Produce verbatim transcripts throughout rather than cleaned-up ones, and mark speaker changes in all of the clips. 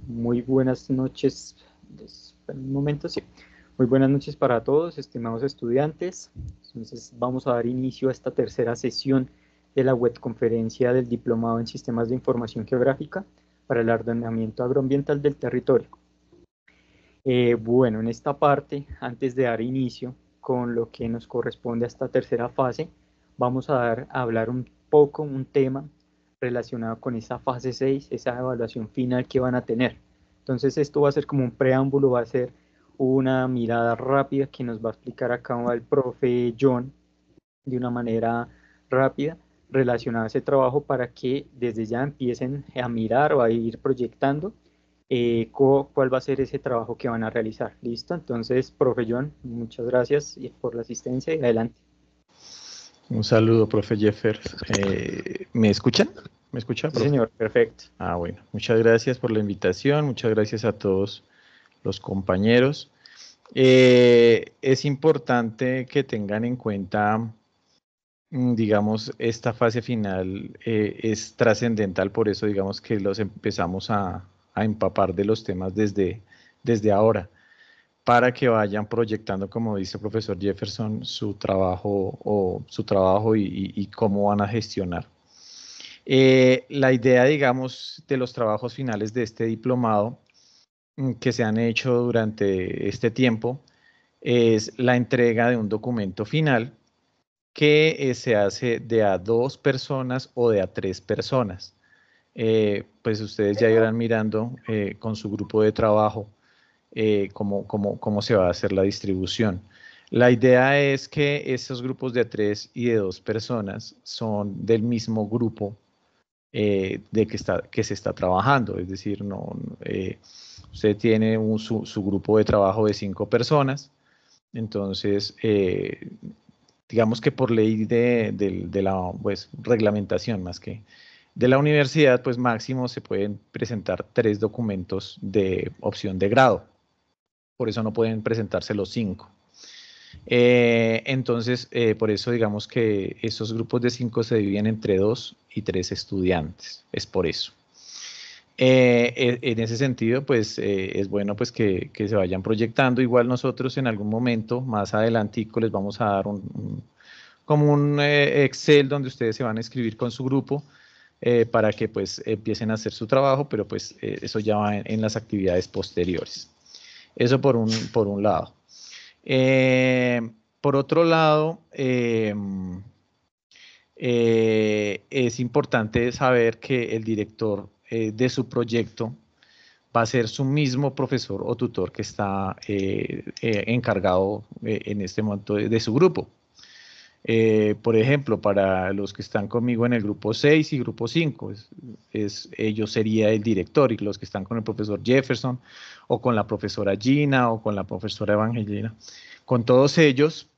Speaker 1: Muy buenas noches. Espera un momento, sí. Muy buenas noches para todos, estimados estudiantes. Entonces, vamos a dar inicio a esta tercera sesión de la webconferencia del Diplomado en Sistemas de Información Geográfica para el ordenamiento agroambiental del territorio. Eh, bueno, en esta parte, antes de dar inicio con lo que nos corresponde a esta tercera fase, vamos a, dar, a hablar un poco, un tema relacionado con esa fase seis, esa evaluación final que van a tener. Entonces esto va a ser como un preámbulo, va a ser una mirada rápida que nos va a explicar acá el profe John de una manera rápida relacionada a ese trabajo para que desde ya empiecen a mirar o a ir proyectando eh, cuál va a ser ese trabajo que van a realizar. ¿Listo? Entonces, profe John, muchas gracias por la asistencia y adelante.
Speaker 2: Un saludo, profe Jeffers. Eh, ¿Me escuchan? ¿Me escucha,
Speaker 1: Sí,
Speaker 2: profe?
Speaker 1: señor, perfecto.
Speaker 2: Ah, bueno. Muchas gracias por la invitación. Muchas gracias a todos los compañeros. Eh, es importante que tengan en cuenta, digamos, esta fase final eh, es trascendental, por eso digamos que los empezamos a, a empapar de los temas desde, desde ahora, para que vayan proyectando, como dice el profesor Jefferson, su trabajo o su trabajo y, y, y cómo van a gestionar. Eh, la idea, digamos, de los trabajos finales de este diplomado que se han hecho durante este tiempo es la entrega de un documento final que eh, se hace de a dos personas o de a tres personas. Eh, pues ustedes ya irán mirando eh, con su grupo de trabajo eh, cómo, cómo, cómo se va a hacer la distribución. La idea es que esos grupos de tres y de dos personas son del mismo grupo eh, de que, está, que se está trabajando, es decir, no, eh, usted tiene un, su, su, grupo de trabajo de cinco personas, entonces, eh, digamos que por ley de, de, de la pues, reglamentación más que de la universidad, pues máximo se pueden presentar tres documentos de opción de grado, por eso no pueden presentarse los cinco. Eh, entonces, eh, por eso digamos que esos grupos de cinco se dividen entre dos y tres estudiantes, es por eso. Eh, en ese sentido, pues eh, es bueno pues que, que, se vayan proyectando. Igual nosotros en algún momento, más adelantico, les vamos a dar un, un como un eh, Excel donde ustedes se van a escribir con su grupo eh, para que pues empiecen a hacer su trabajo, pero pues eh, eso ya va en, en las actividades posteriores. Eso por un, por un lado. Eh, por otro lado, eh, eh, es importante saber que el director eh, de su proyecto va a ser su mismo profesor o tutor que está eh, eh, encargado eh, en este momento de, de su grupo. Eh, por ejemplo, para los que están conmigo en el grupo seis y grupo cinco, es, es, ellos sería el director, y los que están con el profesor Jefferson o con la profesora Gina o con la profesora Evangelina, con todos ellos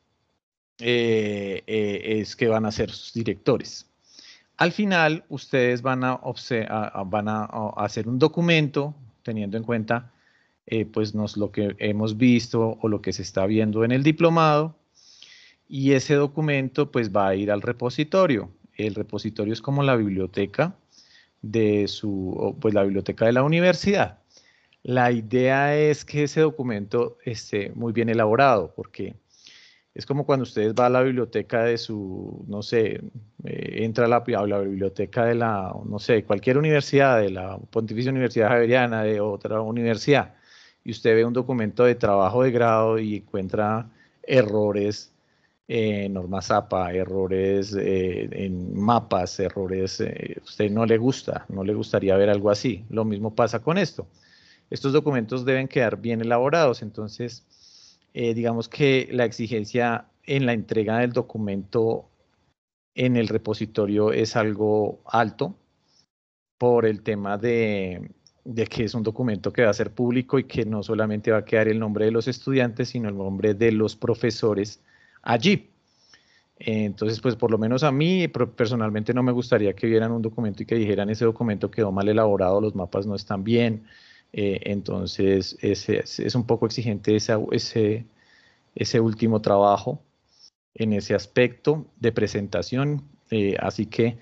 Speaker 2: eh, eh, es que van a ser sus directores. Al final, ustedes van a, a, van a, a hacer un documento teniendo en cuenta eh, pues nos, lo que hemos visto o lo que se está viendo en el diplomado, y ese documento pues va a ir al repositorio. El repositorio es como la biblioteca de su, pues la biblioteca de la universidad. La idea es que ese documento esté muy bien elaborado, porque es como cuando ustedes van a la biblioteca de su, no sé, eh, entra a la, a la biblioteca de la, no sé, cualquier universidad, de la Pontificia Universidad Javeriana, de otra universidad, y usted ve un documento de trabajo de grado y encuentra errores en normas A P A, errores eh, en mapas, errores, eh, a usted no le gusta, no le gustaría ver algo así. Lo mismo pasa con esto. Estos documentos deben quedar bien elaborados, entonces eh, digamos que la exigencia en la entrega del documento en el repositorio es algo alto por el tema de, de que es un documento que va a ser público y que no solamente va a quedar el nombre de los estudiantes, sino el nombre de los profesores allí. Entonces, pues por lo menos a mí personalmente no me gustaría que vieran un documento y que dijeran ese documento quedó mal elaborado, los mapas no están bien. Eh, entonces, ese, es un poco exigente esa, ese, ese último trabajo en ese aspecto de presentación. Eh, así que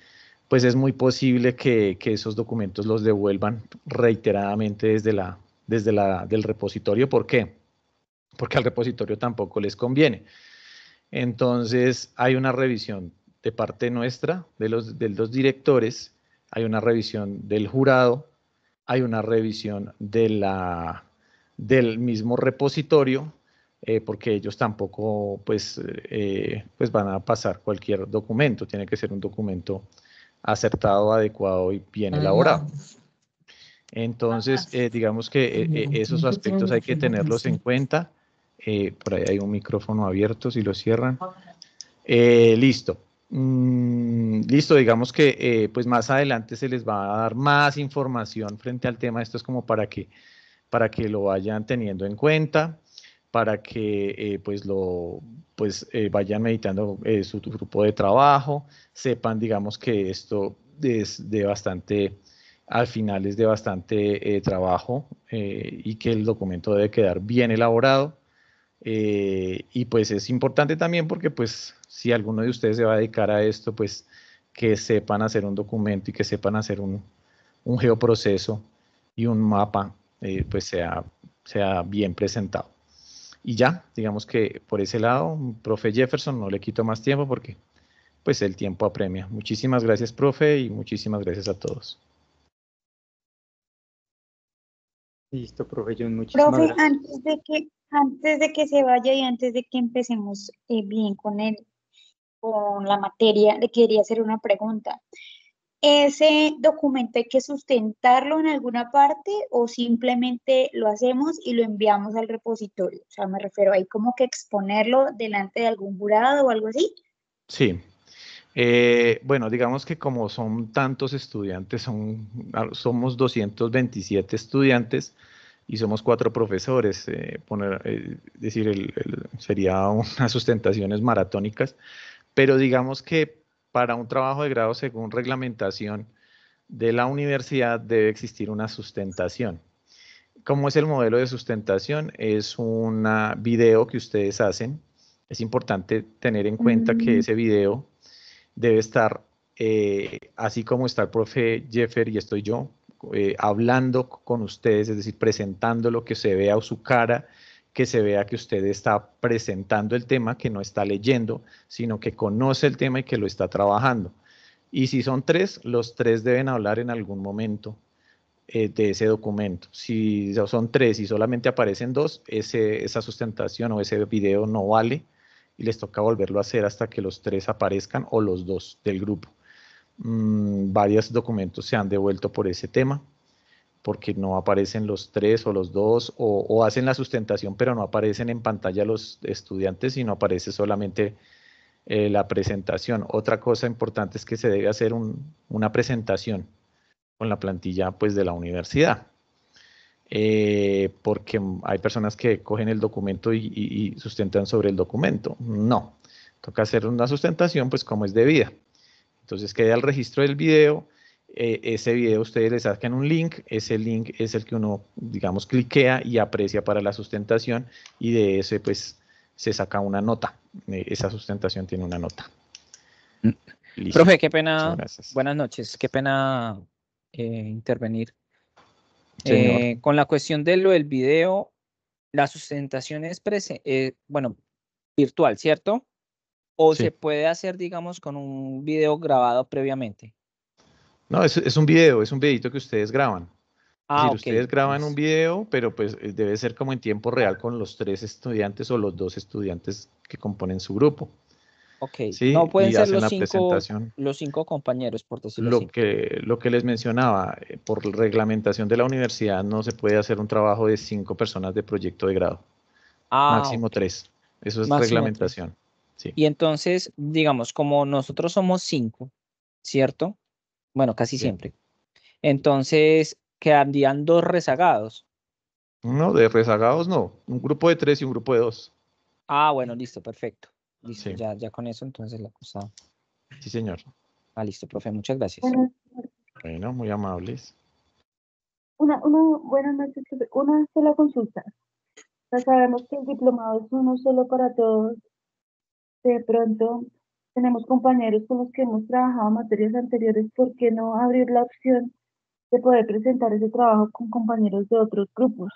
Speaker 2: pues es muy posible que, que esos documentos los devuelvan reiteradamente desde la, desde la, del repositorio. ¿Por qué? Porque al repositorio tampoco les conviene. Entonces, hay una revisión de parte nuestra, de los, de los directores, hay una revisión del jurado, hay una revisión de la, del mismo repositorio, eh, porque ellos tampoco pues, eh, pues van a pasar cualquier documento, tiene que ser un documento acertado, adecuado y bien elaborado. Entonces, eh, digamos que eh, esos aspectos hay que tenerlos en cuenta. Eh, por ahí hay un micrófono abierto, si lo cierran. Eh, listo. Mm, listo, digamos que eh, pues más adelante se les va a dar más información frente al tema. Esto es como para que, para que lo vayan teniendo en cuenta, para que eh, pues lo pues eh, vayan meditando eh, su, su grupo de trabajo, sepan, digamos, que esto es de bastante, al final es de bastante eh, trabajo eh, y que el documento debe quedar bien elaborado. Eh, y pues es importante también porque pues si alguno de ustedes se va a dedicar a esto, pues que sepan hacer un documento y que sepan hacer un, un geoproceso y un mapa, eh, pues sea, sea bien presentado. Y ya, digamos que por ese lado, profe Jefferson, no le quito más tiempo porque pues el tiempo apremia. Muchísimas gracias, profe, y muchísimas gracias a todos.
Speaker 1: Listo, profe John, muchísimas
Speaker 3: Profe,
Speaker 1: gracias.
Speaker 3: antes de que, antes de que se vaya y antes de que empecemos eh, bien con el, con la materia, le quería hacer una pregunta. ¿Ese documento hay que sustentarlo en alguna parte o simplemente lo hacemos y lo enviamos al repositorio? O sea, me refiero ahí como que exponerlo delante de algún jurado o algo así.
Speaker 2: Sí. Eh, bueno, digamos que como son tantos estudiantes, son, somos doscientos veintisiete estudiantes y somos cuatro profesores, eh, poner, eh, decir, el, el, sería unas sustentaciones maratónicas, pero digamos que para un trabajo de grado según reglamentación de la universidad debe existir una sustentación. ¿Cómo es el modelo de sustentación? Es un video que ustedes hacen. Es importante tener en cuenta mm. que ese video debe estar, eh, así como está el profe Jeffer y estoy yo, eh, hablando con ustedes, es decir, presentando lo que se vea su cara, que se vea que usted está presentando el tema, que no está leyendo, sino que conoce el tema y que lo está trabajando. Y si son tres, los tres deben hablar en algún momento eh, de ese documento. Si son tres y solamente aparecen dos, ese, esa sustentación o ese video no vale y les toca volverlo a hacer hasta que los tres aparezcan o los dos del grupo. Mm, varios documentos se han devuelto por ese tema, porque no aparecen los tres o los dos, o, o hacen la sustentación, pero no aparecen en pantalla los estudiantes, sino aparece solamente eh, la presentación. Otra cosa importante es que se debe hacer un, una presentación con la plantilla pues, de la universidad. Eh, porque hay personas que cogen el documento y, y, y sustentan sobre el documento. No, toca hacer una sustentación pues como es debida. Entonces queda el registro del video, eh, ese video ustedes le sacan un link, ese link es el que uno, digamos, cliquea y aprecia para la sustentación y de ese pues se saca una nota. Eh, esa sustentación tiene una nota.
Speaker 4: Listo. Profe, qué pena, buenas noches, qué pena eh, intervenir. Eh, con la cuestión de lo del video, la sustentación es eh, bueno, virtual, ¿cierto? ¿O sí. se puede hacer, digamos, con un video grabado previamente?
Speaker 2: No, es, es un video, es un videito que ustedes graban.
Speaker 4: Ah,
Speaker 2: es decir,
Speaker 4: okay.
Speaker 2: ustedes graban un video, pero pues debe ser como en tiempo real con los tres estudiantes o los dos estudiantes que componen su grupo.
Speaker 4: Ok,
Speaker 2: ¿sí?
Speaker 4: No pueden
Speaker 2: y
Speaker 4: ser
Speaker 2: hacen
Speaker 4: los
Speaker 2: la
Speaker 4: cinco,
Speaker 2: presentación.
Speaker 4: los cinco compañeros, por decirlo
Speaker 2: lo
Speaker 4: así.
Speaker 2: Que, lo que les mencionaba, eh, por reglamentación de la universidad no se puede hacer un trabajo de cinco personas de proyecto de grado.
Speaker 4: Ah,
Speaker 2: Máximo
Speaker 4: okay.
Speaker 2: tres. Eso es
Speaker 4: Máximo
Speaker 2: reglamentación. Sí.
Speaker 4: Y entonces, digamos, como nosotros somos cinco, ¿cierto? Bueno, casi
Speaker 2: sí.
Speaker 4: siempre. Entonces, quedarían dos rezagados.
Speaker 2: No, de rezagados no. Un grupo de tres y un grupo de dos.
Speaker 4: Ah, bueno, listo, perfecto. Listo,
Speaker 2: sí.
Speaker 4: ya, ya con eso entonces la cosa.
Speaker 2: Sí, señor.
Speaker 4: Ah, listo, profe, muchas gracias.
Speaker 3: Bueno,
Speaker 2: bueno muy amables.
Speaker 3: Una, una, buenas noches, una sola consulta. O sea, sabemos que el diplomado es uno solo para todos. De pronto,
Speaker 5: tenemos compañeros con los que hemos trabajado materias anteriores, ¿por qué no abrir la opción de poder presentar ese trabajo con compañeros de otros grupos?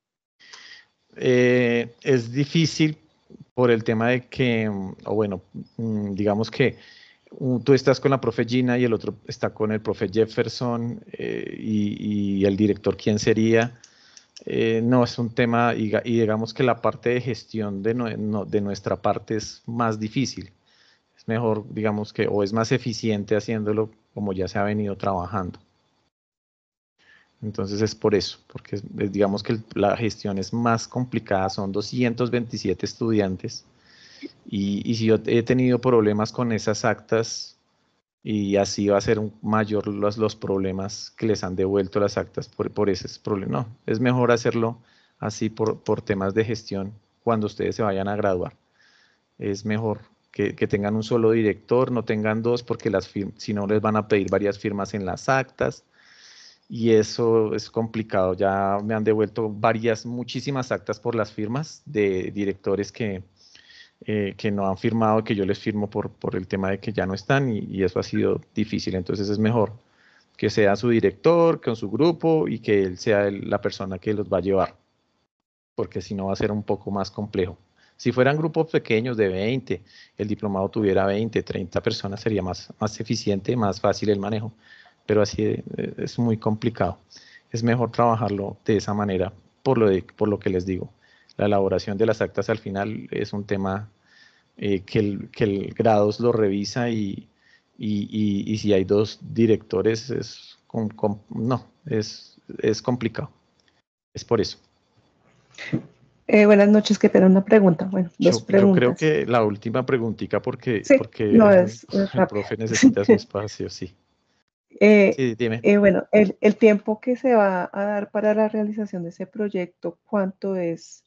Speaker 2: Eh, es difícil por el tema de que, o bueno, digamos que tú estás con la profe Gina y el otro está con el profe Jefferson eh, y, y el director, ¿quién sería? Eh, no, es un tema, y, y digamos que la parte de gestión de, no, de nuestra parte es más difícil. Es mejor, digamos que, o es más eficiente haciéndolo como ya se ha venido trabajando. Entonces es por eso, porque es, digamos que el, la gestión es más complicada, son doscientos veintisiete estudiantes y, y si yo he tenido problemas con esas actas y así va a ser un mayor los, los problemas que les han devuelto las actas por, por ese problema. No, es mejor hacerlo así por, por temas de gestión cuando ustedes se vayan a graduar. Es mejor que, que tengan un solo director, no tengan dos, porque las si no les van a pedir varias firmas en las actas. Y eso es complicado. Ya me han devuelto varias, muchísimas actas por las firmas de directores que, eh, que no han firmado, que yo les firmo por, por el tema de que ya no están y, y eso ha sido difícil. Entonces es mejor que sea su director, con su grupo y que él sea el, la persona que los va a llevar, porque si no va a ser un poco más complejo. Si fueran grupos pequeños de veinte, el diplomado tuviera veinte, treinta personas, sería más, más eficiente, más fácil el manejo, pero así es muy complicado. Es mejor trabajarlo de esa manera, por lo, de, por lo que les digo. La elaboración de las actas al final es un tema eh, que, el, que el grados lo revisa y, y, y, y si hay dos directores, es, com, com, no, es, es complicado. Es por eso.
Speaker 6: Eh, buenas noches, qué pena una pregunta. Bueno, dos
Speaker 2: yo,
Speaker 6: preguntas.
Speaker 2: Yo creo que la última preguntita porque,
Speaker 6: sí,
Speaker 2: porque
Speaker 6: no,
Speaker 2: el,
Speaker 6: es, es
Speaker 2: el profe necesita su espacio, sí.
Speaker 6: Eh,
Speaker 2: sí, dime.
Speaker 6: Eh, bueno, el, el tiempo que se va a dar para la realización de ese proyecto, ¿cuánto es?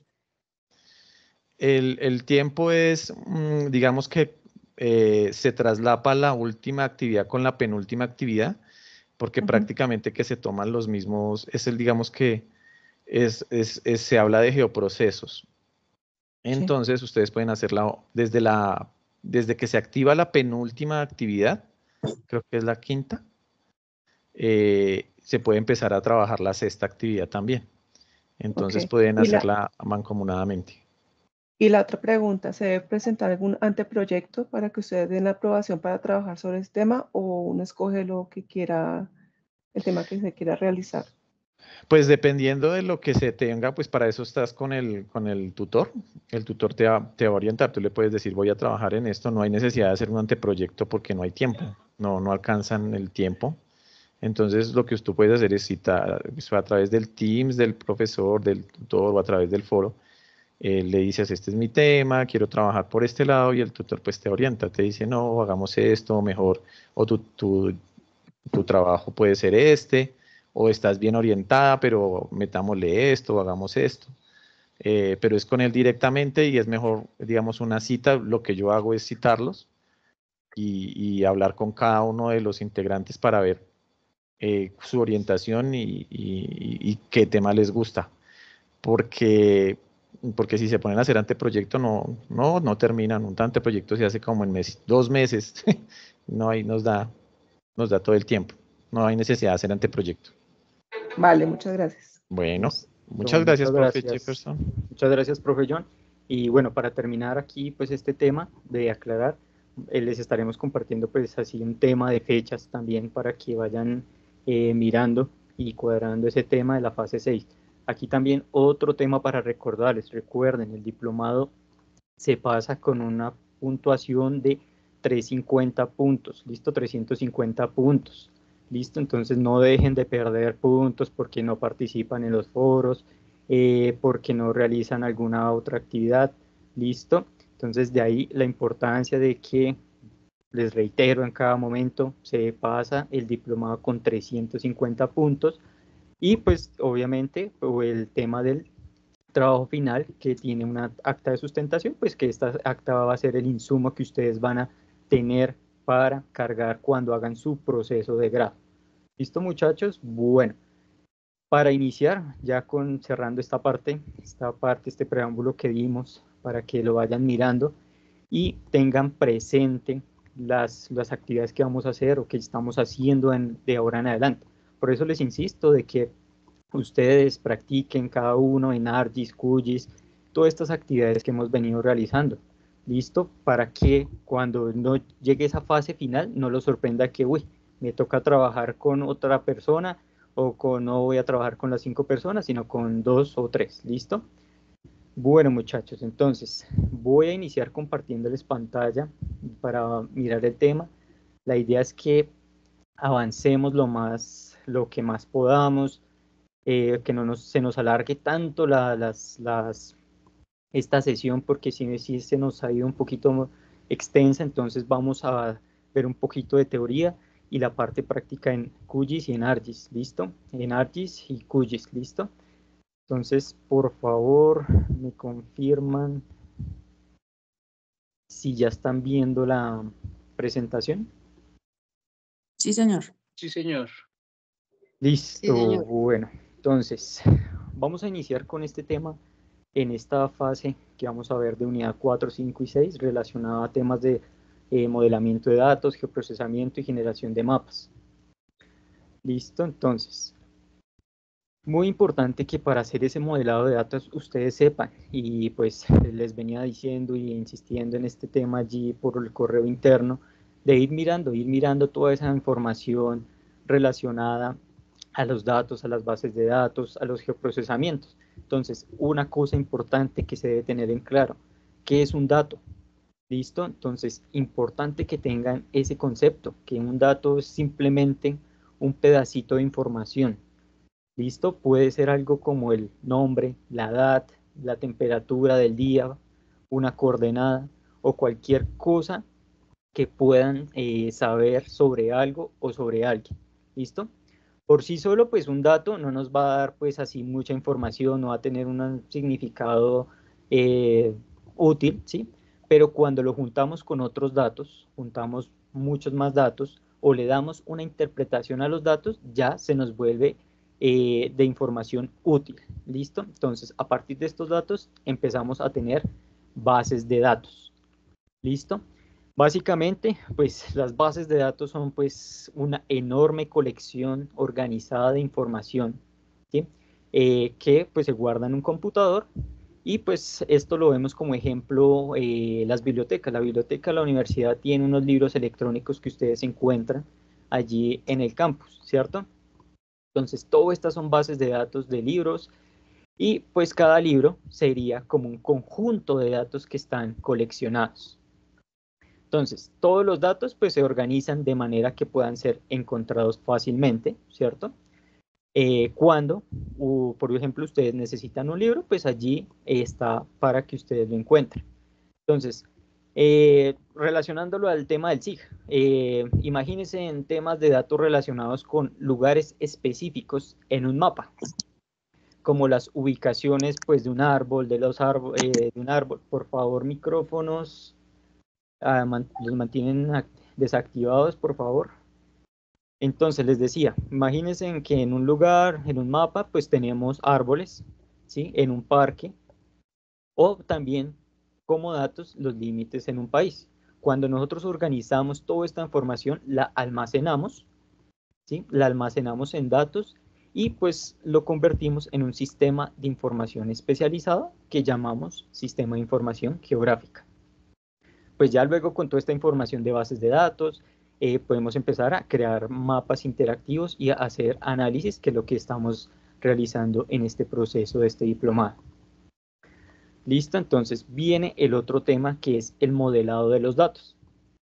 Speaker 2: El, el tiempo es, mmm, digamos que eh, se traslapa la última actividad con la penúltima actividad, porque uh-huh. prácticamente que se toman los mismos, es el, digamos que es, es, es, se habla de geoprocesos. Entonces sí. ustedes pueden hacerla desde, la, desde que se activa la penúltima actividad, creo que es la quinta, eh, se puede empezar a trabajar la sexta actividad también. Entonces okay. pueden hacerla la, mancomunadamente.
Speaker 6: Y la otra pregunta, ¿se debe presentar algún anteproyecto para que ustedes den la aprobación para trabajar sobre este tema o uno escoge lo que quiera, el tema que se quiera realizar?
Speaker 2: Pues dependiendo de lo que se tenga, pues para eso estás con el, con el tutor. El tutor te va, te va a orientar. Tú le puedes decir, voy a trabajar en esto. No hay necesidad de hacer un anteproyecto porque no hay tiempo. No, no alcanzan el tiempo. Entonces, lo que tú puedes hacer es citar pues, a través del Teams, del profesor, del tutor o a través del foro. Eh, le dices, este es mi tema, quiero trabajar por este lado y el tutor pues te orienta. Te dice, no, hagamos esto mejor. O tu, tu, tu trabajo puede ser este. O estás bien orientada, pero metámosle esto, o hagamos esto. Eh, pero es con él directamente y es mejor, digamos, una cita. Lo que yo hago es citarlos y, y hablar con cada uno de los integrantes para ver eh, su orientación y, y, y qué tema les gusta. Porque, porque si se ponen a hacer anteproyecto, no, no, no terminan. Un anteproyecto se hace como en mes, dos meses. No hay, nos da, nos da todo el tiempo. No hay necesidad de hacer anteproyecto.
Speaker 6: Vale, muchas gracias.
Speaker 2: Bueno,
Speaker 1: Listo,
Speaker 2: muchas gracias,
Speaker 1: muchas
Speaker 2: profe
Speaker 1: gracias.
Speaker 2: Jefferson.
Speaker 1: Muchas gracias, profe John. Y bueno, para terminar aquí, pues este tema de aclarar, eh, les estaremos compartiendo pues así un tema de fechas también para que vayan eh, mirando y cuadrando ese tema de la fase seis. Aquí también otro tema para recordarles, recuerden, el diplomado se pasa con una puntuación de trescientos cincuenta puntos, listo, trescientos cincuenta puntos. Listo, entonces no dejen de perder puntos porque no participan en los foros, eh, porque no realizan alguna otra actividad. Listo, entonces de ahí la importancia de que, les reitero en cada momento, se pasa el diplomado con trescientos cincuenta puntos y pues obviamente el tema del trabajo final que tiene una acta de sustentación, pues que esta acta va a ser el insumo que ustedes van a tener para cargar cuando hagan su proceso de grado. ¿Listo, muchachos? Bueno, para iniciar, ya con cerrando esta parte, esta parte, este preámbulo que dimos, para que lo vayan mirando y tengan presente las, las actividades que vamos a hacer o que estamos haciendo en, de ahora en adelante. Por eso les insisto de que ustedes practiquen cada uno en ArcGIS, QGIS, todas estas actividades que hemos venido realizando. ¿Listo? Para que cuando no llegue esa fase final no lo sorprenda que, uy, me toca trabajar con otra persona o con, no voy a trabajar con las cinco personas, sino con dos o tres. ¿Listo? Bueno, muchachos, entonces voy a iniciar compartiéndoles pantalla para mirar el tema. La idea es que avancemos lo más, lo que más podamos, eh, que no nos, se nos alargue tanto la, las, las, esta sesión, porque si, si se nos ha ido un poquito extensa, entonces vamos a ver un poquito de teoría y la parte práctica en QGIS y en ArcGIS, ¿listo? En ArcGIS y QGIS, ¿listo? Entonces, por favor, me confirman si ya están viendo la presentación.
Speaker 7: Sí, señor.
Speaker 8: Sí, señor.
Speaker 1: Listo,
Speaker 7: Sí, señor.
Speaker 1: Bueno, entonces, vamos a iniciar con este tema en esta fase que vamos a ver de unidad cuatro, cinco y seis, relacionada a temas de eh, modelamiento de datos, geoprocesamiento y generación de mapas. Listo, entonces, muy importante que para hacer ese modelado de datos ustedes sepan, y pues les venía diciendo y insistiendo en este tema allí por el correo interno, de ir mirando, ir mirando toda esa información relacionada a los datos, a las bases de datos, a los geoprocesamientos. Entonces, una cosa importante que se debe tener en claro, ¿qué es un dato? ¿Listo? Entonces, importante que tengan ese concepto, que un dato es simplemente un pedacito de información. ¿Listo? Puede ser algo como el nombre, la edad, la temperatura del día, una coordenada o cualquier cosa que puedan eh, saber sobre algo o sobre alguien. ¿Listo? Por sí solo, pues un dato no nos va a dar pues así mucha información, no va a tener un significado eh, útil, ¿sí? Pero cuando lo juntamos con otros datos, juntamos muchos más datos o le damos una interpretación a los datos, ya se nos vuelve eh, de información útil. ¿Listo? Entonces, a partir de estos datos empezamos a tener bases de datos. ¿Listo? Básicamente, pues las bases de datos son pues una enorme colección organizada de información, ¿sí? eh, que pues se guarda en un computador y pues esto lo vemos como ejemplo eh, las bibliotecas. La biblioteca de la universidad tiene unos libros electrónicos que ustedes encuentran allí en el campus, ¿cierto? Entonces, todas estas son bases de datos de libros y pues cada libro sería como un conjunto de datos que están coleccionados. Entonces, todos los datos pues se organizan de manera que puedan ser encontrados fácilmente, ¿cierto? Eh, cuando, uh, por ejemplo, ustedes necesitan un libro, pues allí está para que ustedes lo encuentren. Entonces, eh, relacionándolo al tema del S I G, eh, imagínense en temas de datos relacionados con lugares específicos en un mapa, como las ubicaciones pues de un árbol, de los árboles, eh, de un árbol. Por favor, micrófonos, ah, man, los mantienen desactivados, por favor. Entonces, les decía, imagínense que en un lugar, en un mapa, pues tenemos árboles, ¿sí? En un parque, o también como datos los límites en un país. Cuando nosotros organizamos toda esta información, la almacenamos, ¿sí? La almacenamos en datos y pues lo convertimos en un sistema de información especializado que llamamos Sistema de Información Geográfica. Pues ya luego con toda esta información de bases de datos, eh, podemos empezar a crear mapas interactivos y a hacer análisis, que es lo que estamos realizando en este proceso de este diplomado. Listo, entonces viene el otro tema que es el modelado de los datos.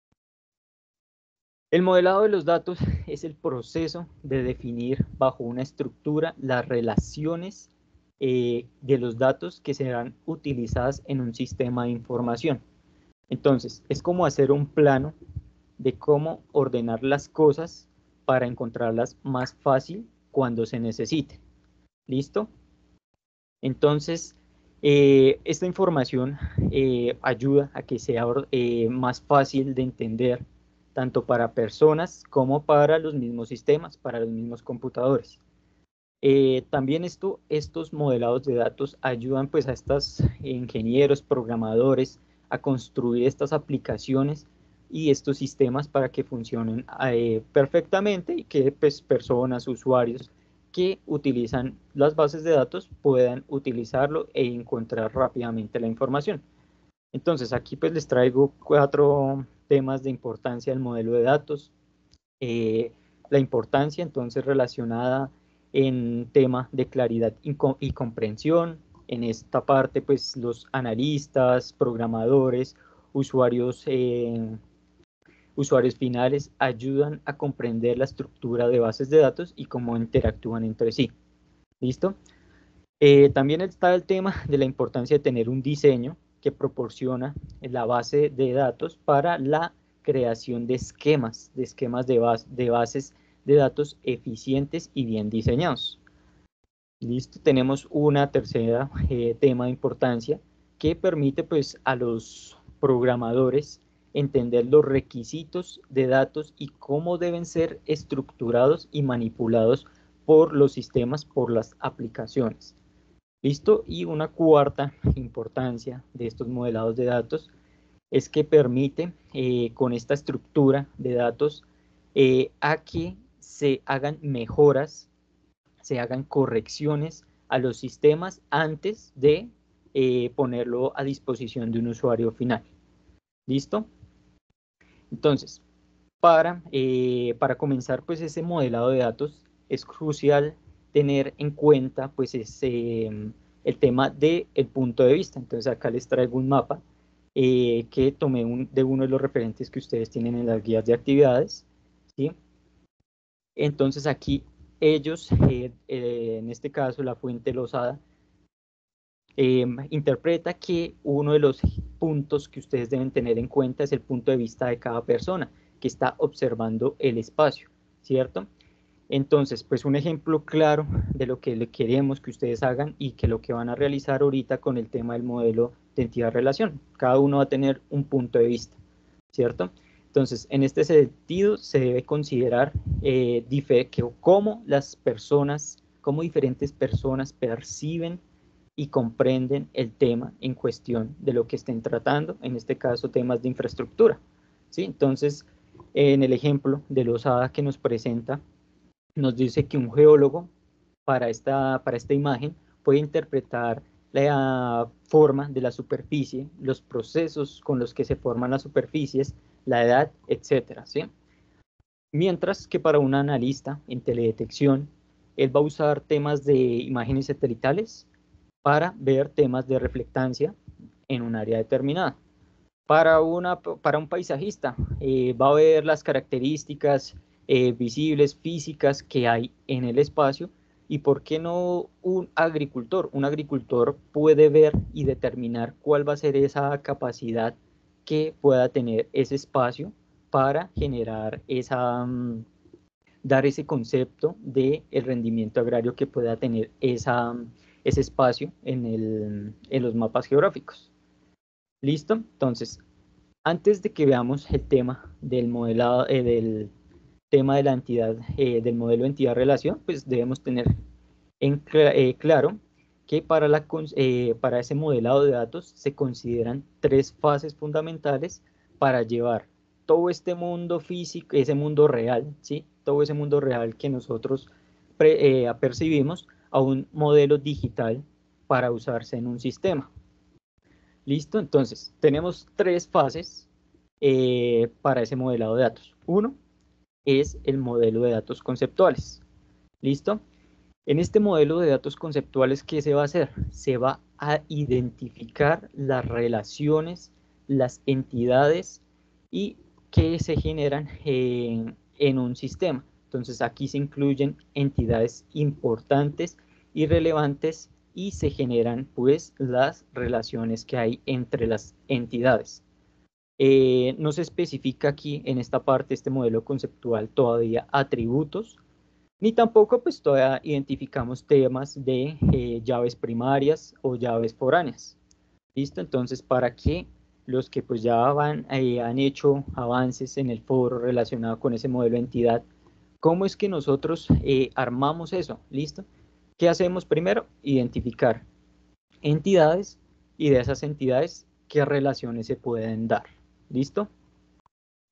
Speaker 1: El modelado de los datos es el proceso de definir bajo una estructura las relaciones eh, de los datos que serán utilizadas en un sistema de información. Entonces, es como hacer un plano de cómo ordenar las cosas para encontrarlas más fácil cuando se necesite. ¿Listo? Entonces, eh, esta información eh, ayuda a que sea eh, más fácil de entender, tanto para personas como para los mismos sistemas, para los mismos computadores. Eh, también esto, estos modelados de datos ayudan pues a estos ingenieros, programadores, a construir estas aplicaciones y estos sistemas para que funcionen eh, perfectamente y que pues, personas, usuarios que utilizan las bases de datos puedan utilizarlo e encontrar rápidamente la información. Entonces aquí pues les traigo cuatro temas de importancia del modelo de datos. Eh, la importancia entonces relacionada en tema de claridad y, y comprensión. En esta parte pues los analistas, programadores, usuarios, eh, usuarios finales ayudan a comprender la estructura de bases de datos y cómo interactúan entre sí. ¿Listo? Eh, también está el tema de la importancia de tener un diseño que proporciona la base de datos para la creación de esquemas, de esquemas de, base, de bases de datos eficientes y bien diseñados. Listo, tenemos una tercera eh, tema de importancia que permite pues a los programadores entender los requisitos de datos y cómo deben ser estructurados y manipulados por los sistemas, por las aplicaciones. ¿Listo? Y una cuarta importancia de estos modelados de datos es que permite eh, con esta estructura de datos eh, a que se hagan mejoras, se hagan correcciones a los sistemas antes de eh, ponerlo a disposición de un usuario final. ¿Listo? Entonces, para, eh, para comenzar pues ese modelado de datos es crucial tener en cuenta pues ese, el tema del punto de vista. Entonces acá les traigo un mapa eh, que tomé un, de uno de los referentes que ustedes tienen en las guías de actividades, ¿sí? Entonces aquí ellos, eh, eh, en este caso la fuente Losada, eh, interpreta que uno de los puntos que ustedes deben tener en cuenta es el punto de vista de cada persona que está observando el espacio, ¿cierto? Entonces, pues un ejemplo claro de lo que le queremos que ustedes hagan y que lo que van a realizar ahorita con el tema del modelo de entidad-relación. Cada uno va a tener un punto de vista, ¿cierto? Entonces, en este sentido, se debe considerar eh, que cómo las personas, cómo diferentes personas perciben y comprenden el tema en cuestión de lo que estén tratando, en este caso temas de infraestructura, ¿sí? Entonces, en el ejemplo de Losada que nos presenta, nos dice que un geólogo para esta, para esta imagen puede interpretar la forma de la superficie, los procesos con los que se forman las superficies, la edad, etcétera, ¿sí? Mientras que para un analista en teledetección, él va a usar temas de imágenes satelitales para ver temas de reflectancia en un área determinada. Para, una, para un paisajista, eh, va a ver las características eh, visibles, físicas que hay en el espacio, y por qué no un agricultor. Un agricultor puede ver y determinar cuál va a ser esa capacidad que pueda tener ese espacio para generar esa, um, dar ese concepto de el rendimiento agrario que pueda tener esa, ese espacio en, el, en los mapas geográficos. ¿Listo? Entonces, antes de que veamos el tema del modelado, eh, del tema de la entidad, eh, del modelo entidad-relación, pues debemos tener en cl eh, claro que para, la, eh, para ese modelado de datos se consideran tres fases fundamentales para llevar todo este mundo físico, ese mundo real, ¿sí? Todo ese mundo real que nosotros pre, eh, percibimos a un modelo digital para usarse en un sistema. ¿Listo? Entonces, tenemos tres fases eh, para ese modelado de datos. Uno es el modelo de datos conceptuales. ¿Listo? En este modelo de datos conceptuales, ¿qué se va a hacer? Se va a identificar las relaciones, las entidades y que se generan en, en un sistema. Entonces, aquí se incluyen entidades importantes y relevantes y se generan pues las relaciones que hay entre las entidades. Eh, no se especifica aquí en esta parte, este modelo conceptual, todavía atributos, ni tampoco pues todavía identificamos temas de eh, llaves primarias o llaves foráneas. ¿Listo? Entonces, para que los que pues ya van, eh, han hecho avances en el foro relacionado con ese modelo de entidad, ¿cómo es que nosotros eh, armamos eso? ¿Listo? ¿Qué hacemos primero? Identificar entidades y de esas entidades, ¿qué relaciones se pueden dar? ¿Listo?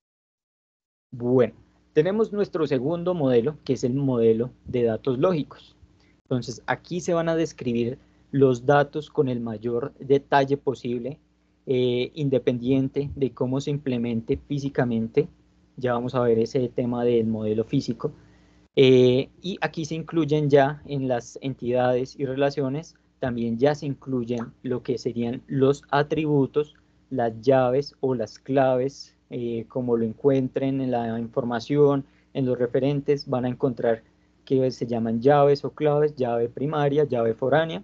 Speaker 1: Bueno, tenemos nuestro segundo modelo, que es el modelo de datos lógicos. Entonces, aquí se van a describir los datos con el mayor detalle posible, eh, independiente de cómo se implemente físicamente. Ya vamos a ver ese tema del modelo físico. Eh, y aquí se incluyen ya en las entidades y relaciones, también ya se incluyen lo que serían los atributos, las llaves o las claves, eh, como lo encuentren en la información, en los referentes, van a encontrar que se llaman llaves o claves, llave primaria, llave foránea.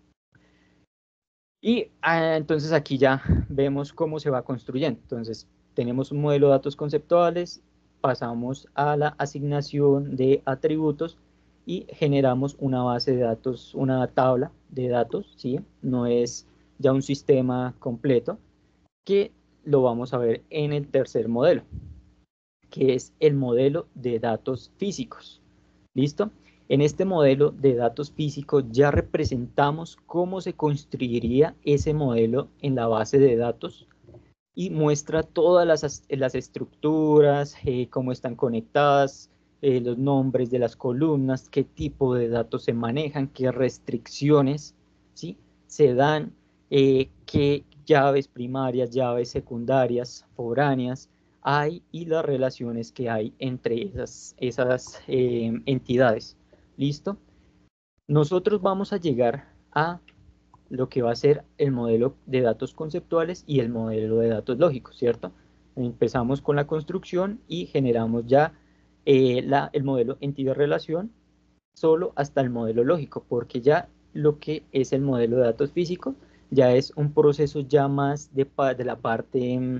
Speaker 1: Y ah, entonces aquí ya vemos cómo se va construyendo. Entonces tenemos un modelo de datos conceptuales, pasamos a la asignación de atributos y generamos una base de datos, una tabla de datos, ¿sí? No es ya un sistema completo, que lo vamos a ver en el tercer modelo, que es el modelo de datos físicos. ¿Listo? En este modelo de datos físicos ya representamos cómo se construiría ese modelo en la base de datos y muestra todas las, las estructuras, eh, cómo están conectadas, eh, los nombres de las columnas, qué tipo de datos se manejan, qué restricciones, ¿sí? Se dan, eh, qué llaves primarias, llaves secundarias, foráneas hay y las relaciones que hay entre esas, esas eh, entidades. ¿Listo? Nosotros vamos a llegar a lo que va a ser el modelo de datos conceptuales y el modelo de datos lógicos, ¿cierto? Empezamos con la construcción y generamos ya eh, la, el modelo entidad-relación solo hasta el modelo lógico, porque ya lo que es el modelo de datos físico ya es un proceso ya más de, de la parte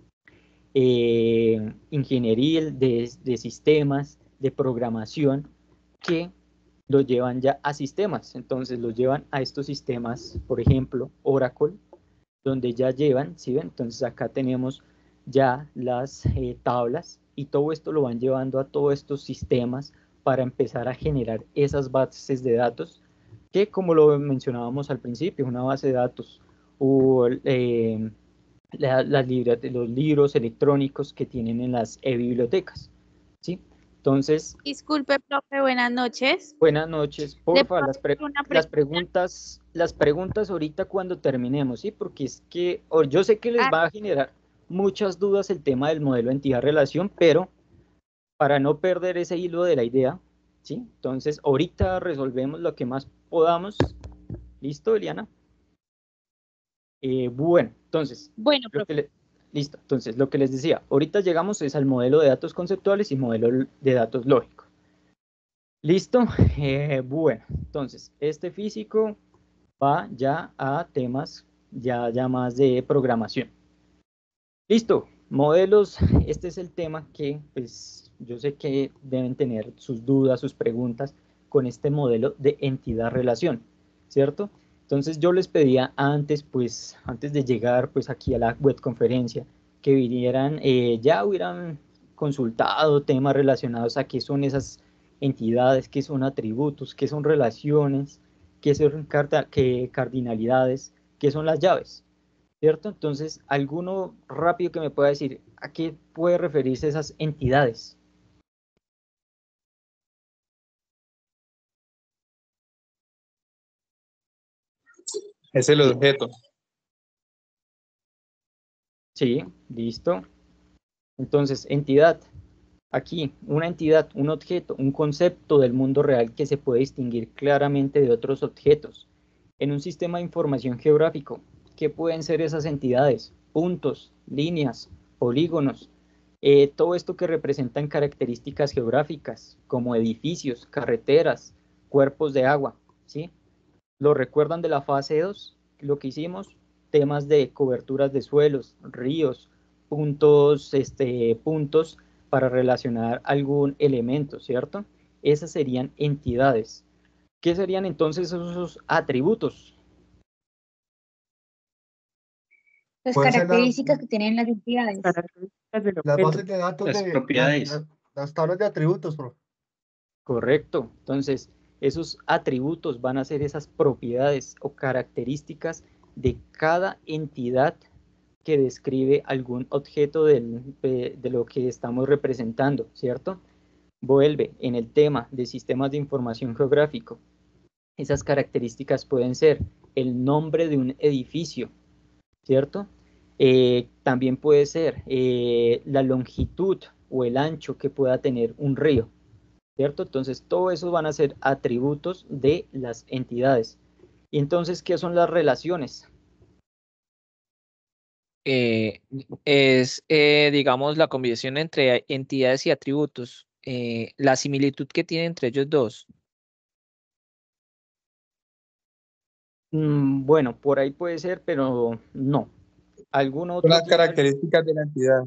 Speaker 1: eh, ingenieril, de, de sistemas, de programación, que los llevan ya a sistemas. Entonces los llevan a estos sistemas, por ejemplo, Oracle, donde ya llevan, ¿sí ven? Entonces acá tenemos ya las eh, tablas y todo esto lo van llevando a todos estos sistemas para empezar a generar esas bases de datos que, como lo mencionábamos al principio, una base de datos o eh, la, las libras, los libros electrónicos que tienen en las e-bibliotecas, ¿sí? Entonces...
Speaker 8: Disculpe, profe, buenas noches.
Speaker 1: Buenas noches, porfa, las, pre las preguntas, las preguntas ahorita cuando terminemos, ¿sí? Porque es que oh, yo sé que les va a generar muchas dudas el tema del modelo entidad-relación, pero para no perder ese hilo de la idea, ¿sí? Entonces, ahorita resolvemos lo que más podamos. ¿Listo, Eliana? Eh, bueno, entonces,
Speaker 8: bueno,
Speaker 1: lo que le, listo. Entonces, lo que les decía, ahorita llegamos es al modelo de datos conceptuales y modelo de datos lógicos. ¿Listo? Eh, bueno, entonces, este físico va ya a temas ya, ya más de programación. Listo, modelos, este es el tema que pues yo sé que deben tener sus dudas, sus preguntas con este modelo de entidad-relación, ¿cierto? Entonces yo les pedía antes, pues antes de llegar pues aquí a la webconferencia, que vinieran, eh, ya hubieran consultado temas relacionados a qué son esas entidades, qué son atributos, qué son relaciones, qué son qué cardinalidades, qué son las llaves, ¿cierto? Entonces, alguno rápido que me pueda decir, ¿a qué puede referirse esas entidades?
Speaker 9: Es el objeto.
Speaker 1: Sí, listo. Entonces, entidad. Aquí, una entidad, un objeto, un concepto del mundo real que se puede distinguir claramente de otros objetos. En un sistema de información geográfico, ¿qué pueden ser esas entidades? Puntos, líneas, polígonos, eh, todo esto que representan características geográficas, como edificios, carreteras, cuerpos de agua, ¿sí? ¿Lo recuerdan de la fase dos? Lo que hicimos, temas de coberturas de suelos, ríos, puntos, este, puntos para relacionar algún elemento, ¿cierto? Esas serían entidades. ¿Qué serían entonces esos atributos?
Speaker 3: Las características la, que tienen las entidades.
Speaker 10: Las bases de datos
Speaker 9: las
Speaker 10: de
Speaker 9: propiedades.
Speaker 10: Las, las tablas de atributos, profe.
Speaker 1: Correcto. Entonces, esos atributos van a ser esas propiedades o características de cada entidad que describe algún objeto del, de, de lo que estamos representando, ¿cierto? Vuelve en el tema de sistemas de información geográfico. Esas características pueden ser el nombre de un edificio, ¿cierto? Eh, también puede ser eh, la longitud o el ancho que pueda tener un río, ¿cierto? Entonces, todo eso van a ser atributos de las entidades. Y entonces, ¿qué son las relaciones?
Speaker 4: Eh, es, eh, digamos, la combinación entre entidades y atributos, eh, la similitud que tiene entre ellos dos.
Speaker 1: Mm, bueno, por ahí puede ser, pero no. ¿Algún otro?
Speaker 9: Las características de la entidad.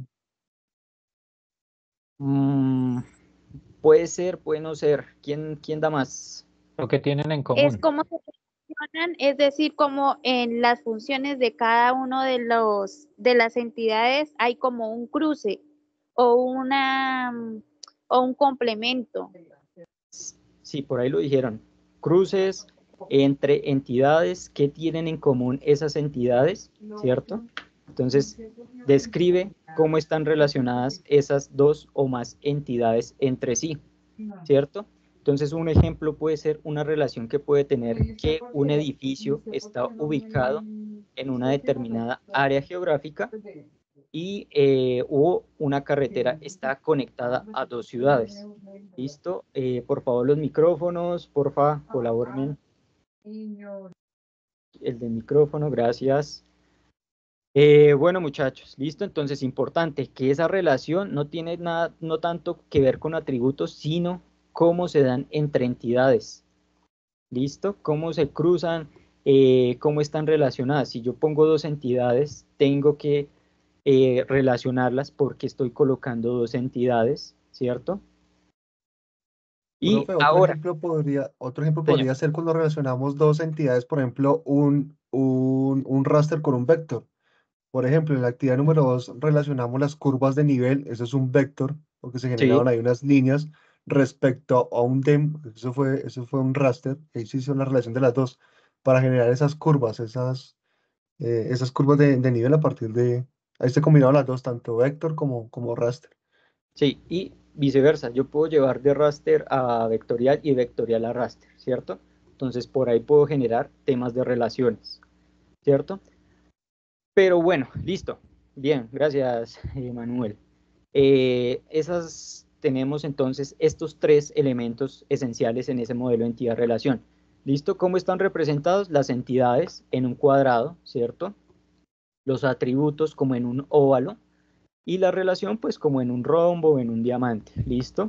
Speaker 1: Mm, puede ser, puede no ser. ¿Quién, quién da más?
Speaker 2: Lo que tienen en
Speaker 8: Es
Speaker 2: común.
Speaker 8: como se funcionan, es decir, como en las funciones de cada uno de los de las entidades hay como un cruce o una o un complemento.
Speaker 1: Sí, por ahí lo dijeron. Cruces entre entidades. ¿Qué tienen en común esas entidades? ¿Cierto? Entonces, describe cómo están relacionadas esas dos o más entidades entre sí, ¿cierto? Entonces, un ejemplo puede ser una relación que puede tener que un edificio está ubicado en una determinada área geográfica y eh, o una carretera está conectada a dos ciudades. ¿Listo? Eh, por favor, los micrófonos, porfa, colaboren. El del micrófono, gracias. Eh, bueno, muchachos, listo. Entonces, importante que esa relación no tiene nada, no tanto que ver con atributos, sino cómo se dan entre entidades. ¿Listo? Cómo se cruzan, eh, cómo están relacionadas. Si yo pongo dos entidades, tengo que eh, relacionarlas porque estoy colocando dos entidades, ¿cierto? Y
Speaker 10: Profe, otro
Speaker 1: ahora,
Speaker 10: ejemplo podría, otro ejemplo
Speaker 1: señor,
Speaker 10: podría ser cuando relacionamos dos entidades, por ejemplo, un, un, un raster con un vector. Por ejemplo, en la actividad número dos relacionamos las curvas de nivel, eso es un vector, porque se
Speaker 1: sí,
Speaker 10: generaron ahí unas líneas respecto a un dem, eso fue, eso fue un raster, ahí se hizo la relación de las dos, para generar esas curvas, esas, eh, esas curvas de, de nivel a partir de, ahí se combinaron las dos, tanto vector como, como raster.
Speaker 1: sí, y viceversa, yo puedo llevar de raster a vectorial y vectorial a raster, ¿cierto? Entonces, por ahí puedo generar temas de relaciones, ¿cierto? Pero bueno, listo. Bien, gracias, eh, Manuel. Eh, esas tenemos entonces estos tres elementos esenciales en ese modelo de entidad-relación. ¿Listo? ¿Cómo están representados? Las entidades en un cuadrado, ¿cierto? Los atributos como en un óvalo y la relación pues como en un rombo o en un diamante. ¿Listo?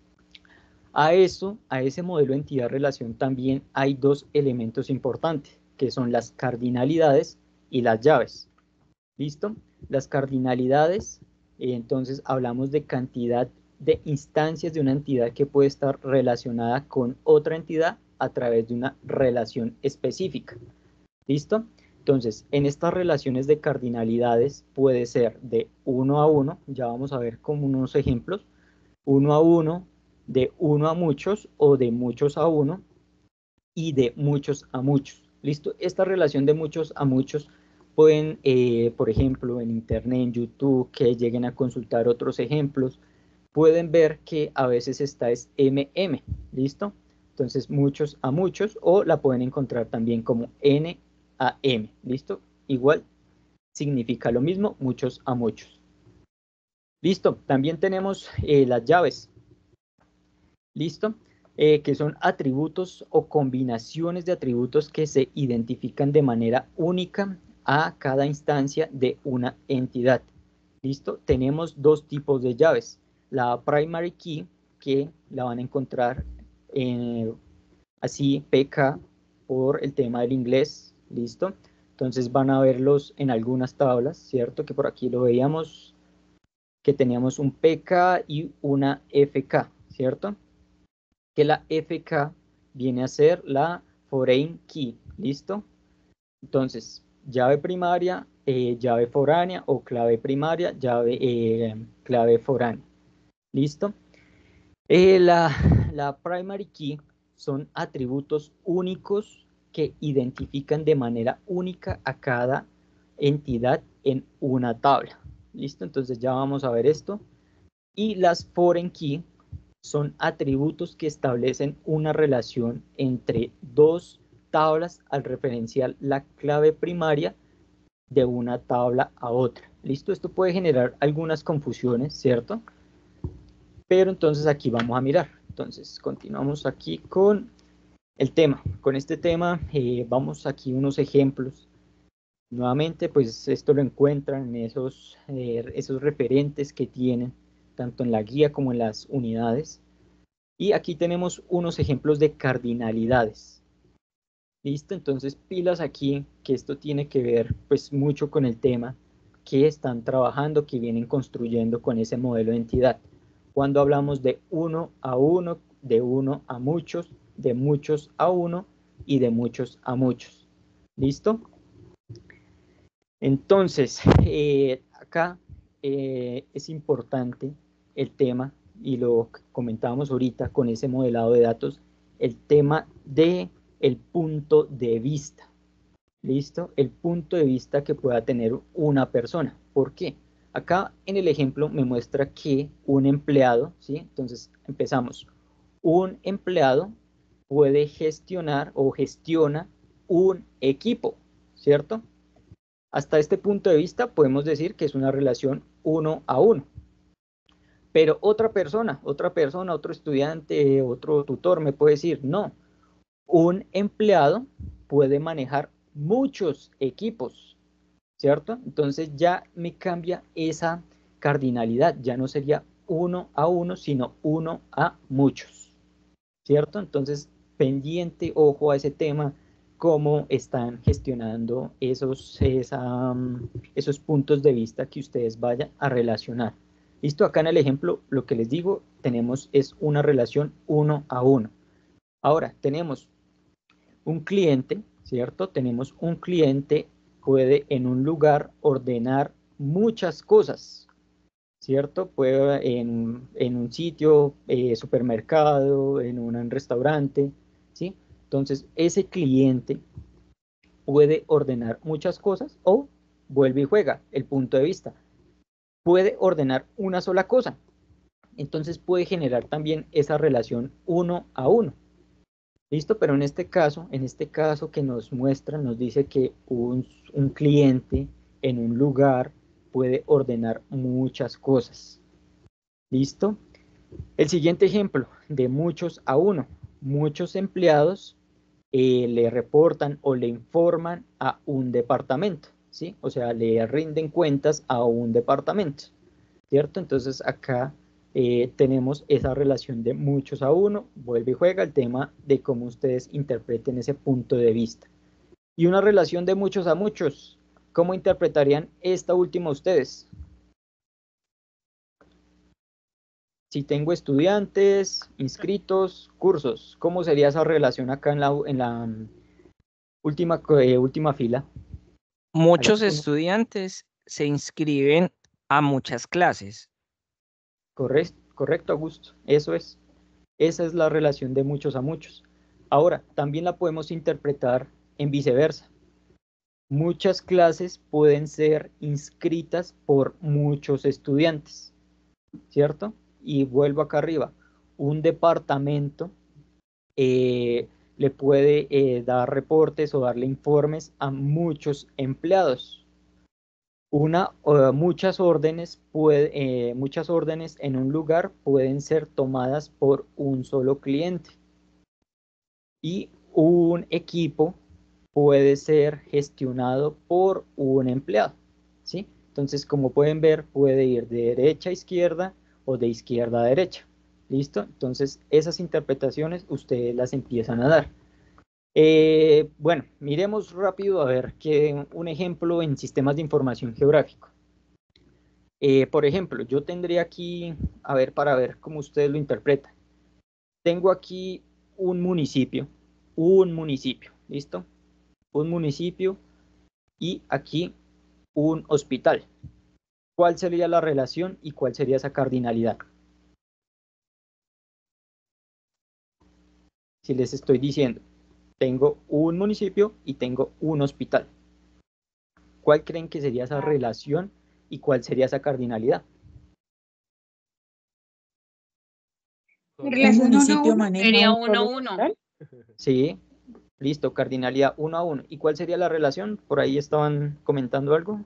Speaker 1: A eso, a ese modelo de entidad-relación también hay dos elementos importantes, que son las cardinalidades y las llaves. ¿Listo? Las cardinalidades, eh, entonces hablamos de cantidad de instancias de una entidad que puede estar relacionada con otra entidad a través de una relación específica. ¿Listo? Entonces, en estas relaciones de cardinalidades puede ser de uno a uno, ya vamos a ver como unos ejemplos, uno a uno, de uno a muchos o de muchos a uno y de muchos a muchos. ¿Listo? Esta relación de muchos a muchos pueden, eh, por ejemplo, en internet, en YouTube, que lleguen a consultar otros ejemplos, pueden ver que a veces esta es M M, ¿listo? Entonces, muchos a muchos, o la pueden encontrar también como N a M, ¿listo? Igual significa lo mismo, muchos a muchos. Listo, también tenemos eh, las llaves, ¿listo? Eh, que son atributos o combinaciones de atributos que se identifican de manera única a cada instancia de una entidad. ¿Listo? Tenemos dos tipos de llaves. La primary key, que la van a encontrar eh, así, P K, por el tema del inglés. ¿Listo? Entonces van a verlos en algunas tablas, ¿cierto? Que por aquí lo veíamos, que teníamos un P K y una F K, ¿cierto? Que la F K viene a ser la foreign key, ¿listo? Entonces, llave primaria, eh, llave foránea o clave primaria, llave, eh, clave foránea, ¿listo? Eh, la, la primary key son atributos únicos que identifican de manera única a cada entidad en una tabla. ¿Listo? Entonces ya vamos a ver esto. Y las foreign key son atributos que establecen una relación entre dos tablas al referenciar la clave primaria de una tabla a otra. ¿Listo? Esto puede generar algunas confusiones, ¿cierto? Pero entonces aquí vamos a mirar. Entonces continuamos aquí con el tema. Con este tema eh, vamos aquí unos ejemplos. Nuevamente, pues esto lo encuentran en esos, eh, esos referentes que tienen, tanto en la guía como en las unidades. Y aquí tenemos unos ejemplos de cardinalidades. ¿Listo? Entonces, pilas aquí, que esto tiene que ver pues mucho con el tema que están trabajando, que vienen construyendo con ese modelo de entidad. Cuando hablamos de uno a uno, de uno a muchos, de muchos a uno y de muchos a muchos. ¿Listo? Entonces, eh, acá eh, es importante el tema, y lo comentábamos ahorita con ese modelado de datos, el tema de el punto de vista. ¿Listo? El punto de vista que pueda tener una persona. ¿Por qué? Acá en el ejemplo me muestra que un empleado, ¿sí? Entonces empezamos. Un empleado puede gestionar o gestiona un equipo, ¿cierto? Hasta este punto de vista podemos decir que es una relación uno a uno. Pero otra persona, otra persona, otro estudiante, otro tutor me puede decir, no, un empleado puede manejar muchos equipos, ¿cierto? Entonces ya me cambia esa cardinalidad, ya no sería uno a uno, sino uno a muchos, ¿cierto? Entonces, pendiente, ojo a ese tema, cómo están gestionando esos, esa, esos puntos de vista que ustedes vayan a relacionar. Listo, acá en el ejemplo, lo que les digo, tenemos es una relación uno a uno. Ahora, tenemos un cliente, ¿cierto? Tenemos un cliente, puede en un lugar ordenar muchas cosas, ¿cierto? Puede en, en un sitio, eh, supermercado, en un restaurante, ¿sí? Entonces, ese cliente puede ordenar muchas cosas o vuelve y juega el punto de vista. Puede ordenar una sola cosa. Entonces puede generar también esa relación uno a uno. ¿Listo? Pero en este caso, en este caso que nos muestra, nos dice que un, un cliente en un lugar puede ordenar muchas cosas. ¿Listo? El siguiente ejemplo, de muchos a uno. Muchos empleados eh, le reportan o le informan a un departamento, ¿sí? O sea, le rinden cuentas a un departamento, ¿cierto? Entonces acá eh, tenemos esa relación de muchos a uno, vuelve y juega el tema de cómo ustedes interpreten ese punto de vista. Y una relación de muchos a muchos, ¿cómo interpretarían esta última ustedes? Si tengo estudiantes, inscritos, cursos, ¿cómo sería esa relación acá en la, en la última, eh, última fila?
Speaker 4: Muchos estudiantes se inscriben a muchas clases.
Speaker 1: Correcto, correcto, Augusto, eso es. Esa es la relación de muchos a muchos. Ahora, también la podemos interpretar en viceversa. Muchas clases pueden ser inscritas por muchos estudiantes, ¿cierto? Y vuelvo acá arriba. Un departamento eh, le puede eh, dar reportes o darle informes a muchos empleados. Una, uh, muchas órdenes puede, eh, muchas órdenes en un lugar pueden ser tomadas por un solo cliente. Y un equipo puede ser gestionado por un empleado, ¿sí? Entonces, como pueden ver, puede ir de derecha a izquierda o de izquierda a derecha. ¿Listo? Entonces, esas interpretaciones ustedes las empiezan a dar. Eh, bueno, miremos rápido a ver que un ejemplo en sistemas de información geográfico. Eh, por ejemplo, yo tendría aquí, a ver, para ver cómo ustedes lo interpretan. Tengo aquí un municipio, un municipio, ¿listo? Un municipio y aquí un hospital. ¿Cuál sería la relación y cuál sería esa cardinalidad? Si les estoy diciendo, tengo un municipio y tengo un hospital. ¿Cuál creen que sería esa relación y cuál sería esa cardinalidad?
Speaker 3: Mi relación
Speaker 7: municipio
Speaker 3: uno a uno
Speaker 7: maneja
Speaker 3: sería
Speaker 7: un
Speaker 3: uno a
Speaker 7: solo
Speaker 3: uno.
Speaker 7: hospital.
Speaker 1: Sí, listo, cardinalidad uno a uno. ¿Y cuál sería la relación? Por ahí estaban comentando algo.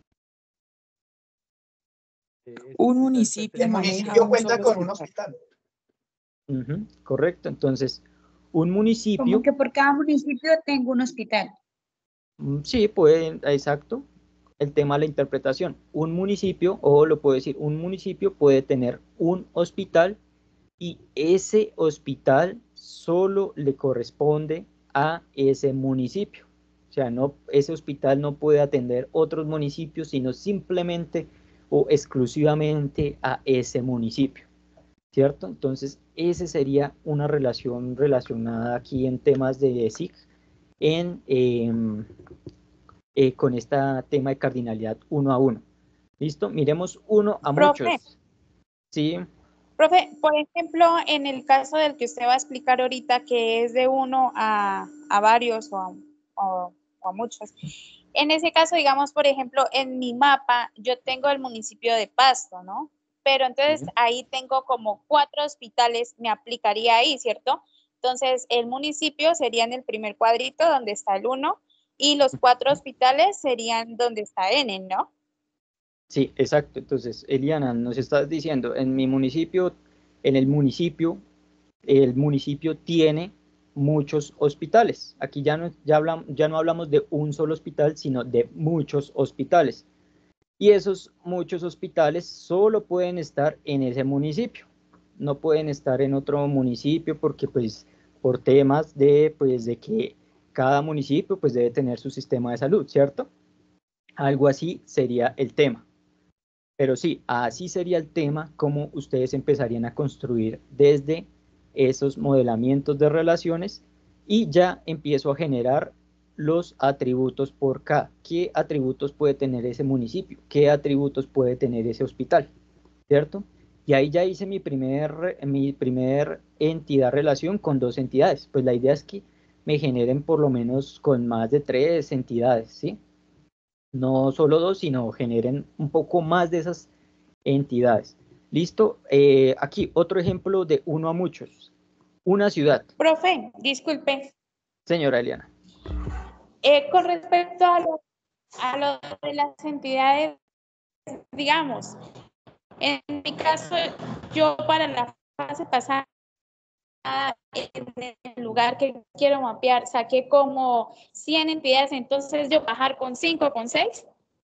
Speaker 7: Un municipio
Speaker 10: El
Speaker 7: maneja
Speaker 10: municipio
Speaker 7: un
Speaker 10: cuenta
Speaker 7: solo
Speaker 10: con un
Speaker 7: hospital.
Speaker 10: hospital.
Speaker 1: Ujú, correcto, entonces, un
Speaker 3: Como
Speaker 1: municipio,
Speaker 3: que por cada municipio tengo un hospital.
Speaker 1: mm, sí, puede, exacto, el tema de la interpretación. Un municipio, o lo puedo decir, un municipio puede tener un hospital y ese hospital solo le corresponde a ese municipio. O sea, no, ese hospital no puede atender otros municipios, sino simplemente o exclusivamente a ese municipio, ¿cierto? Entonces, esa sería una relación relacionada aquí en temas de S I C, en, eh, eh, con este tema de cardinalidad uno a uno. ¿Listo? Miremos uno a
Speaker 8: Profe,
Speaker 1: muchos. Sí,
Speaker 8: profe, por ejemplo, en el caso del que usted va a explicar ahorita, que es de uno a, a varios o a, o- o a muchos, en ese caso, digamos, por ejemplo, en mi mapa, yo tengo el municipio de Pasto, ¿no? Pero entonces
Speaker 1: sí.
Speaker 8: ahí tengo como cuatro hospitales, me aplicaría ahí, ¿cierto? Entonces, el municipio sería en el primer cuadrito donde está el uno y los cuatro hospitales serían donde está N, ¿no?
Speaker 1: Sí, exacto. Entonces, Eliana, nos estás diciendo, en mi municipio, en el municipio, el municipio tiene muchos hospitales. Aquí ya no, ya hablamos, ya no hablamos de un solo hospital, sino de muchos hospitales. Y esos muchos hospitales solo pueden estar en ese municipio. No pueden estar en otro municipio porque, pues, por temas de, pues, de que cada municipio, pues, debe tener su sistema de salud, ¿cierto? Algo así sería el tema. Pero sí, así sería el tema, cómo ustedes empezarían a construir desde esos modelamientos de relaciones y ya empiezo a generar los atributos por cada. ¿Qué atributos puede tener ese municipio? ¿Qué atributos puede tener ese hospital? ¿Cierto? Y ahí ya hice mi primer, mi primer entidad relación con dos entidades. Pues la idea es que me generen por lo menos con más de tres entidades, ¿sí? No solo dos, sino generen un poco más de esas entidades. ¿Listo? Eh, aquí otro ejemplo de uno a muchos. Una ciudad.
Speaker 8: Profe, disculpe.
Speaker 1: Señora Eliana.
Speaker 8: Eh, con respecto a lo, a lo de las entidades, digamos, en mi caso, yo para la fase pasada, en el lugar que quiero mapear, saqué como cien entidades, entonces yo bajar con cinco, con seis.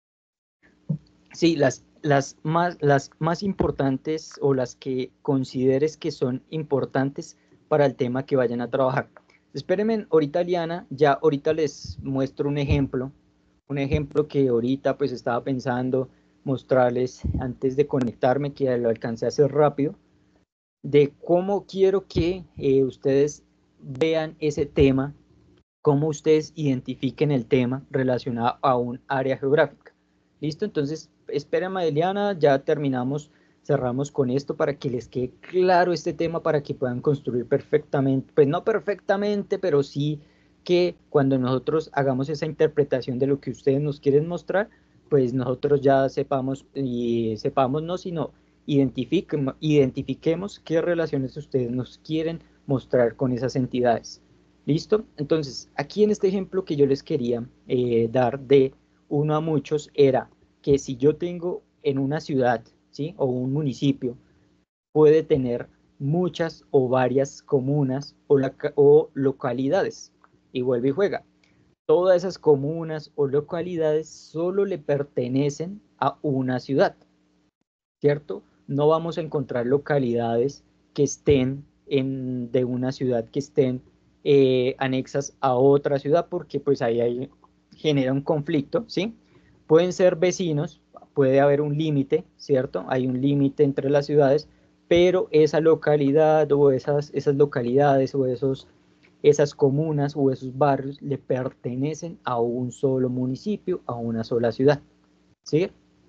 Speaker 1: Sí, las, las, más, las más importantes o las que consideres que son importantes para el tema que vayan a trabajar. Espérenme, ahorita Eliana, ya ahorita les muestro un ejemplo, un ejemplo que ahorita pues estaba pensando mostrarles antes de conectarme, que lo alcancé a hacer rápido, de cómo quiero que eh, ustedes vean ese tema, cómo ustedes identifiquen el tema relacionado a un área geográfica. ¿Listo? Entonces, espérame, Eliana, ya terminamos, cerramos con esto para que les quede claro este tema, para que puedan construir perfectamente, pues no perfectamente, pero sí que cuando nosotros hagamos esa interpretación de lo que ustedes nos quieren mostrar, pues nosotros ya sepamos, y sepamos no, sino identifiquemos, identifiquemos qué relaciones ustedes nos quieren mostrar con esas entidades. ¿Listo? Entonces, aquí en este ejemplo que yo les quería eh, dar de uno a muchos era que si yo tengo en una ciudad, ¿sí? O un municipio, puede tener muchas o varias comunas o, la, o localidades. Y vuelve y juega. Todas esas comunas o localidades solo le pertenecen a una ciudad, ¿cierto? No vamos a encontrar localidades que estén en, de una ciudad que estén eh, anexas a otra ciudad, porque pues ahí hay, genera un conflicto, ¿sí? Pueden ser vecinos, puede haber un límite, ¿cierto? Hay un límite entre las ciudades, pero esa localidad o esas, esas localidades o esos, esas comunas o esos barrios le pertenecen a un solo municipio, a una sola ciudad, ¿sí?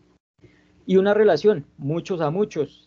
Speaker 1: Y una relación, muchos a muchos.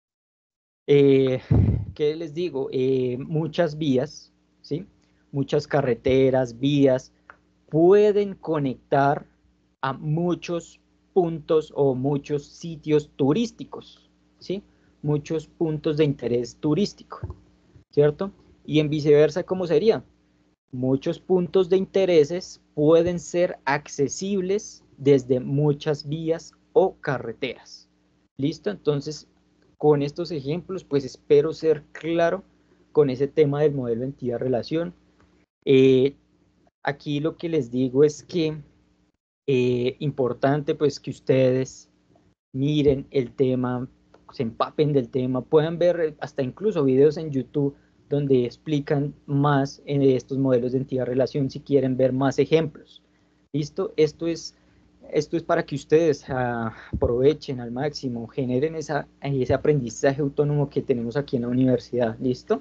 Speaker 1: Eh, ¿Qué les digo? Eh, muchas vías, ¿sí? Muchas carreteras, vías, pueden conectar a muchos puntos o muchos sitios turísticos, ¿sí? Muchos puntos de interés turístico, ¿cierto? Y en viceversa, ¿cómo sería? Muchos puntos de intereses pueden ser accesibles desde muchas vías o carreteras. ¿Listo? Entonces, con estos ejemplos, pues espero ser claro con ese tema del modelo entidad-relación. Eh, aquí lo que les digo es que eh, importante pues que ustedes miren el tema, se empapen del tema, puedan ver hasta incluso videos en YouTube donde explican más en estos modelos de entidad-relación si quieren ver más ejemplos. ¿Listo? Esto es, esto es para que ustedes uh, aprovechen al máximo, generen esa, ese aprendizaje autónomo que tenemos aquí en la universidad. ¿Listo?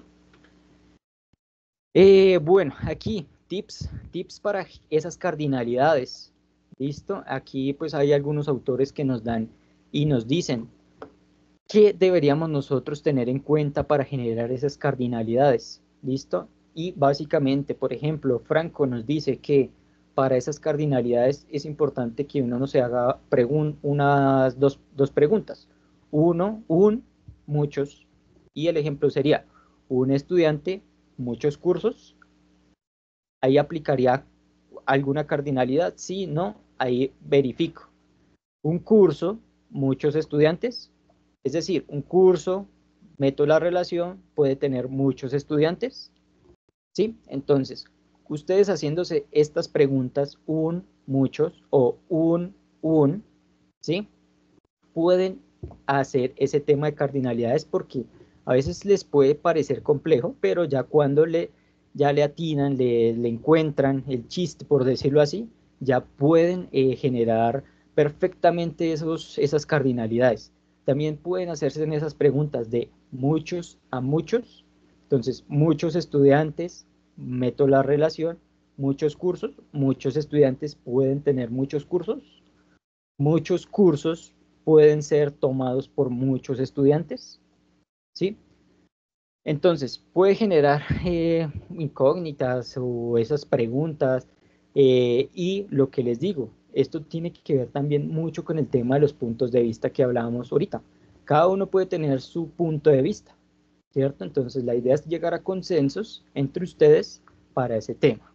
Speaker 1: Eh, bueno, aquí tips, tips para esas cardinalidades. ¿Listo? Aquí pues hay algunos autores que nos dan y nos dicen qué deberíamos nosotros tener en cuenta para generar esas cardinalidades. ¿Listo? Y básicamente, por ejemplo, Franco nos dice que para esas cardinalidades es importante que uno no se haga unas dos, dos preguntas. Uno, un, muchos. Y el ejemplo sería, un estudiante, muchos cursos. Ahí aplicaría alguna cardinalidad, sí, no, ahí verifico. Un curso, muchos estudiantes, es decir, un curso, meto la relación, puede tener muchos estudiantes, ¿sí? Entonces, ustedes haciéndose estas preguntas, un, muchos, o un, un, ¿sí? Pueden hacer ese tema de cardinalidades porque a veces les puede parecer complejo, pero ya cuando le, ya le atinan, le, le encuentran el chiste, por decirlo así, ya pueden eh, generar perfectamente esos, esas cardinalidades. También pueden hacerse en esas preguntas de muchos a muchos. Entonces, muchos estudiantes, meto la relación, muchos cursos, muchos estudiantes pueden tener muchos cursos, muchos cursos pueden ser tomados por muchos estudiantes, ¿sí? Entonces, puede generar eh, incógnitas o esas preguntas eh, y lo que les digo, esto tiene que ver también mucho con el tema de los puntos de vista que hablábamos ahorita. Cada uno puede tener su punto de vista, ¿cierto? Entonces, la idea es llegar a consensos entre ustedes para ese tema.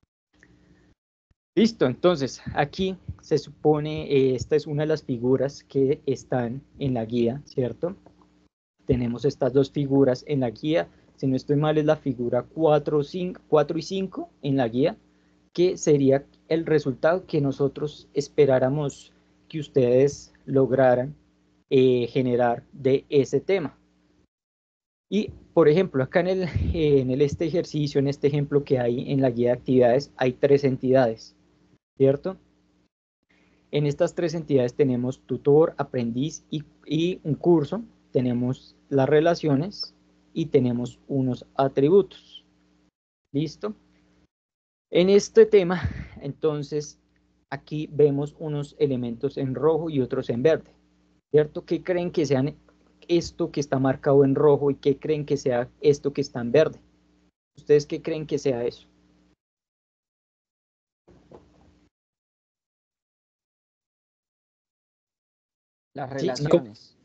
Speaker 1: Listo, entonces aquí se supone, eh, esta es una de las figuras que están en la guía, ¿cierto? Tenemos estas dos figuras en la guía, si no estoy mal es la figura cuatro, cinco, cuatro y cinco en la guía, que sería el resultado que nosotros esperáramos que ustedes lograran eh, generar de ese tema. Y, por ejemplo, acá en, el, en el, este ejercicio, en este ejemplo que hay en la guía de actividades, hay tres entidades, ¿cierto? En estas tres entidades tenemos tutor, aprendiz y, y un curso, tenemos las relaciones y tenemos unos atributos. ¿Listo? En este tema, entonces, aquí vemos unos elementos en rojo y otros en verde, ¿cierto? ¿Qué creen que sean esto que está marcado en rojo y qué creen que sea esto que está en verde? ¿Ustedes qué creen que sea eso?
Speaker 4: Las relaciones.
Speaker 5: Sí,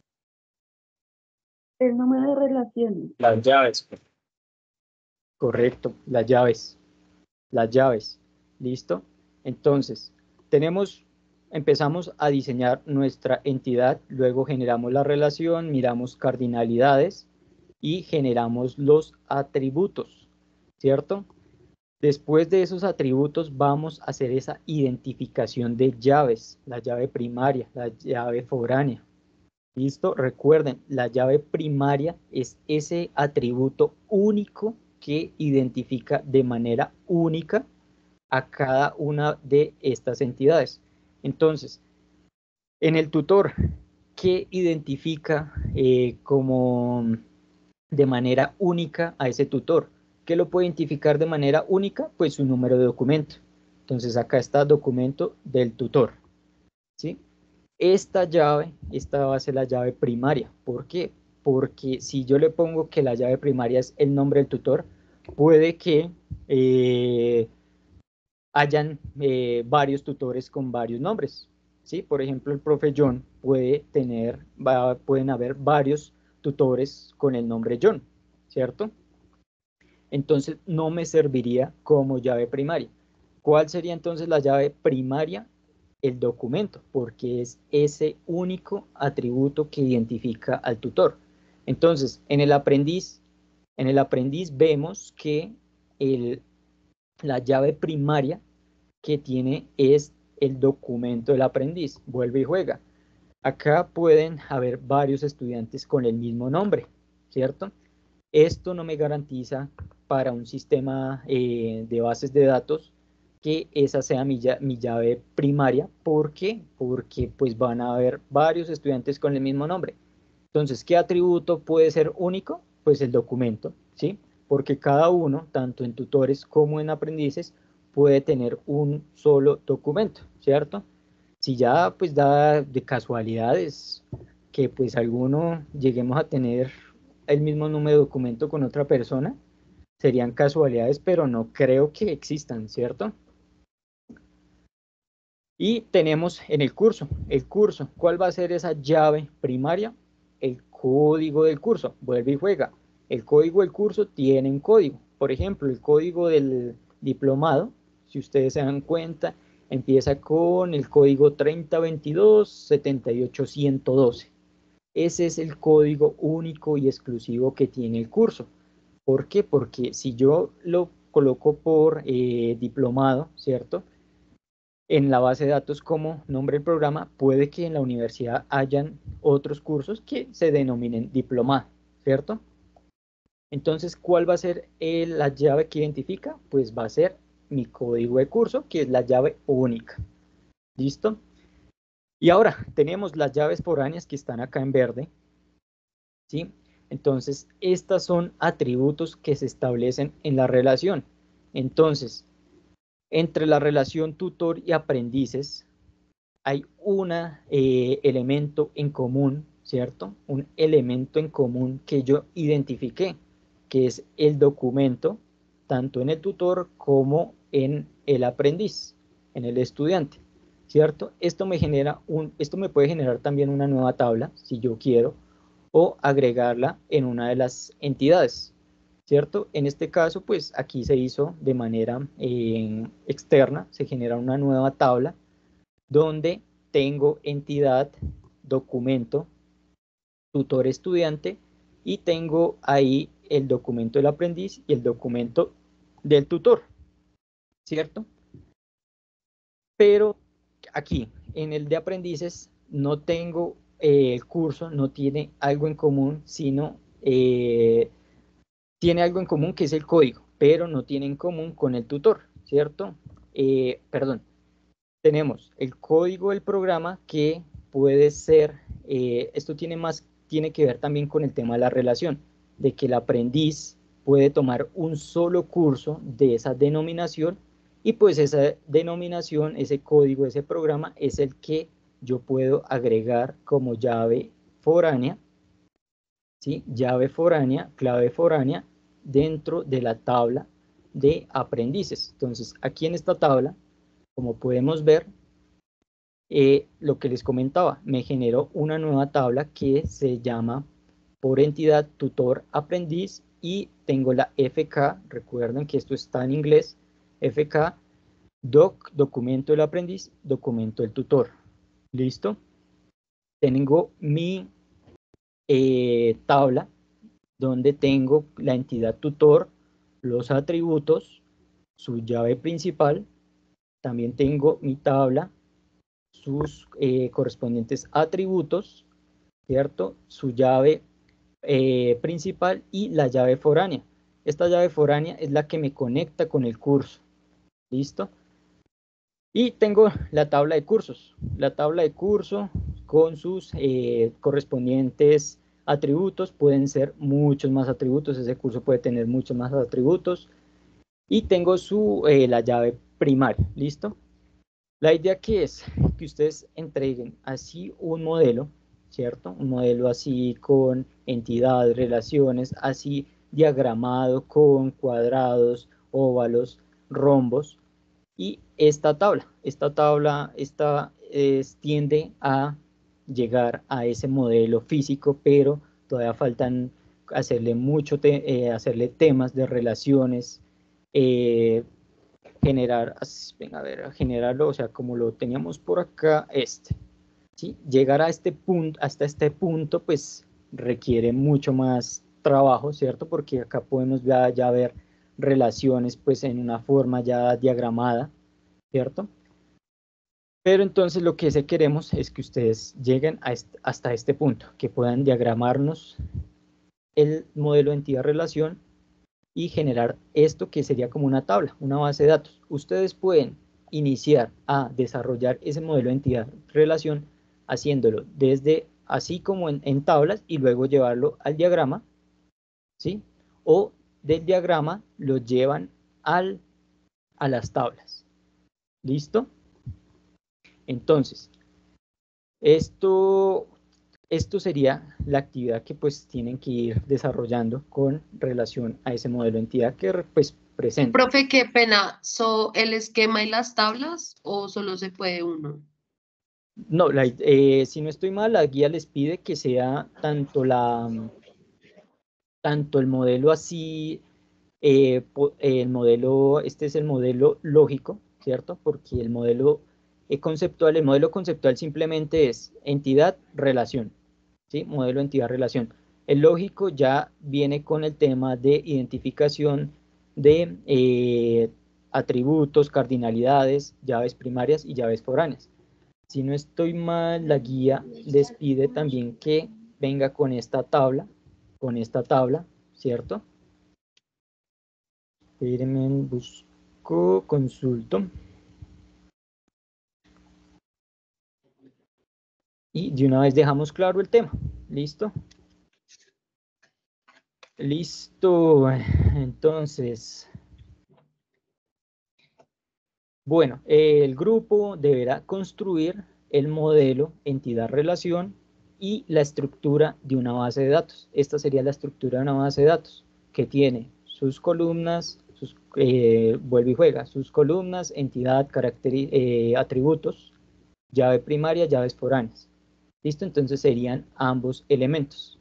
Speaker 5: el número de relaciones.
Speaker 1: Las llaves. Correcto, las llaves. Las llaves. ¿Listo? Entonces, tenemos, empezamos a diseñar nuestra entidad, luego generamos la relación, miramos cardinalidades y generamos los atributos, ¿cierto? Después de esos atributos vamos a hacer esa identificación de llaves, la llave primaria, la llave foránea. ¿Listo? Recuerden, la llave primaria es ese atributo único que identifica de manera única a cada una de estas entidades. Entonces, en el tutor, ¿qué identifica eh, como de manera única a ese tutor? ¿Qué lo puede identificar de manera única? Pues su número de documento. Entonces, acá está documento del tutor, ¿sí? Esta llave, esta va a ser la llave primaria. ¿Por qué? Porque si yo le pongo que la llave primaria es el nombre del tutor, puede que eh, hayan eh, varios tutores con varios nombres, ¿sí? Por ejemplo, el profe John puede tener, va, pueden haber varios tutores con el nombre John, ¿cierto? Entonces no me serviría como llave primaria. ¿Cuál sería entonces la llave primaria? El documento, porque es ese único atributo que identifica al tutor. Entonces, en el aprendiz, en el aprendiz vemos que el, la llave primaria que tiene es el documento del aprendiz. Vuelve y juega. Acá pueden haber varios estudiantes con el mismo nombre, ¿cierto? Esto no me garantiza para un sistema eh, de bases de datos que esa sea mi, mi llave primaria. ¿Por qué? Porque pues van a haber varios estudiantes con el mismo nombre. Entonces, ¿qué atributo puede ser único? Pues el documento, ¿sí? Porque cada uno, tanto en tutores como en aprendices, puede tener un solo documento, ¿cierto? Si ya pues da de casualidades que pues alguno lleguemos a tener el mismo número de documento con otra persona, serían casualidades, pero no creo que existan, ¿cierto? Y tenemos en el curso, el curso, ¿cuál va a ser esa llave primaria? El código del curso, vuelve y juega. El código del curso tiene un código. Por ejemplo, el código del diplomado, si ustedes se dan cuenta, empieza con el código treinta veintidós setenta y ocho ciento doce. Ese es el código único y exclusivo que tiene el curso. ¿Por qué? Porque si yo lo coloco por eh, diplomado, ¿cierto? En la base de datos como nombre del programa, puede que en la universidad hayan otros cursos que se denominen diplomado, ¿cierto? Entonces, ¿cuál va a ser el, la llave que identifica? Pues va a ser mi código de curso, que es la llave única. ¿Listo? Y ahora tenemos las llaves foráneas que están acá en verde, ¿sí? Entonces, estas son atributos que se establecen en la relación. Entonces, entre la relación tutor y aprendices, hay un eh, elemento en común, ¿cierto? Un elemento en común que yo identifiqué, que es el documento, tanto en el tutor como en el aprendiz, en el estudiante, ¿cierto? Esto me genera un, esto me puede generar también una nueva tabla, si yo quiero, o agregarla en una de las entidades, ¿cierto? En este caso, pues aquí se hizo de manera eh, externa, se genera una nueva tabla donde tengo entidad, documento, tutor estudiante y tengo ahí el documento del aprendiz y el documento del tutor, ¿cierto? Pero aquí, en el de aprendices, no tengo eh, el curso, no tiene algo en común, sino eh, tiene algo en común que es el código, pero no tiene en común con el tutor, ¿cierto? Eh, perdón, tenemos el código del programa que puede ser, eh, esto tiene más, tiene que ver también con el tema de la relación, de que el aprendiz puede tomar un solo curso de esa denominación y pues esa denominación, ese código, ese programa es el que yo puedo agregar como llave foránea, ¿sí? Llave foránea, clave foránea dentro de la tabla de aprendices. Entonces, aquí en esta tabla, como podemos ver, eh, lo que les comentaba, me generó una nueva tabla que se llama por entidad tutor aprendiz y tengo la F K, recuerden que esto está en inglés, F K, doc, documento del aprendiz, documento del tutor. ¿Listo? Tengo mi eh, tabla donde tengo la entidad tutor, los atributos, su llave principal, también tengo mi tabla, sus eh, correspondientes atributos, ¿cierto? Su llave eh, principal y la llave foránea. Esta llave foránea es la que me conecta con el curso, ¿listo? Y tengo la tabla de cursos, la tabla de curso con sus eh, correspondientes atributos, pueden ser muchos más atributos, ese curso puede tener muchos más atributos, y tengo su, eh, la llave primaria, ¿listo? La idea que es que ustedes entreguen así un modelo, ¿cierto? Un modelo así con entidades, relaciones, así diagramado con cuadrados, óvalos, rombos, y esta tabla. Esta tabla esta, es, tiende a llegar a ese modelo físico, pero todavía faltan hacerle mucho, te, eh, hacerle temas de relaciones, eh, generar, venga, a ver, generarlo, o sea, como lo teníamos por acá, este, ¿sí? Llegar a este punto, hasta este punto, pues requiere mucho más trabajo, ¿cierto? Porque acá podemos ya, ya ver relaciones, pues en una forma ya diagramada, ¿cierto? Pero entonces lo que sí queremos es que ustedes lleguen a este, hasta este punto, que puedan diagramarnos el modelo de entidad-relación y generar esto que sería como una tabla, una base de datos. Ustedes pueden iniciar a desarrollar ese modelo de entidad-relación haciéndolo desde así como en, en tablas y luego llevarlo al diagrama, ¿sí? O del diagrama lo llevan al, a las tablas. ¿Listo? Entonces, esto, esto sería la actividad que pues tienen que ir desarrollando con relación a ese modelo de entidad que pues presenta.
Speaker 11: Profe, qué pena, ¿so el esquema y las tablas o solo se puede uno?
Speaker 1: No, la, eh, si no estoy mal, la guía les pide que sea tanto la tanto el modelo así, eh, el modelo, este es el modelo lógico, ¿cierto? Porque el modelo eh, conceptual, el modelo conceptual simplemente es entidad, relación, ¿sí? Modelo, entidad, relación. El lógico ya viene con el tema de identificación de eh, atributos, cardinalidades, llaves primarias y llaves foráneas. Si no estoy mal, la guía les pide también que venga con esta tabla, con esta tabla, ¿cierto? Espérenme, busco, consulto. Y de una vez dejamos claro el tema. ¿Listo? Listo. Entonces, bueno, el grupo deberá construir el modelo entidad-relación y la estructura de una base de datos. Esta sería la estructura de una base de datos que tiene sus columnas, sus, eh, vuelve y juega, sus columnas, entidad, carácter, eh, atributos, llave primaria, llaves foráneas. ¿Listo? Entonces serían ambos elementos.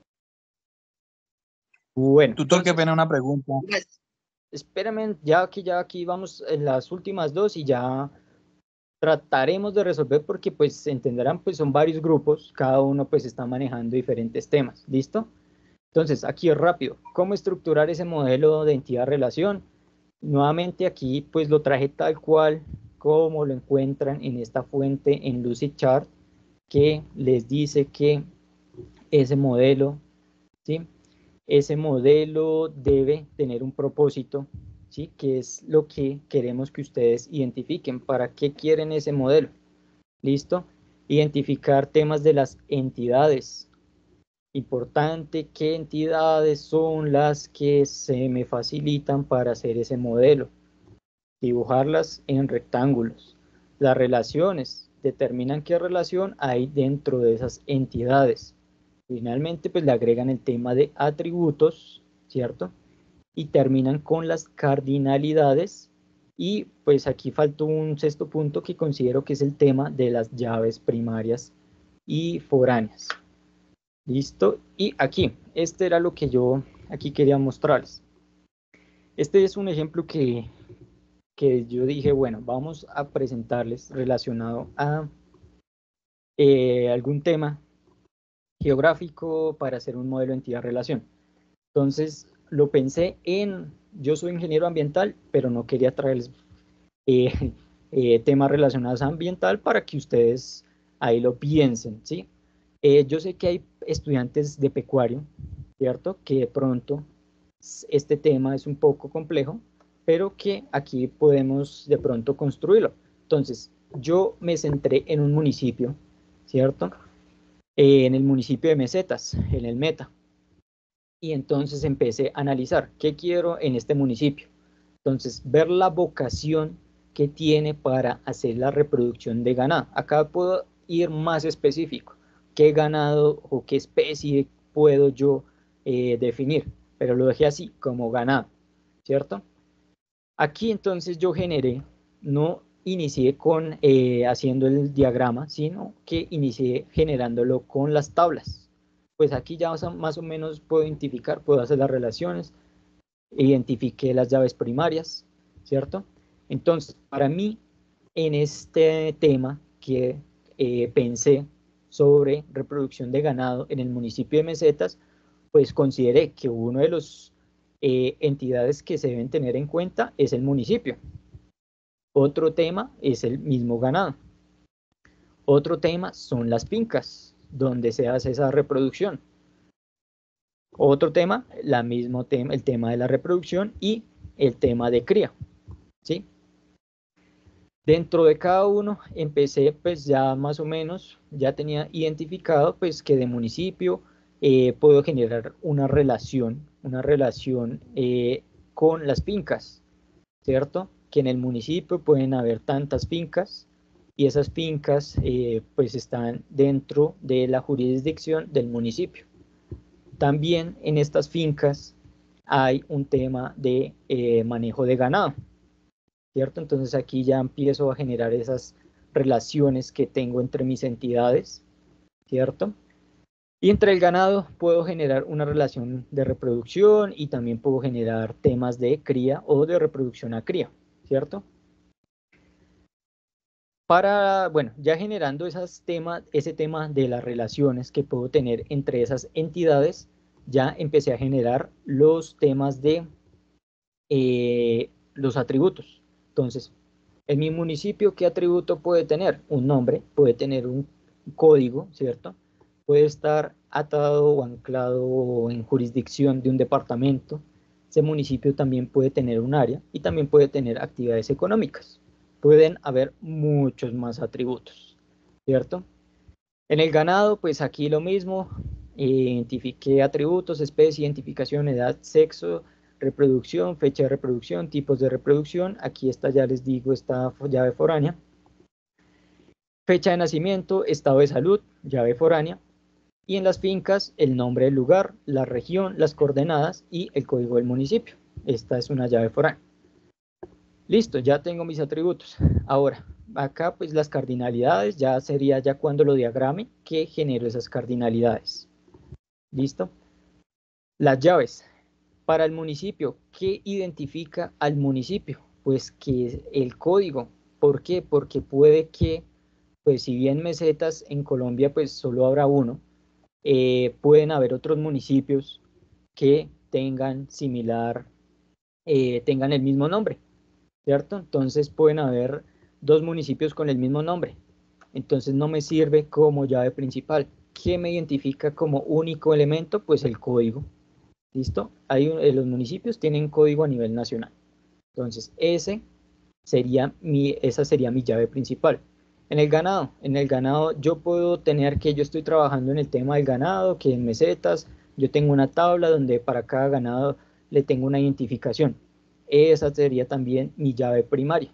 Speaker 1: Bueno.
Speaker 12: Tutor, qué pena una pregunta.
Speaker 1: Espérame, ya aquí, ya aquí vamos en las últimas dos y ya trataremos de resolver porque pues entenderán pues son varios grupos, cada uno pues está manejando diferentes temas, ¿listo? Entonces aquí es rápido, ¿cómo estructurar ese modelo de entidad-relación? Nuevamente aquí pues lo traje tal cual como lo encuentran en esta fuente en Lucidchart que les dice que ese modelo, ¿sí? Ese modelo debe tener un propósito, ¿sí? Que es lo que queremos que ustedes identifiquen. ¿Para qué quieren ese modelo? ¿Listo? Identificar temas de las entidades. Importante, ¿qué entidades son las que se me facilitan para hacer ese modelo? Dibujarlas en rectángulos. Las relaciones determinan qué relación hay dentro de esas entidades. Finalmente, pues le agregan el tema de atributos, ¿cierto? Y terminan con las cardinalidades. Y pues aquí faltó un sexto punto que considero que es el tema de las llaves primarias y foráneas. ¿Listo? Y aquí, este era lo que yo aquí quería mostrarles. Este es un ejemplo que, que yo dije, bueno, vamos a presentarles relacionado a eh, algún tema geográfico para hacer un modelo de entidad-relación. Entonces, lo pensé en, yo soy ingeniero ambiental, pero no quería traerles eh, eh, temas relacionados a ambiental para que ustedes ahí lo piensen, ¿sí? Eh, yo sé que hay estudiantes de pecuario, ¿cierto? Que de pronto este tema es un poco complejo, pero que aquí podemos de pronto construirlo. Entonces, yo me centré en un municipio, ¿cierto? Eh, en el municipio de Mesetas, en el Meta. Y entonces empecé a analizar qué quiero en este municipio. Entonces, ver la vocación que tiene para hacer la reproducción de ganado. Acá puedo ir más específico. ¿Qué ganado o qué especie puedo yo eh, definir? Pero lo dejé así, como ganado, ¿cierto? Aquí entonces yo generé no inicié con eh, haciendo el diagrama, sino que inicié generándolo con las tablas. Pues aquí ya más o menos puedo identificar, puedo hacer las relaciones, identifiqué las llaves primarias, ¿cierto? Entonces, para mí, en este tema que eh, pensé sobre reproducción de ganado en el municipio de Mesetas, pues consideré que uno de los eh, entidades que se deben tener en cuenta es el municipio. Otro tema es el mismo ganado. Otro tema son las fincas, donde se hace esa reproducción. Otro tema, la mismo tema, el tema de la reproducción y el tema de cría, ¿sí? Dentro de cada uno empecé pues ya más o menos, ya tenía identificado pues que de municipio eh, puedo generar una relación, una relación eh, con las fincas, ¿cierto? Que en el municipio pueden haber tantas fincas y esas fincas eh, pues están dentro de la jurisdicción del municipio. También en estas fincas hay un tema de eh, manejo de ganado, ¿cierto? Entonces aquí ya empiezo a generar esas relaciones que tengo entre mis entidades, ¿cierto? Y entre el ganado puedo generar una relación de reproducción y también puedo generar temas de cría o de reproducción a cría, ¿cierto? Para, bueno, ya generando esas temas, ese tema de las relaciones que puedo tener entre esas entidades, ya empecé a generar los temas de eh, los atributos. Entonces, en mi municipio, ¿qué atributo puede tener? Un nombre, puede tener un código, ¿cierto? Puede estar atado o anclado en jurisdicción de un departamento. Ese municipio también puede tener un área y también puede tener actividades económicas. Pueden haber muchos más atributos, ¿cierto? En el ganado, pues aquí lo mismo, identifiqué atributos, especie, identificación, edad, sexo, reproducción, fecha de reproducción, tipos de reproducción. Aquí está, ya les digo, esta llave foránea. Fecha de nacimiento, estado de salud, llave foránea. Y en las fincas, el nombre del lugar, la región, las coordenadas y el código del municipio. Esta es una llave foránea. Listo, ya tengo mis atributos. Ahora, acá pues las cardinalidades, ya sería ya cuando lo diagrame que genero esas cardinalidades. ¿Listo? Las llaves. Para el municipio, ¿qué identifica al municipio? Pues que el código. ¿Por qué? Porque puede que, pues si bien Mesetas en Colombia pues solo habrá uno, eh, pueden haber otros municipios que tengan similar, eh, tengan el mismo nombre, ¿cierto? Entonces pueden haber dos municipios con el mismo nombre. Entonces no me sirve como llave principal. ¿Qué me identifica como único elemento? Pues el código. ¿Listo? Hay, los municipios tienen código a nivel nacional. Entonces, ese sería mi, esa sería mi llave principal. En el ganado, en el ganado yo puedo tener que yo estoy trabajando en el tema del ganado, que en mesetas, yo tengo una tabla donde para cada ganado le tengo una identificación. Esa sería también mi llave primaria.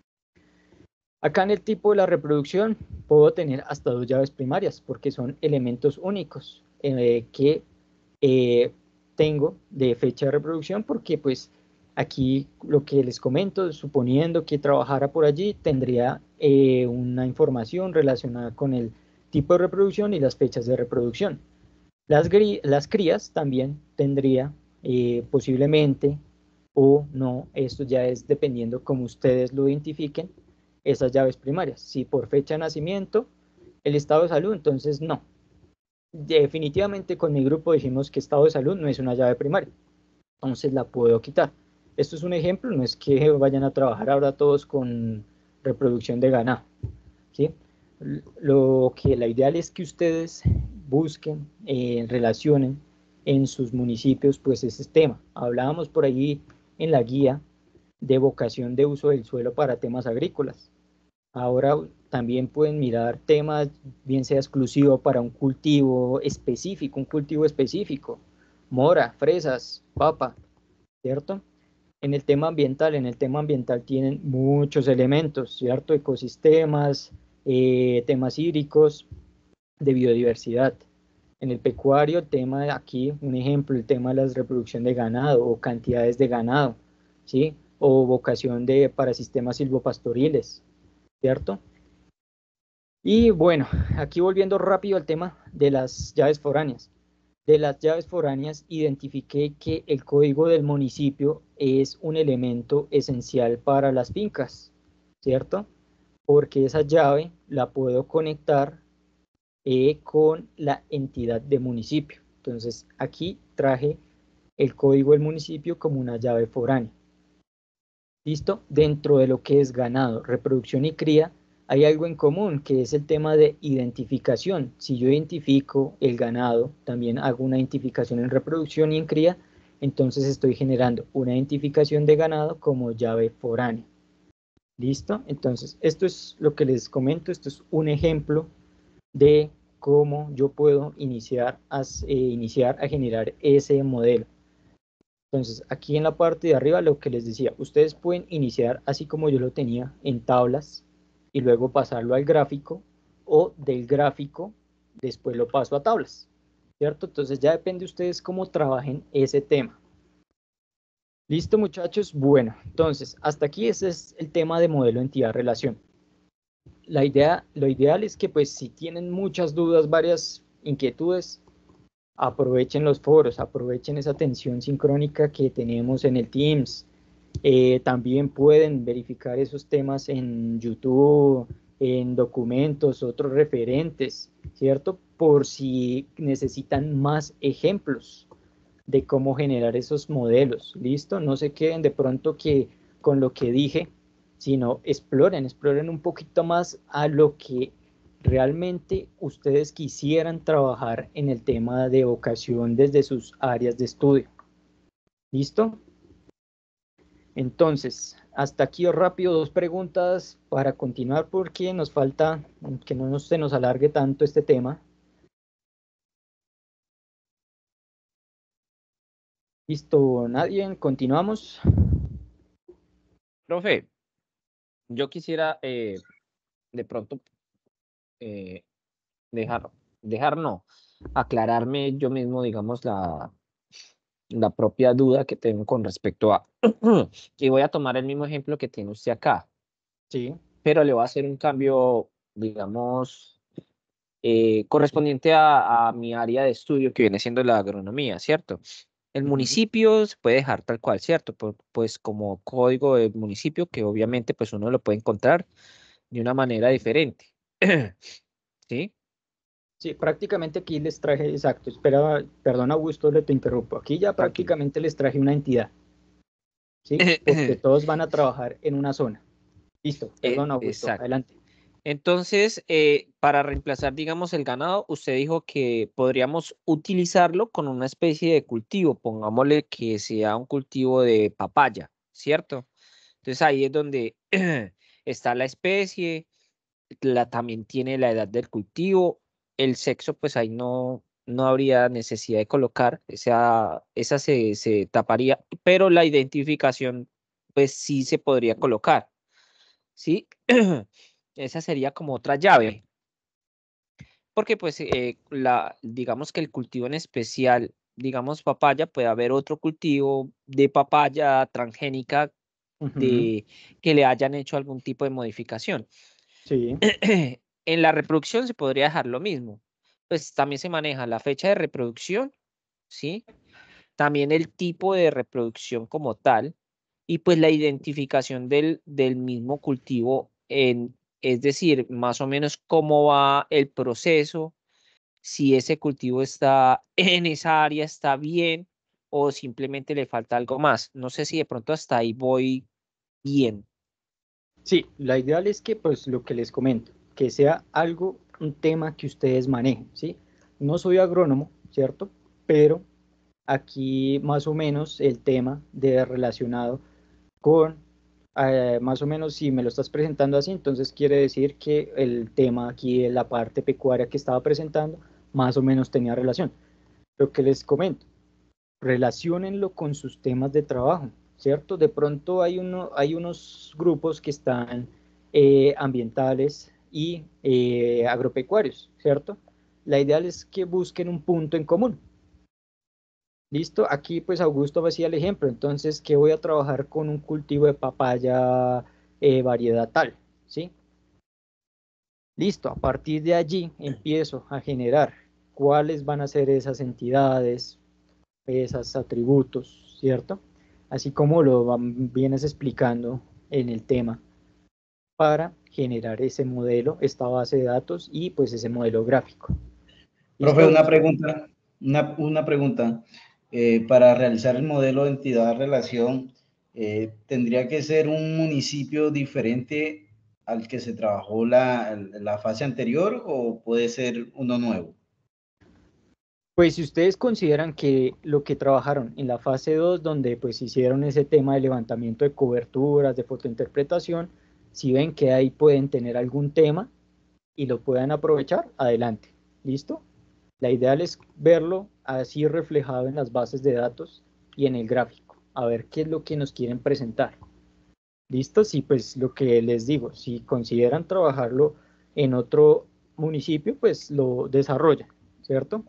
Speaker 1: Acá en el tipo de la reproducción puedo tener hasta dos llaves primarias porque son elementos únicos eh, que eh, tengo de fecha de reproducción, porque pues aquí lo que les comento, suponiendo que trabajara por allí, tendría eh, una información relacionada con el tipo de reproducción y las fechas de reproducción. Las, las crías también tendría eh, posiblemente o no, esto ya es dependiendo como ustedes lo identifiquen, esas llaves primarias. Si por fecha de nacimiento, el estado de salud, entonces no. Definitivamente con mi grupo dijimos que estado de salud no es una llave primaria, entonces la puedo quitar. Esto es un ejemplo, no es que vayan a trabajar ahora todos con reproducción de ganado, ¿sí? Lo que la ideal es que ustedes busquen, eh, relacionen en sus municipios pues ese tema. Hablábamos por allí en la guía de vocación de uso del suelo para temas agrícolas. Ahora también pueden mirar temas, bien sea exclusivo para un cultivo específico, un cultivo específico, mora, fresas, papa, ¿cierto? En el tema ambiental, en el tema ambiental tienen muchos elementos, ¿cierto? Ecosistemas, eh, temas hídricos, de biodiversidad. En el pecuario, el tema aquí, un ejemplo, el tema de la reproducción de ganado o cantidades de ganado, ¿sí? o vocación de, para sistemas silvopastoriles, ¿cierto? Y bueno, aquí volviendo rápido al tema de las llaves foráneas. De las llaves foráneas identifiqué que el código del municipio es un elemento esencial para las fincas, ¿cierto? Porque esa llave la puedo conectar eh, con la entidad de municipio. Entonces aquí traje el código del municipio como una llave foránea. ¿Listo? Dentro de lo que es ganado, reproducción y cría, hay algo en común, que es el tema de identificación. Si yo identifico el ganado, también hago una identificación en reproducción y en cría, entonces estoy generando una identificación de ganado como llave foránea. ¿Listo? Entonces, esto es lo que les comento, esto es un ejemplo de cómo yo puedo iniciar a, eh, iniciar a generar ese modelo. Entonces, aquí en la parte de arriba, lo que les decía, ustedes pueden iniciar así como yo lo tenía en tablas y luego pasarlo al gráfico, o del gráfico después lo paso a tablas, ¿cierto? Entonces ya depende de ustedes cómo trabajen ese tema. ¿Listo, muchachos? Bueno, entonces, hasta aquí ese es el tema de modelo entidad-relación. La idea, lo ideal es que pues si tienen muchas dudas, varias inquietudes, aprovechen los foros, aprovechen esa atención sincrónica que tenemos en el Teams. Eh, también pueden verificar esos temas en YouTube, en documentos, otros referentes, ¿cierto? Por si necesitan más ejemplos de cómo generar esos modelos, ¿listo? No se queden de pronto que con lo que dije, sino exploren, exploren un poquito más a lo que realmente ustedes quisieran trabajar en el tema de vocación desde sus áreas de estudio. ¿Listo? Entonces, hasta aquí rápido dos preguntas para continuar porque nos falta que no nos, se nos alargue tanto este tema. ¿Listo? ¿Nadie? ¿Continuamos?
Speaker 4: Profe, yo quisiera eh, de pronto eh, dejar, dejar no, aclararme yo mismo, digamos, la, la propia duda que tengo con respecto a, y voy a tomar el mismo ejemplo que tiene usted acá.
Speaker 1: Sí.
Speaker 4: Pero le voy a hacer un cambio, digamos, eh, correspondiente a, a mi área de estudio, que viene siendo la agronomía, ¿cierto? El municipio se puede dejar tal cual, ¿cierto? Pues, pues como código del municipio, que obviamente pues uno lo puede encontrar de una manera diferente. ¿Sí?
Speaker 1: Sí, prácticamente aquí les traje, exacto, espera, perdón Augusto, le te interrumpo, aquí ya prácticamente les traje una entidad, ¿sí? Porque todos van a trabajar en una zona. Listo, perdón Augusto,
Speaker 4: Exacto.
Speaker 1: adelante.
Speaker 4: Entonces, eh, para reemplazar, digamos, el ganado, usted dijo que podríamos utilizarlo con una especie de cultivo, pongámosle que sea un cultivo de papaya, ¿cierto? Entonces ahí es donde está la especie, la, también tiene la edad del cultivo, el sexo, pues ahí no, no habría necesidad de colocar, esa, esa se, se taparía, pero la identificación, pues sí se podría colocar, ¿sí? Esa sería como otra llave. Porque pues eh, la, digamos que el cultivo en especial, digamos papaya, puede haber otro cultivo de papaya transgénica de, uh-huh. que le hayan hecho algún tipo de modificación.
Speaker 1: Sí.
Speaker 4: En la reproducción se podría dejar lo mismo. Pues también se maneja la fecha de reproducción, ¿sí? También el tipo de reproducción como tal, y pues la identificación del, del mismo cultivo, en, es decir, más o menos cómo va el proceso, si ese cultivo está en esa área, está bien, o simplemente le falta algo más. No sé si de pronto hasta ahí voy bien.
Speaker 1: Sí, la ideal es que, pues, lo que les comento, que sea algo, un tema que ustedes manejen, ¿sí? No soy agrónomo, ¿cierto? Pero aquí más o menos el tema de relacionado con, eh, más o menos si me lo estás presentando así, entonces quiere decir que el tema aquí de la parte pecuaria que estaba presentando, más o menos tenía relación. Lo que les comento, relaciónenlo con sus temas de trabajo, ¿cierto? De pronto hay, uno, hay unos grupos que están eh, ambientales y eh, agropecuarios, ¿cierto? La ideal es que busquen un punto en común. ¿Listo? Aquí pues Augusto hacía el ejemplo, entonces que voy a trabajar con un cultivo de papaya eh, variedad tal, ¿sí? Listo, a partir de allí empiezo a generar cuáles van a ser esas entidades, esos atributos, ¿cierto? Así como lo van- vienes explicando en el tema, para generar ese modelo, esta base de datos y pues ese modelo gráfico.
Speaker 12: Profe,
Speaker 1: ¿Listo,
Speaker 12: una
Speaker 1: Augusto?
Speaker 12: pregunta, una, una pregunta. Eh, para realizar el modelo de entidad-relación, eh, ¿tendría que ser un municipio diferente al que se trabajó la, la fase anterior o puede ser uno nuevo?
Speaker 1: Pues si ustedes consideran que lo que trabajaron en la fase dos, donde pues hicieron ese tema de levantamiento de coberturas, de fotointerpretación, si ven que ahí pueden tener algún tema y lo puedan aprovechar, adelante. ¿Listo? La ideal es verlo así reflejado en las bases de datos y en el gráfico, a ver qué es lo que nos quieren presentar. ¿Listo? Sí, pues lo que les digo, si consideran trabajarlo en otro municipio, pues lo desarrollan, ¿cierto?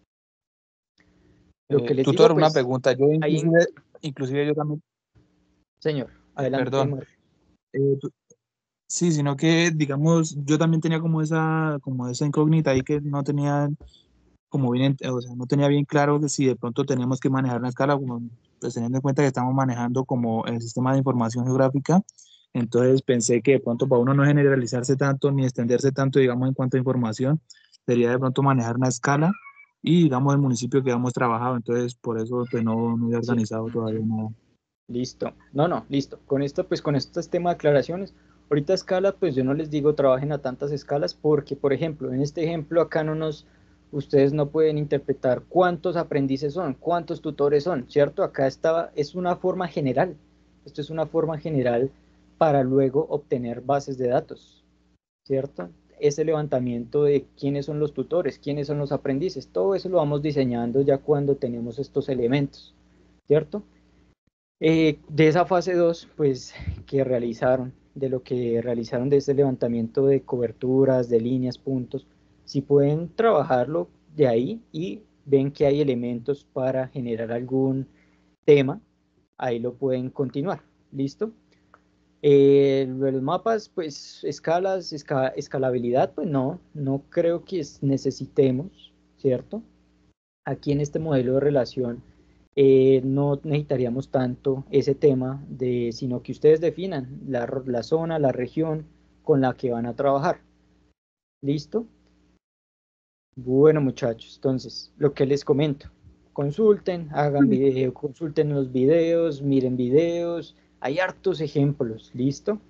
Speaker 1: Lo que
Speaker 7: Eh,
Speaker 1: les digo,
Speaker 7: tutor, una
Speaker 1: pues
Speaker 7: pregunta. Yo
Speaker 1: ahí, en...
Speaker 7: inclusive, inclusive yo también,
Speaker 1: Señor,
Speaker 7: eh,
Speaker 1: adelante,
Speaker 7: perdón.
Speaker 1: Marco.
Speaker 7: Eh, tu- sí, sino que, digamos, yo también tenía como esa, como esa incógnita ahí que no tenía como bien, ent- o sea, no tenía bien claro que si de pronto teníamos que manejar una escala, como, pues teniendo en cuenta que estamos manejando como el sistema de información geográfica, entonces pensé que de pronto para uno no generalizarse tanto ni extenderse tanto, digamos, en cuanto a información, sería de pronto manejar una escala y, digamos, el municipio que hemos trabajado, entonces por eso pues no, no he
Speaker 1: Sí,
Speaker 7: organizado todavía nada.
Speaker 1: listo. No, no, listo. Con esto, pues con estos temas de aclaraciones, ahorita escala, pues yo no les digo trabajen a tantas escalas porque, por ejemplo, en este ejemplo acá no nos, ustedes no pueden interpretar cuántos aprendices son, cuántos tutores son, ¿cierto? Acá está, es una forma general. Esto es una forma general para luego obtener bases de datos, ¿cierto? Ese levantamiento de quiénes son los tutores, quiénes son los aprendices, todo eso lo vamos diseñando ya cuando tenemos estos elementos, ¿cierto? Eh, de esa fase dos, pues, que realizaron, de lo que realizaron de ese levantamiento de coberturas, de líneas, puntos, si pueden trabajarlo de ahí y ven que hay elementos para generar algún tema, ahí lo pueden continuar, ¿listo? Eh, los mapas, pues, escalas, esca- escalabilidad, pues no, no creo que es- necesitemos, ¿cierto? Aquí en este modelo de relación eh, no necesitaríamos tanto ese tema, de, sino que ustedes definan la, la zona, la región con la que van a trabajar. ¿Listo? Bueno, muchachos, entonces, lo que les comento, consulten, hagan video, consulten los videos, miren videos, hay hartos ejemplos, ¿listo?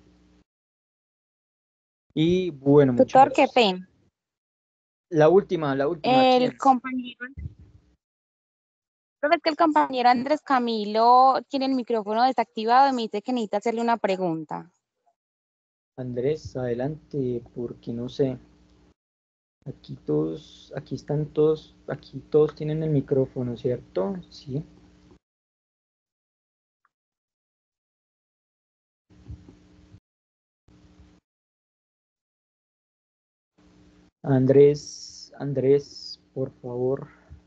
Speaker 1: Y bueno,
Speaker 3: Tutor, qué
Speaker 1: muchachos,
Speaker 3: pena.
Speaker 1: la última, la última,
Speaker 3: El
Speaker 1: ¿quién?
Speaker 3: compañero, creo que el compañero Andrés Camilo tiene el micrófono desactivado y me dice que necesita hacerle una pregunta.
Speaker 1: Andrés, adelante, porque no sé. Aquí todos, aquí están todos, aquí todos tienen el micrófono, ¿cierto? Sí. Andrés, Andrés, por favor.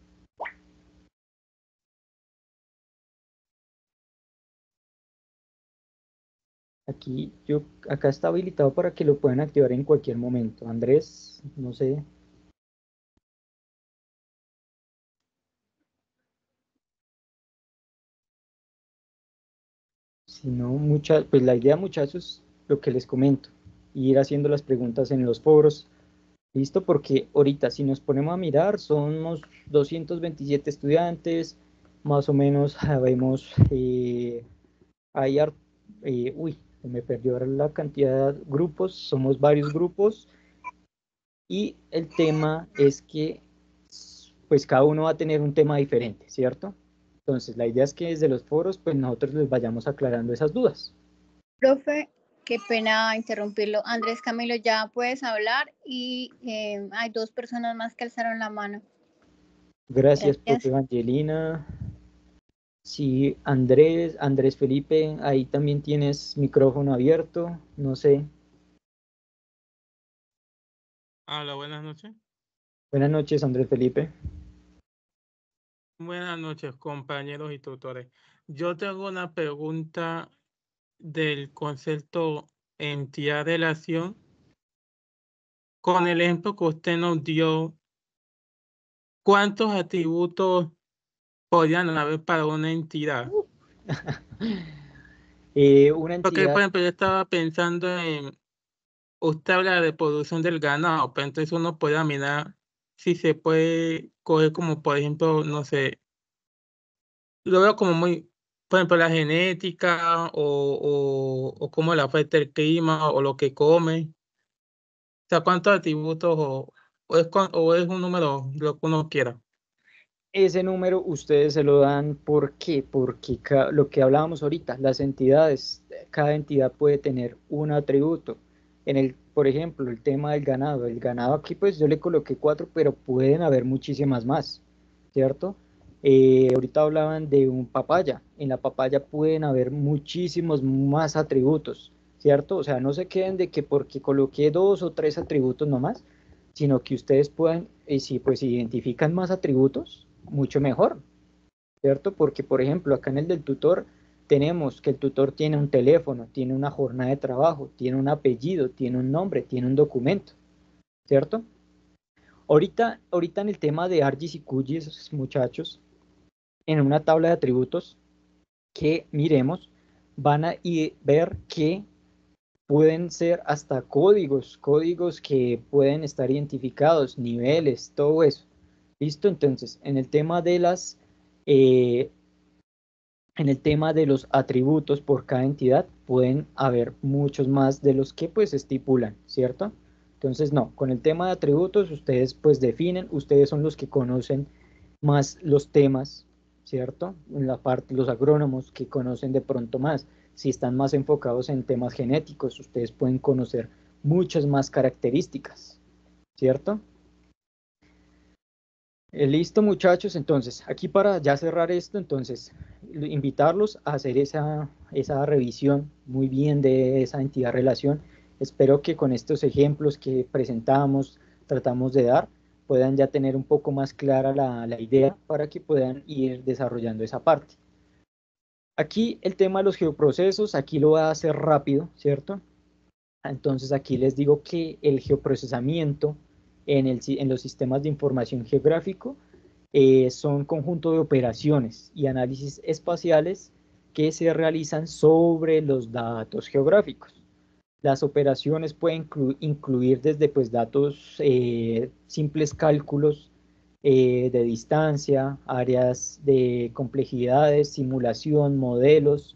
Speaker 1: Aquí, yo, acá está habilitado para que lo puedan activar en cualquier momento. Andrés, no sé. Si no, muchas, pues la idea, muchachos, lo que les comento, ir haciendo las preguntas en los foros. ¿Listo? Porque ahorita si nos ponemos a mirar, somos doscientos veintisiete estudiantes, más o menos sabemos, eh, hay, har- eh, uy, se me perdió ahora la cantidad de grupos, somos varios grupos y el tema es que pues cada uno va a tener un tema diferente, ¿cierto? Entonces la idea es que desde los foros pues nosotros les vayamos aclarando esas dudas.
Speaker 13: Profe, qué pena interrumpirlo. Andrés Camilo, ya puedes hablar y eh, hay dos personas más que alzaron la mano.
Speaker 1: Gracias,
Speaker 13: Gracias.
Speaker 1: profe Evangelina. Sí, Andrés, Andrés Felipe, ahí también tienes micrófono abierto, no sé.
Speaker 14: Hola, buenas noches.
Speaker 1: Buenas noches, Andrés Felipe.
Speaker 14: Buenas noches, compañeros y tutores. Yo tengo una pregunta del concepto entidad-relación. Con el ejemplo que usted nos dio, ¿cuántos atributos podrían haber para una entidad?
Speaker 1: eh, una
Speaker 14: Porque,
Speaker 1: entidad...
Speaker 14: por ejemplo, yo estaba pensando en, usted habla de reproducción del ganado, pero entonces uno puede mirar si se puede coger como, por ejemplo, no sé, lo veo como muy, por ejemplo, la genética o, o, o cómo le afecta el clima o lo que come. O sea, cuántos atributos o, o, es, cuan- o es un número, lo que uno quiera.
Speaker 1: Ese número ustedes se lo dan, ¿por qué? Porque ca- lo que hablábamos ahorita, las entidades, cada entidad puede tener un atributo. En el, por ejemplo, el tema del ganado. El ganado aquí pues yo le coloqué cuatro, pero pueden haber muchísimas más, ¿cierto? Eh, ahorita hablaban de un papaya. En la papaya pueden haber muchísimos más atributos, ¿cierto? O sea, no se queden de que porque coloqué dos o tres atributos nomás, sino que ustedes puedan, y si pues identifican más atributos, mucho mejor, ¿cierto? Porque, por ejemplo, acá en el del tutor tenemos que el tutor tiene un teléfono, tiene una jornada de trabajo, tiene un apellido, tiene un nombre, tiene un documento, ¿cierto? Ahorita, ahorita en el tema de ARGIS y QGIS, muchachos, en una tabla de atributos que miremos, van a ir, ver que pueden ser hasta códigos, códigos que pueden estar identificados, niveles, todo eso. ¿Listo? Entonces, en el tema de las eh, en el tema de los atributos por cada entidad pueden haber muchos más de los que pues estipulan, ¿cierto? Entonces no, con el tema de atributos ustedes pues definen, ustedes son los que conocen más los temas, ¿cierto? En la parte, los agrónomos que conocen de pronto más, si están más enfocados en temas genéticos, ustedes pueden conocer muchas más características, ¿cierto? Eh, listo, muchachos, entonces, aquí para ya cerrar esto, entonces, invitarlos a hacer esa, esa revisión muy bien de esa entidad relación. Espero que con estos ejemplos que presentamos, tratamos de dar, puedan ya tener un poco más clara la, la idea para que puedan ir desarrollando esa parte. Aquí el tema de los geoprocesos, aquí lo voy a hacer rápido, ¿cierto? Entonces aquí les digo que el geoprocesamiento en, el, en los sistemas de información geográfico eh, son conjunto de operaciones y análisis espaciales que se realizan sobre los datos geográficos. Las operaciones pueden inclu incluir desde pues, datos, eh, simples cálculos eh, de distancia, áreas de complejidades, simulación, modelos.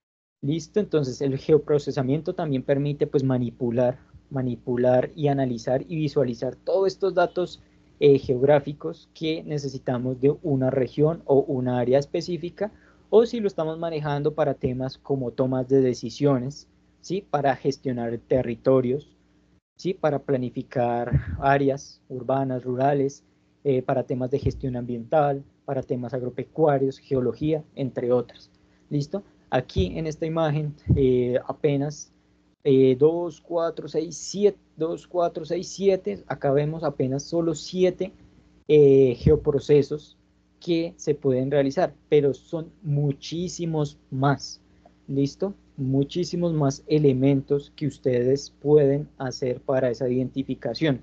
Speaker 1: Listo, entonces el geoprocesamiento también permite pues manipular, manipular y analizar y visualizar todos estos datos eh, geográficos que necesitamos de una región o una área específica, o si lo estamos manejando para temas como tomas de decisiones, ¿sí? Para gestionar territorios, ¿sí? Para planificar áreas urbanas, rurales, eh, para temas de gestión ambiental, para temas agropecuarios, geología, entre otras. ¿Listo? Aquí en esta imagen eh, apenas eh, dos, cuatro, seis, siete, dos, cuatro, seis, siete, acá vemos apenas solo siete eh, geoprocesos que se pueden realizar, pero son muchísimos más. ¿Listo? Muchísimos más elementos que ustedes pueden hacer para esa identificación.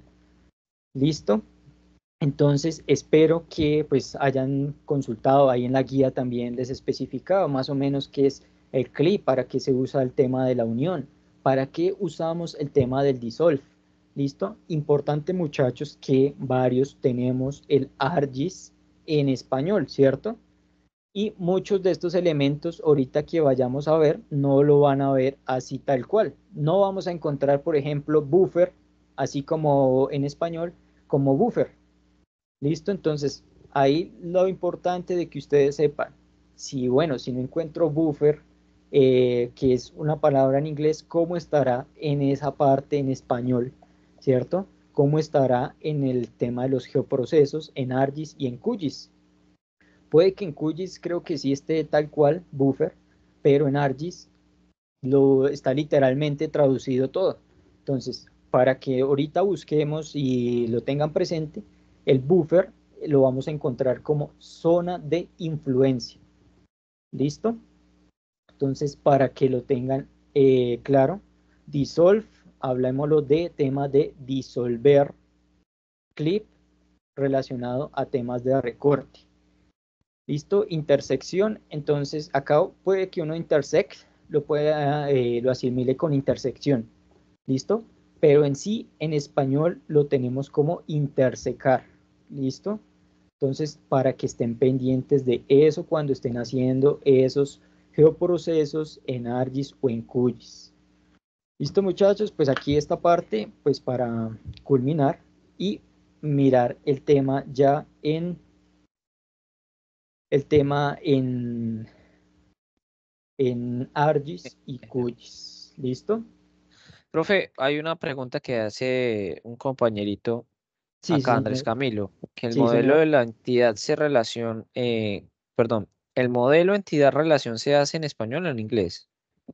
Speaker 1: ¿Listo? Entonces, espero que pues hayan consultado ahí en la guía también les especificado más o menos qué es el C L I, para qué se usa el tema de la unión, para qué usamos el tema del dissolve. ¿Listo? Importante, muchachos, que varios tenemos el ARGIS en español, ¿cierto? Y muchos de estos elementos ahorita que vayamos a ver no lo van a ver así tal cual. No vamos a encontrar, por ejemplo, buffer, así como en español, como buffer. ¿Listo? Entonces, ahí lo importante de que ustedes sepan, si bueno, si no encuentro buffer, eh, que es una palabra en inglés, ¿cómo estará en esa parte en español? ¿Cierto? ¿Cómo estará en el tema de los geoprocesos, en ARGIS y en QGIS? Puede que en QGIS creo que sí esté tal cual, buffer, pero en ARGIS lo está literalmente traducido todo. Entonces, para que ahorita busquemos y lo tengan presente, el buffer lo vamos a encontrar como zona de influencia. ¿Listo? Entonces, para que lo tengan eh, claro, dissolve, hablemoslo de tema de disolver, clip relacionado a temas de recorte. ¿Listo? Intersección, entonces acá puede que uno intersect lo pueda, eh, lo asimile con intersección. ¿Listo? Pero en sí, en español lo tenemos como intersecar. ¿Listo? Entonces, para que estén pendientes de eso cuando estén haciendo esos geoprocesos en ArcGIS o en QGIS. ¿Listo, muchachos? Pues aquí esta parte, pues para culminar y mirar el tema ya en el tema en en ArcGIS y QGIS. ¿Listo?
Speaker 4: Profe, hay una pregunta que hace un compañerito
Speaker 1: Sí, sí,
Speaker 4: acá, Andrés
Speaker 1: señor.
Speaker 4: Camilo, que el
Speaker 1: Sí,
Speaker 4: modelo
Speaker 1: señor.
Speaker 4: de la entidad se relaciona, eh, perdón, el modelo entidad relación se hace en español o en inglés.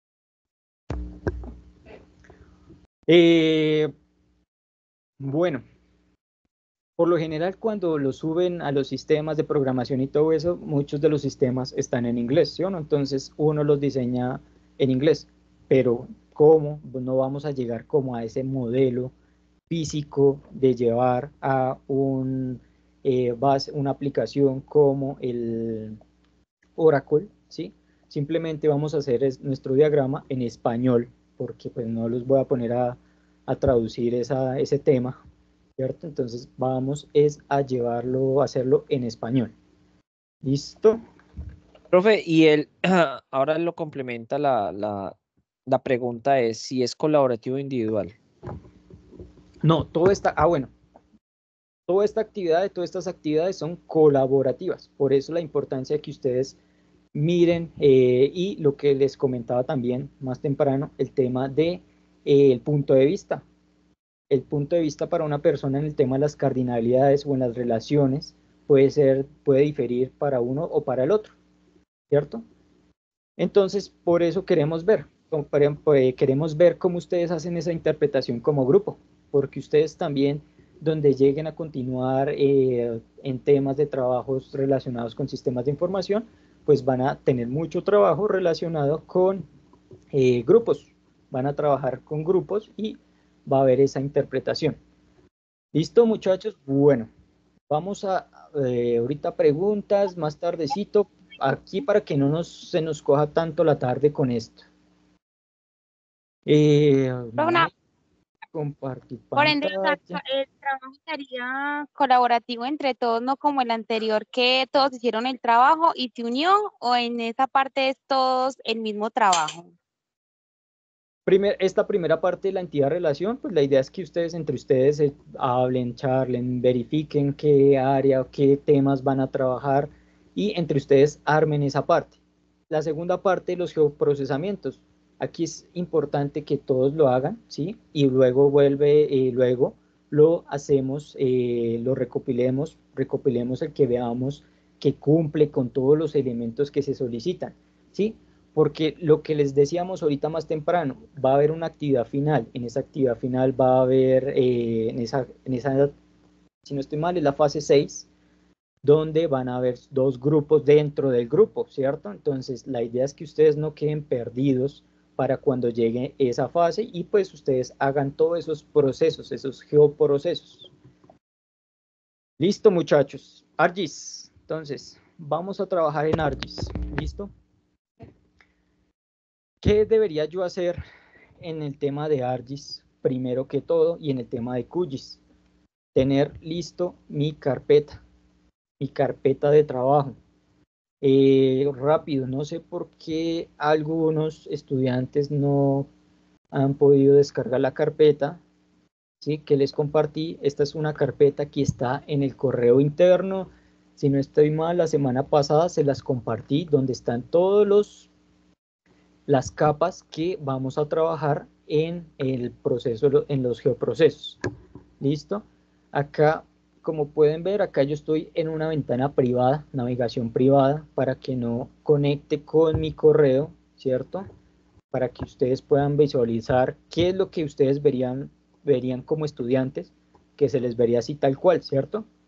Speaker 1: Eh, bueno, por lo general cuando lo suben a los sistemas de programación y todo eso, muchos de los sistemas están en inglés, ¿sí o no? Entonces uno los diseña en inglés, pero ¿cómo? Pues no vamos a llegar como a ese modelo físico de llevar a un, eh, base, una aplicación como el Oracle, ¿sí? Simplemente vamos a hacer es, nuestro diagrama en español, porque pues no los voy a poner a, a traducir esa, ese tema, ¿cierto? Entonces vamos es a llevarlo, a hacerlo en español. ¿Listo?
Speaker 4: Profe, y él, ahora lo complementa la, la, la pregunta es si es colaborativo o individual.
Speaker 1: No, todo está, ah bueno, toda esta actividad, todas estas actividades son colaborativas, por eso la importancia de que ustedes miren eh, y lo que les comentaba también más temprano, el tema de eh, el punto de vista. El punto de vista para una persona en el tema de las cardinalidades o en las relaciones puede ser, puede diferir para uno o para el otro, ¿cierto? Entonces, por eso queremos ver, queremos ver cómo ustedes hacen esa interpretación como grupo, porque ustedes también, donde lleguen a continuar eh, en temas de trabajos relacionados con sistemas de información, pues van a tener mucho trabajo relacionado con eh, grupos, van a trabajar con grupos y va a haber esa interpretación. ¿Listo, muchachos? Bueno, vamos a eh, ahorita preguntas, más tardecito, aquí para que no nos, se nos coja tanto la tarde con esto. Eh,
Speaker 8: Una,
Speaker 1: compartir
Speaker 8: por ende,
Speaker 1: pantalla.
Speaker 8: el trabajo sería colaborativo entre todos, no como el anterior, que todos hicieron el trabajo y se unió, o en esa parte es todos el mismo trabajo.
Speaker 1: Primer, esta primera parte de la entidad relación, pues la idea es que ustedes entre ustedes eh, hablen, charlen, verifiquen qué área, qué temas van a trabajar y entre ustedes armen esa parte. La segunda parte, los geoprocesamientos. Aquí es importante que todos lo hagan, ¿sí? Y luego vuelve, eh, luego lo hacemos, eh, lo recopilemos, recopilemos el que veamos que cumple con todos los elementos que se solicitan, ¿sí? Porque lo que les decíamos ahorita más temprano, va a haber una actividad final, en esa actividad final va a haber, eh, en, esa, en esa, si no estoy mal, es la fase seis, donde van a haber dos grupos dentro del grupo, ¿cierto? Entonces, la idea es que ustedes no queden perdidos para cuando llegue esa fase y pues ustedes hagan todos esos procesos, esos geoprocesos. Listo, muchachos. ArcGIS. Entonces, vamos a trabajar en ArcGIS. ¿Listo? ¿Qué debería yo hacer en el tema de ArcGIS primero que todo y en el tema de QGIS? Tener listo mi carpeta, mi carpeta de trabajo. Eh, rápido, no sé por qué algunos estudiantes no han podido descargar la carpeta, ¿sí? Que les compartí. Esta es una carpeta que está en el correo interno. Si no estoy mal, la semana pasada se las compartí, donde están todos los las capas que vamos a trabajar en el proceso, en los geoprocesos. ¿Listo? Acá, como pueden ver, acá yo estoy en una ventana privada, navegación privada, para que no conecte con mi correo, ¿cierto? Para que ustedes puedan visualizar qué es lo que ustedes verían, verían como estudiantes, que se les vería así tal cual, ¿cierto?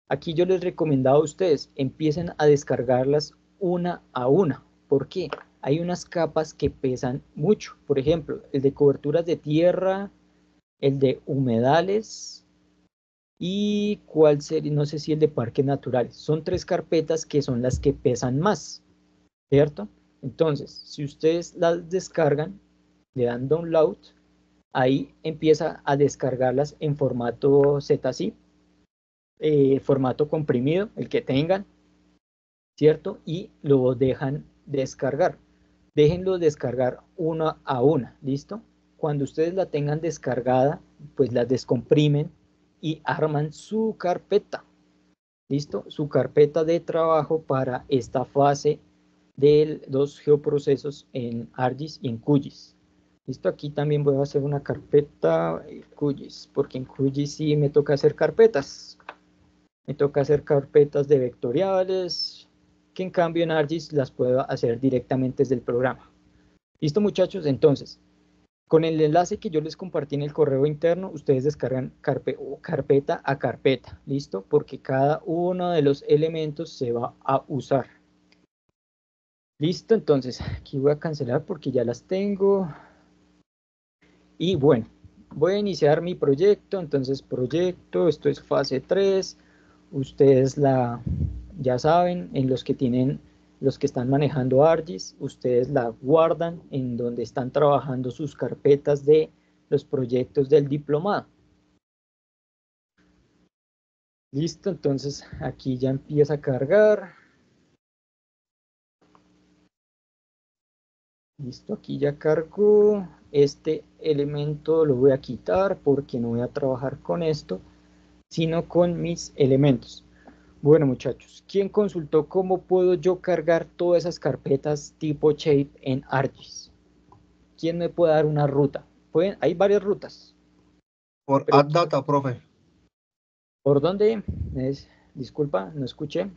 Speaker 1: Aquí yo les recomendaba a ustedes, empiecen a descargarlas una a una. ¿Por qué? Hay unas capas que pesan mucho. Por ejemplo, el de coberturas de tierra, el de humedales y cuál sería, no sé si el de parques naturales. Son tres carpetas que son las que pesan más, ¿cierto? Entonces, si ustedes las descargan, le dan download, ahí empieza a descargarlas en formato Z zip, eh, formato comprimido, el que tengan, ¿cierto? Y lo dejan descargar. Déjenlo descargar una a una, ¿listo? Cuando ustedes la tengan descargada, pues la descomprimen y arman su carpeta, ¿listo? Su carpeta de trabajo para esta fase de los geoprocesos en ArcGIS y en QGIS. ¿Listo? Aquí también voy a hacer una carpeta QGIS, porque en QGIS sí me toca hacer carpetas. Me toca hacer carpetas de vectoriales, que en cambio en ArcGIS las puedo hacer directamente desde el programa. ¿Listo, muchachos? Entonces, con el enlace que yo les compartí en el correo interno, ustedes descargan carpe carpeta a carpeta, ¿listo? Porque cada uno de los elementos se va a usar. Listo, entonces aquí voy a cancelar porque ya las tengo. Y bueno, voy a iniciar mi proyecto. Entonces, proyecto, esto es fase tres. Ustedes la, ya saben, en los que tienen, los que están manejando ArcGIS, ustedes la guardan en donde están trabajando sus carpetas de los proyectos del diplomado. Listo, entonces aquí ya empieza a cargar. Listo, aquí ya cargó. Este elemento lo voy a quitar porque no voy a trabajar con esto, sino con mis elementos. Bueno, muchachos, ¿quién consultó cómo puedo yo cargar todas esas carpetas tipo shape en ArcGIS? ¿Quién me puede dar una ruta? ¿Pueden? Hay varias rutas.
Speaker 10: Por Add Data, profe.
Speaker 1: ¿Por dónde? Es, disculpa, no escuché.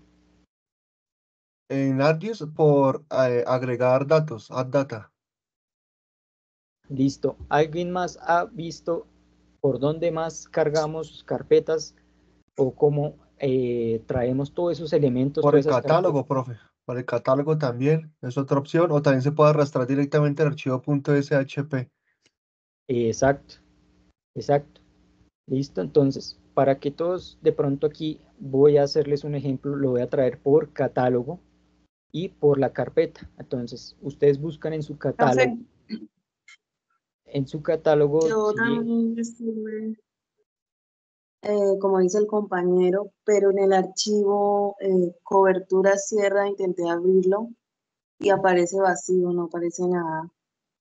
Speaker 10: En ArcGIS por eh, agregar datos, Add Data.
Speaker 1: Listo. ¿Alguien más ha visto por dónde más cargamos carpetas o cómo eh, traemos todos esos elementos?
Speaker 10: Por el
Speaker 1: esas
Speaker 10: catálogo,
Speaker 1: carpetas?
Speaker 10: profe. Por el catálogo también es otra opción. O también se puede arrastrar directamente el archivo .shp.
Speaker 1: Exacto, exacto. Listo, entonces, para que todos, de pronto aquí voy a hacerles un ejemplo, lo voy a traer por catálogo y por la carpeta. Entonces, ustedes buscan en su catálogo. En su catálogo.
Speaker 15: Yo
Speaker 1: sí,
Speaker 15: también estuve, eh, como dice el compañero, pero en el archivo eh, cobertura sierra intenté abrirlo y aparece vacío, no aparece nada.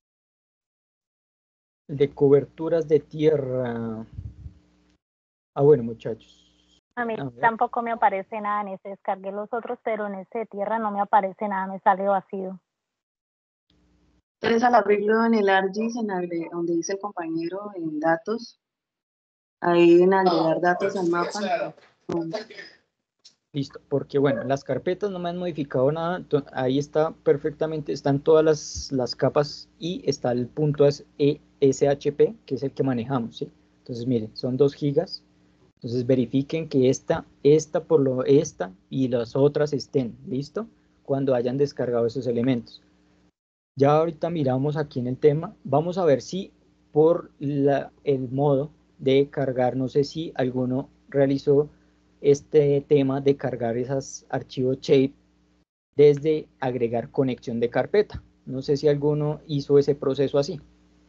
Speaker 1: De coberturas de tierra. Ah, bueno, muchachos.
Speaker 16: A mí tampoco me aparece nada en ese, descargué los otros, pero en ese de tierra no me aparece nada, me sale vacío.
Speaker 15: Entonces al abrirlo en el ArcGIS, en agre- donde dice el compañero en datos, ahí en agregar datos al mapa. No.
Speaker 1: Listo, porque bueno, las carpetas no me han modificado nada, ahí está perfectamente, están todas las, las capas y está el punto S H P, que es el que manejamos, ¿sí? Entonces miren, son dos gigas, entonces verifiquen que esta, esta por lo, esta y las otras estén, ¿listo? Cuando hayan descargado esos elementos. Ya ahorita miramos aquí en el tema, vamos a ver si por la, el modo de cargar, no sé si alguno realizó este tema de cargar esos archivos shape desde agregar conexión de carpeta. No sé si alguno hizo ese proceso así.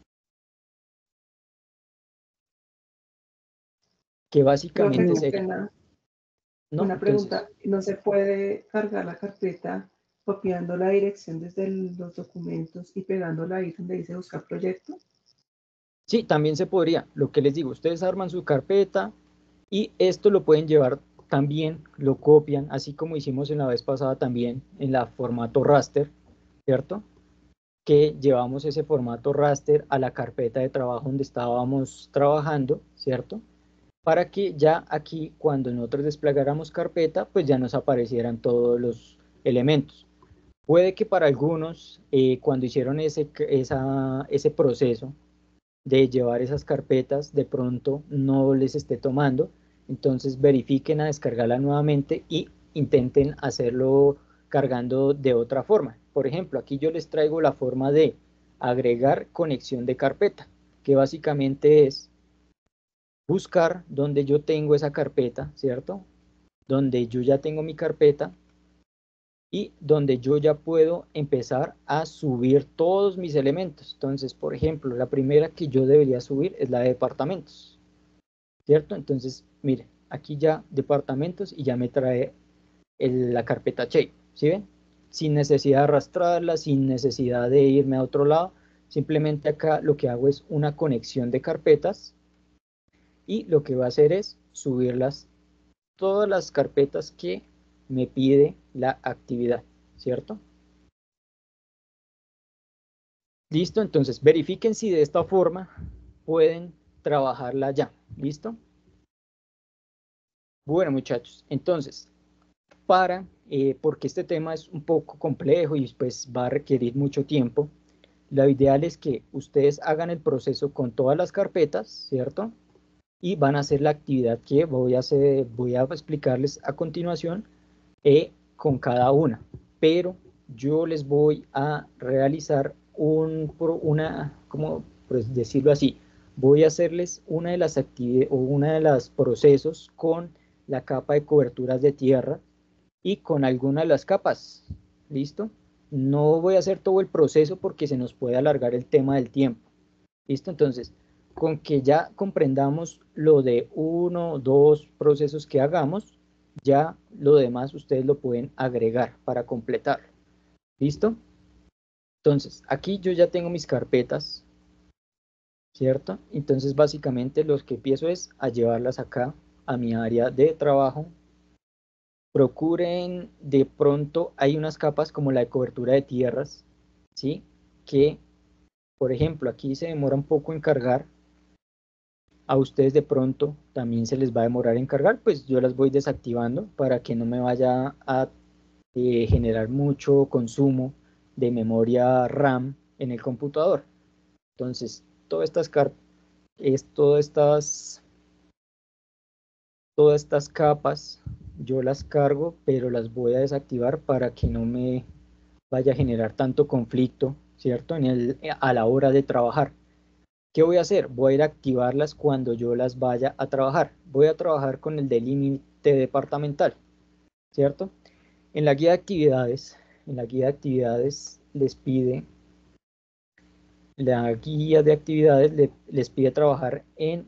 Speaker 1: Que básicamente sería...
Speaker 6: Una,
Speaker 1: ¿no?
Speaker 6: una pregunta, Entonces, ¿no se puede cargar la carpeta copiando la dirección desde el, los documentos y pegándola ahí donde dice buscar proyecto?
Speaker 1: Sí, también se podría. Lo que les digo, ustedes arman su carpeta y esto lo pueden llevar también, lo copian, así como hicimos en la vez pasada también en la formato raster, ¿cierto? Que llevamos ese formato raster a la carpeta de trabajo donde estábamos trabajando, ¿cierto? Para que ya aquí, cuando nosotros desplegáramos carpeta, pues ya nos aparecieran todos los elementos. Puede que para algunos, eh, cuando hicieron ese, esa, ese proceso de llevar esas carpetas, de pronto no les esté tomando, Entonces verifiquen a descargarla nuevamente y intenten hacerlo cargando de otra forma. Por ejemplo, aquí yo les traigo la forma de agregar conexión de carpeta, que básicamente es buscar donde yo tengo esa carpeta, ¿cierto? Donde yo ya tengo mi carpeta y donde yo ya puedo empezar a subir todos mis elementos. Entonces, por ejemplo, la primera que yo debería subir es la de departamentos, ¿cierto? Entonces, miren, aquí ya departamentos y ya me trae el, la carpeta shape, ¿sí ven? Sin necesidad de arrastrarla, sin necesidad de irme a otro lado, simplemente acá lo que hago es una conexión de carpetas y lo que va a hacer es subirlas, todas las carpetas que me pide la actividad, ¿cierto? Listo, entonces verifiquen si de esta forma pueden trabajarla ya, ¿listo? Bueno, muchachos, entonces, para, eh, porque este tema es un poco complejo y pues va a requerir mucho tiempo, lo ideal es que ustedes hagan el proceso con todas las carpetas, ¿cierto? Y van a hacer la actividad que voy a hacer, voy a explicarles a continuación eh, con cada una, pero yo les voy a realizar un, una, ¿cómo pues decirlo así? Voy a hacerles una de las actividades o una de los procesos con la capa de coberturas de tierra y con alguna de las capas, ¿listo? No voy a hacer todo el proceso porque se nos puede alargar el tema del tiempo, ¿listo? Entonces, con que ya comprendamos lo de uno o dos procesos que hagamos, ya lo demás ustedes lo pueden agregar para completar, ¿listo? Entonces, aquí yo ya tengo mis carpetas, ¿cierto? Entonces, básicamente lo que empiezo es a llevarlas acá a mi área de trabajo. Procuren, de pronto hay unas capas como la de cobertura de tierras, ¿sí? Que, por ejemplo, aquí se demora un poco en cargar. A ustedes de pronto también se les va a demorar en cargar, pues yo las voy desactivando para que no me vaya a eh, generar mucho consumo de memoria RAM en el computador. Entonces, todas estas, es, todas estas, todas estas capas yo las cargo, pero las voy a desactivar para que no me vaya a generar tanto conflicto, ¿cierto? En el, a la hora de trabajar. ¿Qué voy a hacer? Voy a ir a activarlas cuando yo las vaya a trabajar. Voy a trabajar con el de límite departamental, ¿cierto? En la guía de actividades, en la guía de actividades les pide, la guía de actividades le, les pide trabajar en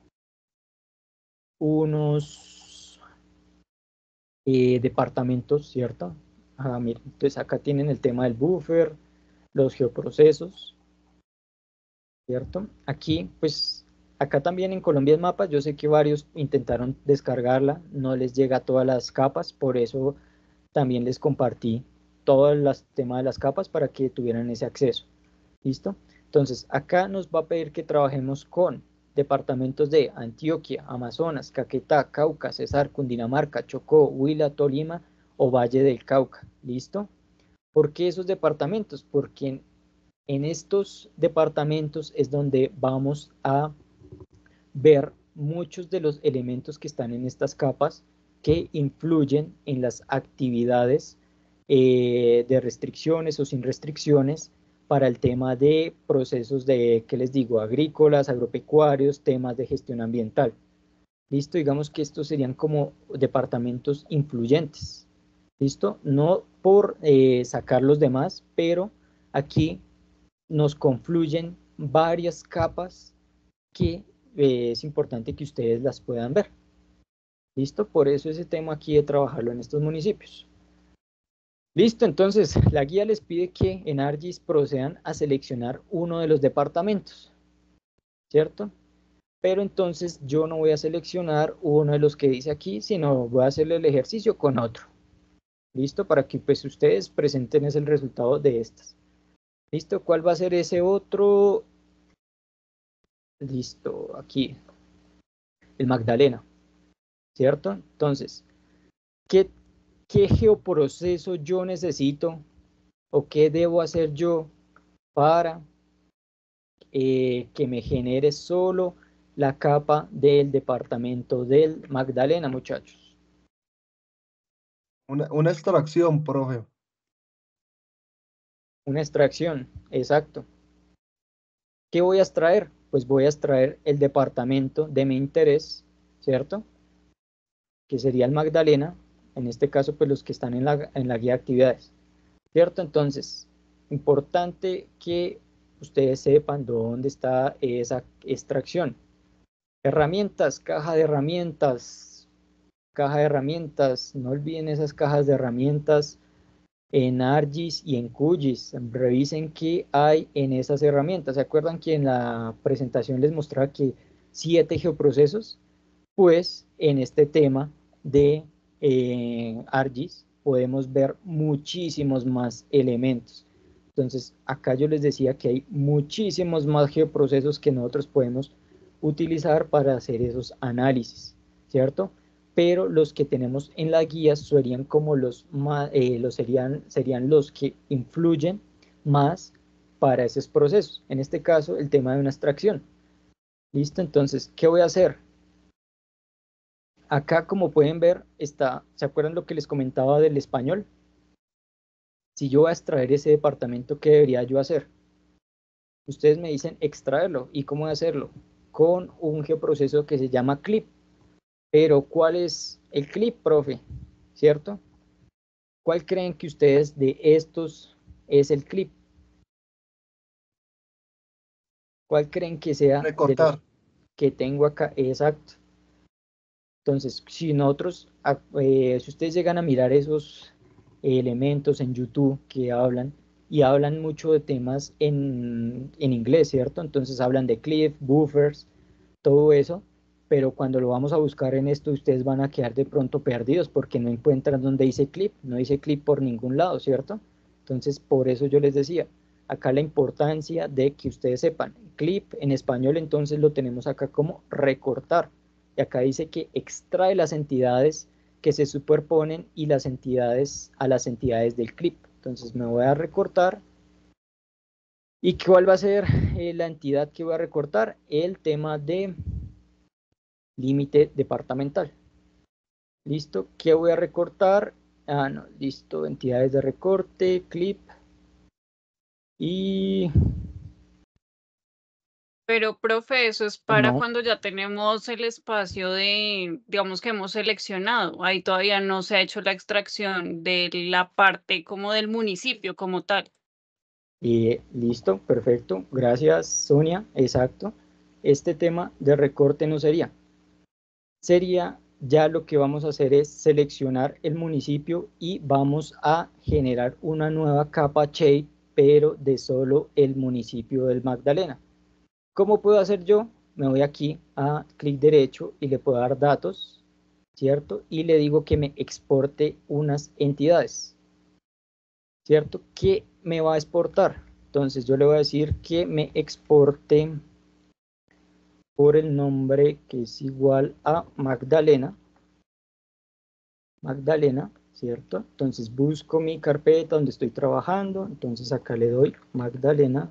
Speaker 1: unos eh, departamentos, ¿cierto? Ah, miren, entonces acá tienen el tema del buffer, los geoprocesos, ¿cierto? Aquí, pues, acá también en Colombia es Mapas, yo sé que varios intentaron descargarla, no les llega a todas las capas, por eso también les compartí todo el tema de las capas para que tuvieran ese acceso, ¿listo? Entonces, acá nos va a pedir que trabajemos con departamentos de Antioquia, Amazonas, Caquetá, Cauca, Cesar, Cundinamarca, Chocó, Huila, Tolima o Valle del Cauca, ¿listo? ¿Por qué esos departamentos? Porque en En estos departamentos es donde vamos a ver muchos de los elementos que están en estas capas que influyen en las actividades eh, de restricciones o sin restricciones para el tema de procesos de, ¿qué les digo?, agrícolas, agropecuarios, temas de gestión ambiental. ¿Listo? Digamos que estos serían como departamentos influyentes. ¿Listo? No por eh, sacar los demás, pero aquí nos confluyen varias capas que eh, es importante que ustedes las puedan ver. ¿Listo? Por eso ese tema aquí de trabajarlo en estos municipios. Listo, entonces la guía les pide que en ArcGIS procedan a seleccionar uno de los departamentos, ¿cierto? Pero entonces yo no voy a seleccionar uno de los que dice aquí, sino voy a hacerle el ejercicio con otro. ¿Listo? Para que pues ustedes presenten ese el resultado de estas. ¿Listo? ¿Cuál va a ser ese otro? Listo, aquí. El Magdalena, ¿cierto? Entonces, ¿qué, qué geoproceso yo necesito o qué debo hacer yo para eh, que me genere solo la capa del departamento del Magdalena, muchachos?
Speaker 10: Una, una extracción, profe.
Speaker 1: Una extracción, exacto. ¿Qué voy a extraer? Pues voy a extraer el departamento de mi interés, ¿cierto? Que sería el Magdalena, en este caso, pues los que están en la, en la guía de actividades, ¿cierto? Entonces, importante que ustedes sepan dónde está esa extracción. Herramientas, caja de herramientas, caja de herramientas, no olviden esas cajas de herramientas en ArcGIS y en QGIS. Revisen qué hay en esas herramientas. ¿Se acuerdan que en la presentación les mostraba que siete geoprocesos? Pues en este tema de eh, ArcGIS podemos ver muchísimos más elementos. Entonces, acá yo les decía que hay muchísimos más geoprocesos que nosotros podemos utilizar para hacer esos análisis, ¿cierto? Pero los que tenemos en la guía serían como los, más, eh, los serían, serían los que influyen más para esos procesos. En este caso, el tema de una extracción. ¿Listo? Entonces, ¿qué voy a hacer? Acá, como pueden ver, está, ¿se acuerdan lo que les comentaba del español? Si yo voy a extraer ese departamento, ¿qué debería yo hacer? Ustedes me dicen extraerlo. ¿Y cómo hacerlo? Con un geoproceso que se llama clip. Pero, ¿cuál es el clip, profe? ¿Cierto? ¿Cuál creen que ustedes de estos es el clip? ¿Cuál creen que sea
Speaker 10: Recortar.
Speaker 1: de los que tengo acá? Exacto. Entonces, si nosotros, eh, si ustedes llegan a mirar esos elementos en YouTube que hablan, y hablan mucho de temas en, en inglés, ¿cierto? Entonces hablan de clip, buffers, todo eso, pero cuando lo vamos a buscar en esto, ustedes van a quedar de pronto perdidos porque no encuentran donde dice clip, no dice clip por ningún lado, ¿cierto? Entonces, por eso yo les decía, acá la importancia de que ustedes sepan, clip en español entonces lo tenemos acá como recortar, y acá dice que extrae las entidades que se superponen y las entidades a las entidades del clip. Entonces me voy a recortar. ¿Y cuál va a ser eh, la entidad que voy a recortar? El tema de límite departamental. ¿Listo? ¿Qué voy a recortar? Ah, no, listo, entidades de recorte, clip. Y...
Speaker 17: Pero, profe, eso es para
Speaker 1: no.
Speaker 17: cuando ya tenemos el espacio de, digamos que hemos seleccionado. Ahí todavía no se ha hecho la extracción de la parte como del municipio como tal.
Speaker 1: Y listo, perfecto. Gracias, Sonia. Exacto. Este tema de recorte no sería. Sería ya lo que vamos a hacer es seleccionar el municipio y vamos a generar una nueva capa shape, pero de solo el municipio del Magdalena. ¿Cómo puedo hacer yo? Me voy aquí a clic derecho y le puedo dar datos, ¿cierto? Y le digo que me exporte unas entidades, ¿cierto? ¿Qué me va a exportar? Entonces yo le voy a decir que me exporte por el nombre que es igual a Magdalena. Magdalena, ¿cierto? Entonces busco mi carpeta donde estoy trabajando. Entonces acá le doy Magdalena.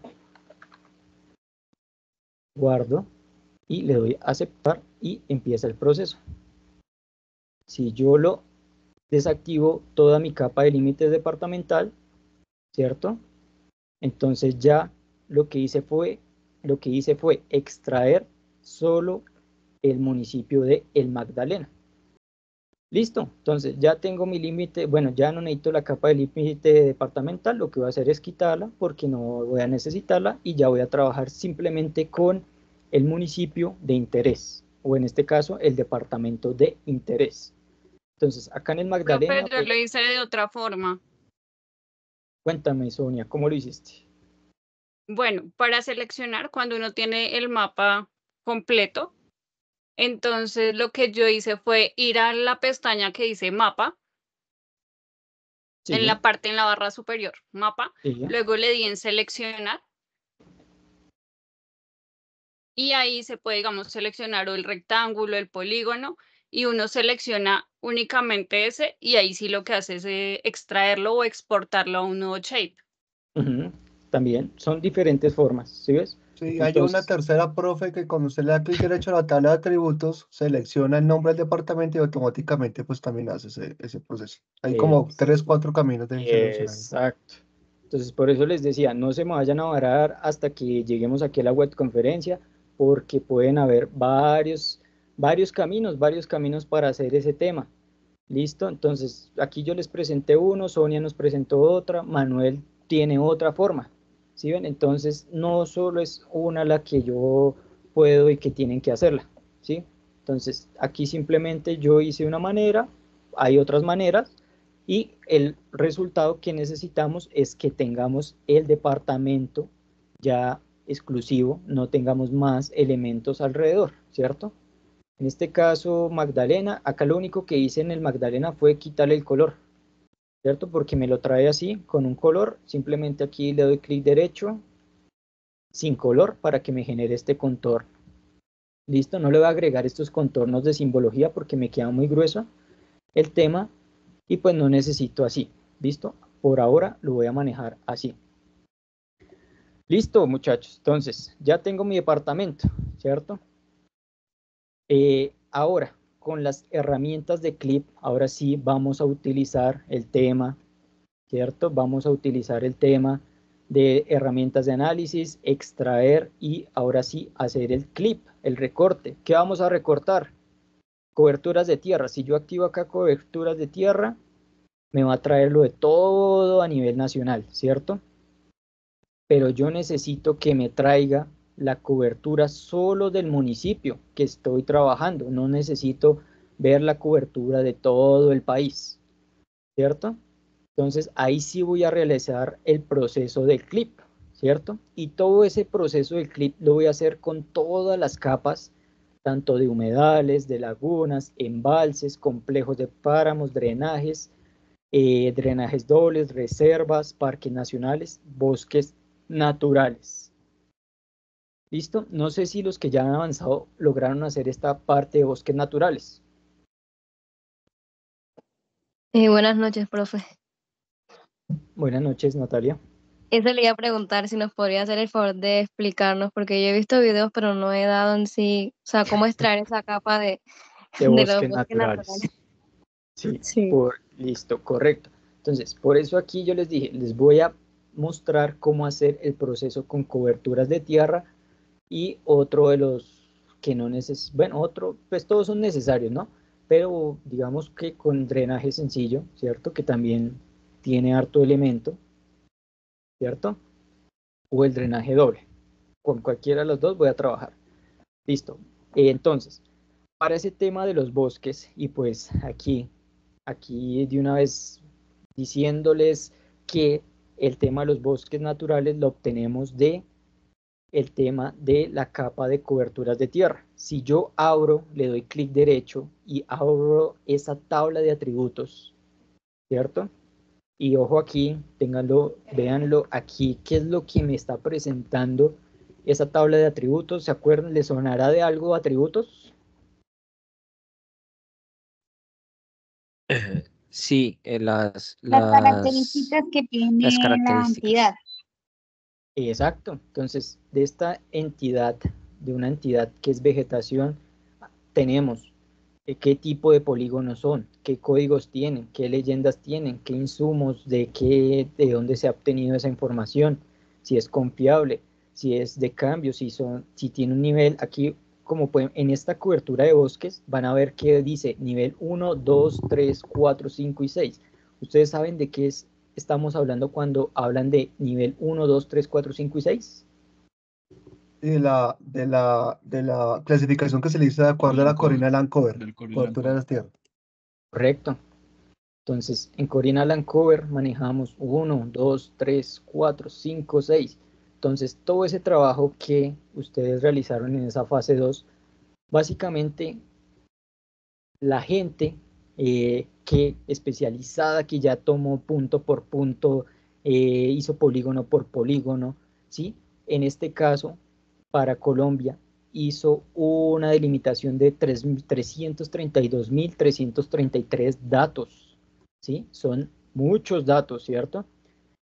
Speaker 1: Guardo y le doy a aceptar y empieza el proceso. Si yo lo desactivo toda mi capa de límites departamental, ¿cierto? Entonces ya lo que hice fue, lo que hice fue extraer solo el municipio de El Magdalena. Listo, entonces ya tengo mi límite, bueno, ya no necesito la capa de límite departamental, lo que voy a hacer es quitarla porque no voy a necesitarla y ya voy a trabajar simplemente con el municipio de interés, o en este caso el departamento de interés. Entonces, acá en el Magdalena...
Speaker 17: Profe, yo pues, lo hice de otra forma.
Speaker 1: Cuéntame, Sonia, ¿cómo lo hiciste?
Speaker 17: Bueno, para seleccionar, cuando uno tiene el mapa completo, entonces lo que yo hice fue ir a la pestaña que dice mapa, sí. En la parte, en la barra superior, mapa, sí. Luego le di en seleccionar. Y ahí se puede, digamos, seleccionar o el rectángulo, el polígono, y uno selecciona únicamente ese, y ahí sí lo que hace es eh, extraerlo o exportarlo a un nuevo shape.
Speaker 1: Uh-huh. También son diferentes formas, ¿sí ves?
Speaker 10: Sí, hay una tercera, profe, que cuando usted le da clic derecho a la tabla de atributos, selecciona el nombre del departamento y automáticamente pues también hace ese, ese proceso. Hay como
Speaker 1: Es-
Speaker 10: tres, cuatro caminos de seleccionar.
Speaker 1: Exacto. Entonces, por eso les decía, no se me vayan a varar hasta que lleguemos aquí a la web conferencia, porque pueden haber varios, varios caminos, varios caminos para hacer ese tema. ¿Listo? Entonces, aquí yo les presenté uno, Sonia nos presentó otra, Manuel tiene otra forma. ¿Sí ven? Entonces, no solo es una la que yo puedo y que tienen que hacerla. ¿Sí? Entonces, aquí simplemente yo hice una manera, hay otras maneras, y el resultado que necesitamos es que tengamos el departamento ya exclusivo, no tengamos más elementos alrededor, ¿cierto? En este caso, Magdalena, acá lo único que hice en el Magdalena fue quitarle el color, ¿cierto? Porque me lo trae así, con un color, simplemente aquí le doy clic derecho, sin color, para que me genere este contorno. Listo, no le voy a agregar estos contornos de simbología porque me queda muy grueso el tema, y pues no necesito así, ¿listo? Por ahora lo voy a manejar así. Listo, muchachos, entonces ya tengo mi departamento, ¿cierto? Eh, ahora, con las herramientas de Clip, ahora sí vamos a utilizar el tema, ¿cierto? Vamos a utilizar el tema de herramientas de análisis, extraer y ahora sí hacer el clip, el recorte. ¿Qué vamos a recortar? Coberturas de tierra. Si yo activo acá coberturas de tierra, me va a traer lo de todo a nivel nacional, ¿cierto? Pero yo necesito que me traiga la cobertura solo del municipio que estoy trabajando. No necesito ver la cobertura de todo el país, ¿cierto? Entonces ahí sí voy a realizar el proceso del clip, ¿cierto? Y todo ese proceso del clip lo voy a hacer con todas las capas, tanto de humedales, de lagunas, embalses, complejos de páramos, drenajes, eh, drenajes dobles, reservas, parques nacionales, bosques naturales. ¿Listo? No sé si los que ya han avanzado lograron hacer esta parte de bosques naturales.
Speaker 18: Eh, buenas noches, profe.
Speaker 1: Buenas noches, Natalia.
Speaker 18: Eso le iba a preguntar si nos podría hacer el favor de explicarnos, porque yo he visto videos, pero no he dado en sí, o sea, cómo extraer esa capa de,
Speaker 1: de,
Speaker 18: de
Speaker 1: bosques,
Speaker 18: los bosques
Speaker 1: naturales.
Speaker 18: naturales.
Speaker 1: Sí,
Speaker 18: sí.
Speaker 1: Por, listo, correcto. Entonces, por eso aquí yo les dije, les voy a mostrar cómo hacer el proceso con coberturas de tierra y otro de los que no necesitan, bueno, otro, pues todos son necesarios, ¿no? Pero digamos que con drenaje sencillo, ¿cierto? Que también tiene harto elemento, ¿cierto? O el drenaje doble. Con cualquiera de los dos voy a trabajar. Listo. Eh, entonces, para ese tema de los bosques, y pues aquí, aquí de una vez diciéndoles que el tema de los bosques naturales lo obtenemos de el tema de la capa de coberturas de tierra. Si yo abro, le doy clic derecho y abro esa tabla de atributos, ¿cierto? Y ojo aquí, ténganlo, véanlo aquí, ¿qué es lo que me está presentando esa tabla de atributos? ¿Se acuerdan? ¿Les sonará de algo atributos?
Speaker 4: Sí, eh, las,
Speaker 3: Las
Speaker 4: las,
Speaker 3: características que tiene
Speaker 4: las
Speaker 3: la
Speaker 4: características.
Speaker 3: entidad.
Speaker 1: Exacto. Entonces, de esta entidad, de una entidad que es vegetación, tenemos eh, qué tipo de polígonos son, qué códigos tienen, qué leyendas tienen, qué insumos, de qué, de dónde se ha obtenido esa información, si es confiable, si es de cambio, si son, si tiene un nivel. Aquí, como pueden, en esta cobertura de bosques, van a ver que dice nivel uno, dos, tres, cuatro, cinco y seis. ¿Ustedes saben de qué es, estamos hablando cuando hablan de nivel uno, dos, tres, cuatro, cinco y seis?
Speaker 10: De la, de la, de la clasificación que se le hizo de acuerdo a la Corina Lancover, cobertura de las tierras.
Speaker 1: Correcto. Entonces, en Corina Lancover manejamos uno, dos, tres, cuatro, cinco, seis. Entonces, todo ese trabajo que ustedes realizaron en esa fase dos, básicamente la gente eh, que especializada, que ya tomó punto por punto, eh, hizo polígono por polígono, ¿sí? En este caso, para Colombia, hizo una delimitación de trescientos treinta y dos mil trescientos treinta y tres datos, ¿sí? Son muchos datos, ¿cierto?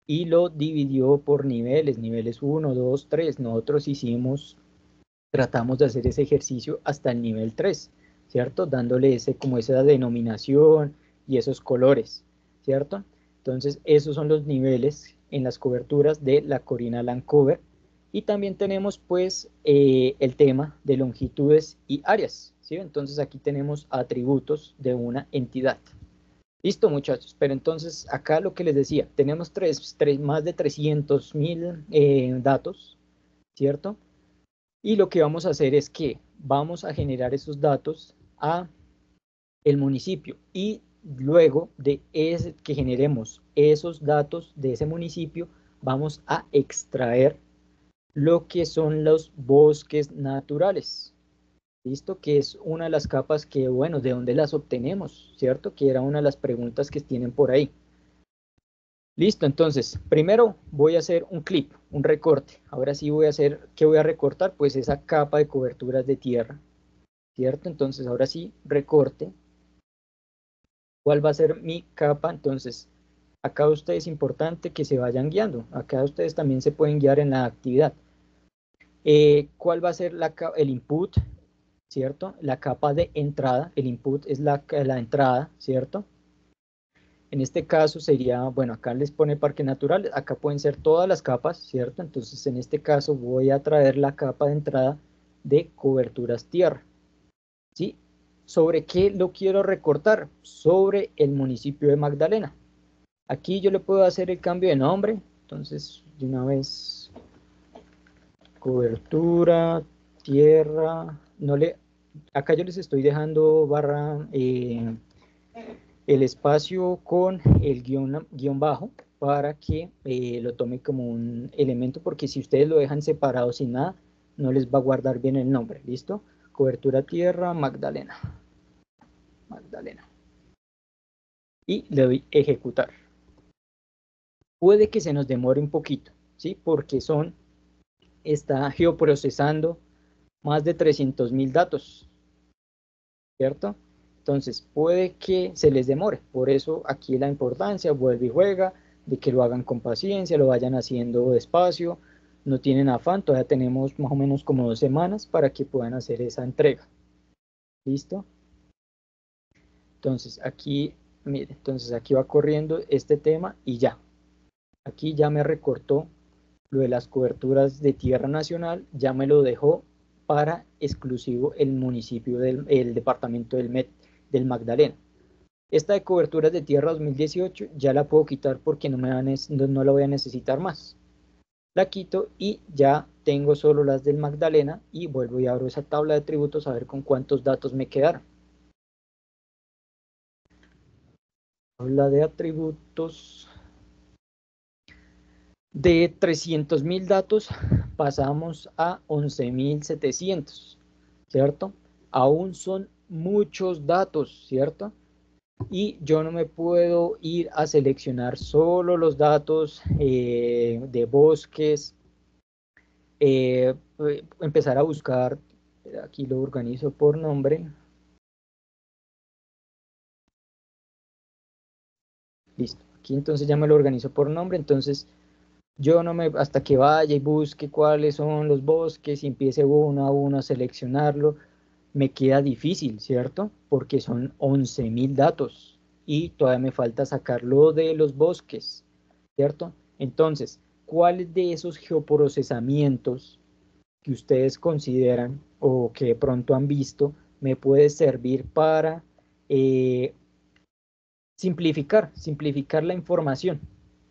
Speaker 1: y lo dividió por niveles, niveles uno, dos, tres. Nosotros hicimos, tratamos de hacer ese ejercicio hasta el nivel tres, ¿cierto? Dándole ese, como esa denominación y esos colores, ¿cierto? Entonces, esos son los niveles en las coberturas de la Corina Land Cover. Y también tenemos, pues, eh, el tema de longitudes y áreas, ¿sí? Entonces, aquí tenemos atributos de una entidad. Listo, muchachos, pero entonces acá lo que les decía, tenemos tres, tres, más de trescientos mil eh, datos, ¿cierto? Y lo que vamos a hacer es que vamos a generar esos datos a el municipio y luego de ese, que generemos esos datos de ese municipio, vamos a extraer lo que son los bosques naturales. ¿Listo? Que es una de las capas que, bueno, ¿de dónde las obtenemos? ¿Cierto? Que era una de las preguntas que tienen por ahí. Listo, entonces, primero voy a hacer un clip, un recorte. Ahora sí voy a hacer, ¿qué voy a recortar? Pues esa capa de coberturas de tierra, ¿cierto? Entonces, ahora sí, recorte. ¿Cuál va a ser mi capa? Entonces, acá ustedes es importante que se vayan guiando. Acá ustedes también se pueden guiar en la actividad. Eh, ¿Cuál va a ser la, el input? ¿Cierto? La capa de entrada, el input es la, la entrada, ¿cierto? En este caso sería, bueno, acá les pone parque natural, acá pueden ser todas las capas, ¿cierto? Entonces en este caso voy a traer la capa de entrada de coberturas tierra, ¿sí? ¿Sobre qué lo quiero recortar? Sobre el municipio de Magdalena. Aquí yo le puedo hacer el cambio de nombre, entonces de una vez, cobertura, tierra, no le, acá yo les estoy dejando barra, eh, el espacio con el guión, guión bajo para que eh, lo tome como un elemento, porque si ustedes lo dejan separado sin nada, no les va a guardar bien el nombre, ¿listo? Cobertura tierra, Magdalena. Magdalena. Y le doy ejecutar. Puede que se nos demore un poquito, ¿sí? Porque son, está geoprocesando más de trescientos mil datos, ¿cierto? Entonces puede que se les demore, por eso aquí la importancia, vuelve y juega, de que lo hagan con paciencia, lo vayan haciendo despacio, no tienen afán, todavía tenemos más o menos como dos semanas para que puedan hacer esa entrega. ¿Listo? Entonces aquí, mire, entonces aquí va corriendo este tema y ya. Aquí ya me recortó lo de las coberturas de tierra nacional, ya me lo dejó para exclusivo el municipio del el departamento del, Met, del Magdalena. Esta de coberturas de tierra dos mil dieciocho ya la puedo quitar porque no, me van, no, no la voy a necesitar más. La quito y ya tengo solo las del Magdalena y vuelvo y abro esa tabla de atributos a ver con cuántos datos me quedaron. Tabla de atributos. De trescientos mil datos pasamos a once mil setecientos, ¿cierto? Aún son muchos datos, ¿cierto? Y yo no me puedo ir a seleccionar solo los datos eh, de bosques, eh, empezar a buscar, aquí lo organizo por nombre. Listo, aquí entonces ya me lo organizo por nombre, entonces yo no me, hasta que vaya y busque cuáles son los bosques y empiece uno a uno a seleccionarlo, me queda difícil, ¿cierto? Porque son once mil datos y todavía me falta sacarlo de los bosques, ¿cierto? Entonces, ¿cuáles de esos geoprocesamientos que ustedes consideran o que de pronto han visto me puede servir para eh, simplificar, simplificar la información?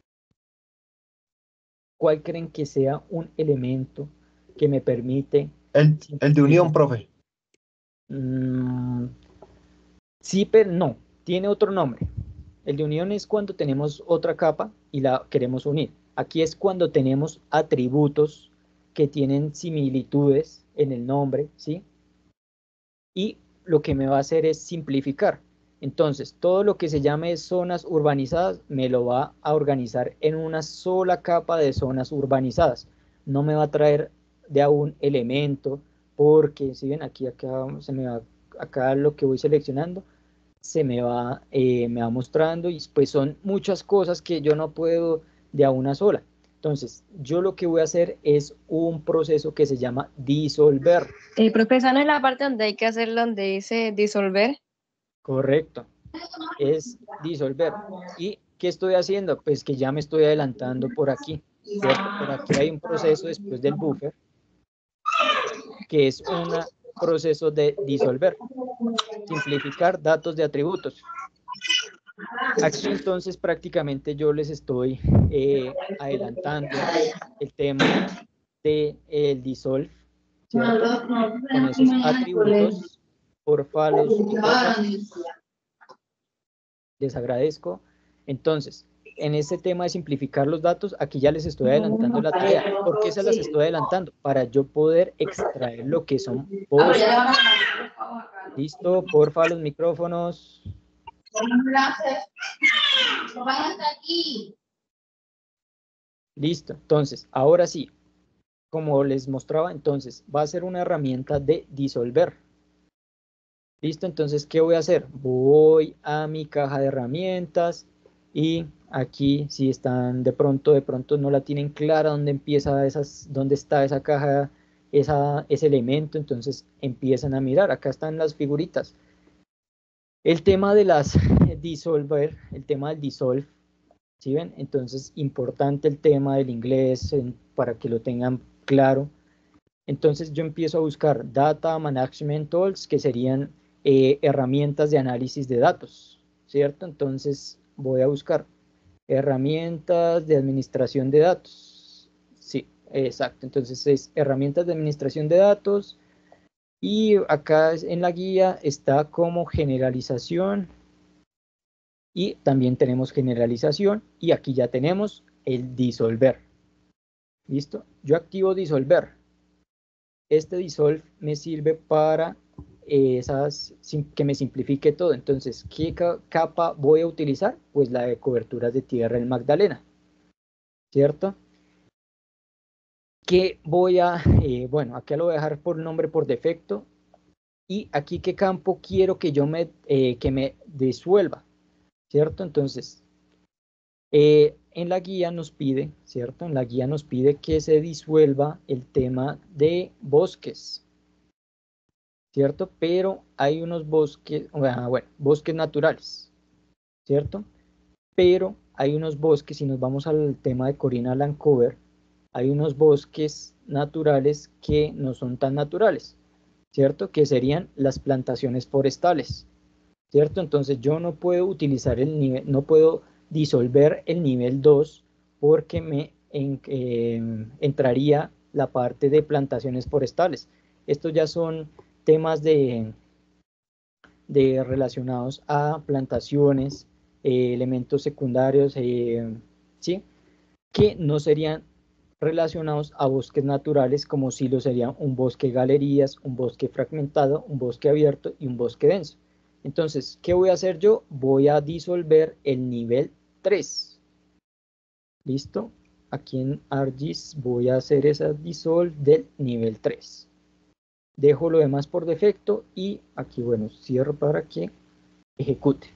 Speaker 1: ¿Cuál creen que sea un elemento que me permite?
Speaker 10: El, el de unión, profe.
Speaker 1: Mm, sí, pero no, tiene otro nombre. El de unión es cuando tenemos otra capa y la queremos unir. Aquí es cuando tenemos atributos que tienen similitudes en el nombre, ¿sí? Y lo que me va a hacer es simplificar. Entonces, todo lo que se llame zonas urbanizadas me lo va a organizar en una sola capa de zonas urbanizadas. No me va a traer de a un elemento, porque si ven aquí, acá, se me va, acá lo que voy seleccionando, se me va, eh, me va mostrando y pues son muchas cosas que yo no puedo de a una sola. Entonces, yo lo que voy a hacer es un proceso que se llama disolver.
Speaker 18: Eh, profe, ¿esa no es la parte donde hay que hacer donde dice disolver?
Speaker 1: Correcto, es disolver. ¿Y qué estoy haciendo? Pues que ya me estoy adelantando por aquí, ¿cierto? Por aquí hay un proceso después del buffer, que es un proceso de disolver, simplificar datos de atributos. Aquí entonces prácticamente yo les estoy eh, adelantando el tema del de, dissolve, ¿cierto? Con esos atributos, porfa, los micrófonos. Les agradezco. Entonces, en este tema de simplificar los datos, aquí ya les estoy adelantando la tarea. ¿Por qué se las estoy adelantando? Para yo poder extraer lo que son voces. ¿Listo? Porfa, los micrófonos. Listo. Entonces, ahora sí, como les mostraba, entonces, va a ser una herramienta de disolver. Listo, entonces, ¿qué voy a hacer? Voy a mi caja de herramientas y aquí, si están de pronto, de pronto no la tienen clara dónde empieza esas, dónde está esa caja, esa, ese elemento, entonces empiezan a mirar. Acá están las figuritas. El tema de las disolver, el tema del dissolve, ¿sí ven? Entonces, importante el tema del inglés en, para que lo tengan claro. Entonces, yo empiezo a buscar Data Management Tools, que serían eh, herramientas de análisis de datos, ¿cierto? Entonces, voy a buscar herramientas de administración de datos. Sí, exacto. Entonces, es herramientas de administración de datos. Y acá en la guía está como generalización. Y también tenemos generalización. Y aquí ya tenemos el disolver. ¿Listo? Yo activo disolver. Este dissolve me sirve para eh, esas, que me simplifique todo. Entonces, ¿qué ca capa voy a utilizar? Pues la de coberturas de tierra en Magdalena, ¿cierto? ¿Qué voy a, eh, bueno, acá lo voy a dejar por nombre por defecto. Y aquí, ¿qué campo quiero que yo me, eh, que me disuelva? ¿Cierto? Entonces, eh, en la guía nos pide, ¿cierto? En la guía nos pide que se disuelva el tema de bosques, ¿cierto? Pero hay unos bosques, bueno, bosques naturales, ¿cierto? Pero hay unos bosques, si nos vamos al tema de Corina Lancover, hay unos bosques naturales que no son tan naturales, ¿cierto? Que serían las plantaciones forestales, ¿cierto? Entonces yo no puedo utilizar el nivel, no puedo disolver el nivel dos porque me en, eh, entraría la parte de plantaciones forestales. Estos ya son temas de, de relacionados a plantaciones, eh, elementos secundarios, eh, ¿sí? Que no serían relacionados a bosques naturales como si lo serían un bosque galerías, un bosque fragmentado, un bosque abierto y un bosque denso. Entonces, ¿qué voy a hacer yo? Voy a disolver el nivel tres. ¿Listo? Aquí en ArcGIS voy a hacer esa dissolve del nivel tres. Dejo lo demás por defecto y aquí, bueno, cierro para que ejecute.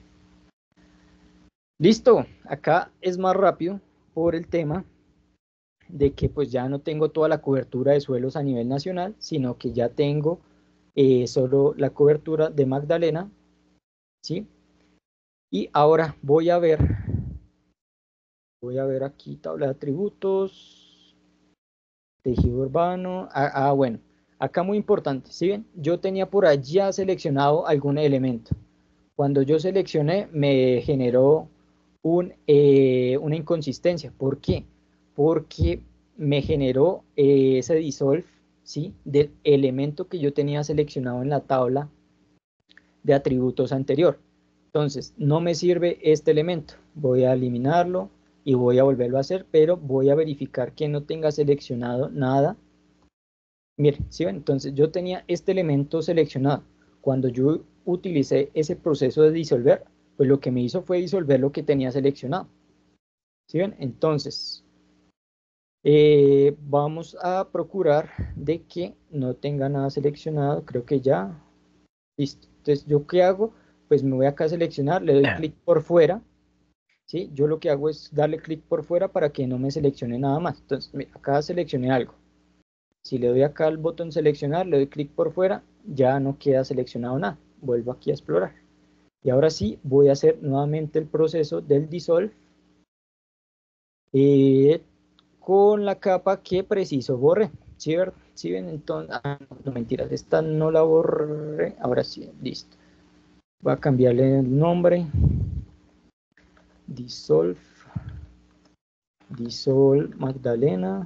Speaker 1: Listo, acá es más rápido por el tema de que pues ya no tengo toda la cobertura de suelos a nivel nacional, sino que ya tengo eh, solo la cobertura de Magdalena, ¿sí? Y ahora voy a ver, voy a ver aquí tabla de atributos, tejido urbano, ah, ah bueno. Acá muy importante, ¿sí ven? Yo tenía por allá seleccionado algún elemento. Cuando yo seleccioné, me generó un, eh, una inconsistencia. ¿Por qué? Porque me generó eh, ese dissolve, ¿sí? Del elemento que yo tenía seleccionado en la tabla de atributos anterior. Entonces, no me sirve este elemento. Voy a eliminarlo y voy a volverlo a hacer, pero voy a verificar que no tenga seleccionado nada. Miren, ¿sí ven? Entonces yo tenía este elemento seleccionado. Cuando yo utilicé ese proceso de disolver, pues lo que me hizo fue disolver lo que tenía seleccionado. ¿Sí ven? Entonces, eh, vamos a procurar de que no tenga nada seleccionado. Creo que ya. Listo. Entonces, ¿yo qué hago? Pues me voy acá a seleccionar, le doy clic por fuera. ¿sí? Yo lo que hago es darle clic por fuera para que no me seleccione nada más. Entonces, mira, acá seleccioné algo. Si le doy acá al botón seleccionar, le doy clic por fuera, ya no queda seleccionado nada. Vuelvo aquí a explorar. Y ahora sí, voy a hacer nuevamente el proceso del dissolve eh, con la capa que preciso borré. ¿Sí, ver? ¿Sí ven? Entonces, ah, no, mentiras, esta no la borré. Ahora sí, listo. Voy a cambiarle el nombre. Dissolve. Dissolve Magdalena.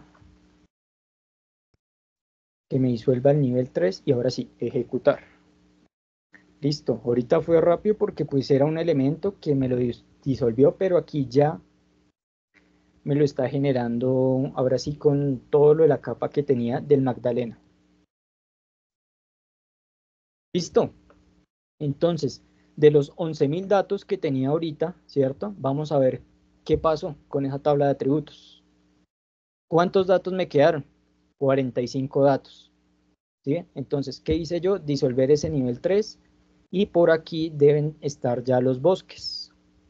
Speaker 1: Que me disuelva el nivel tres y ahora sí, ejecutar. Listo, ahorita fue rápido porque pues era un elemento que me lo disolvió, pero aquí ya me lo está generando ahora sí con todo lo de la capa que tenía del Magdalena. Listo. Entonces, de los once mil datos que tenía ahorita, ¿cierto? Vamos a ver qué pasó con esa tabla de atributos. ¿Cuántos datos me quedaron? cuarenta y cinco datos. ¿Sí? Entonces, ¿qué hice yo? Disolver ese nivel tres y por aquí deben estar ya los bosques.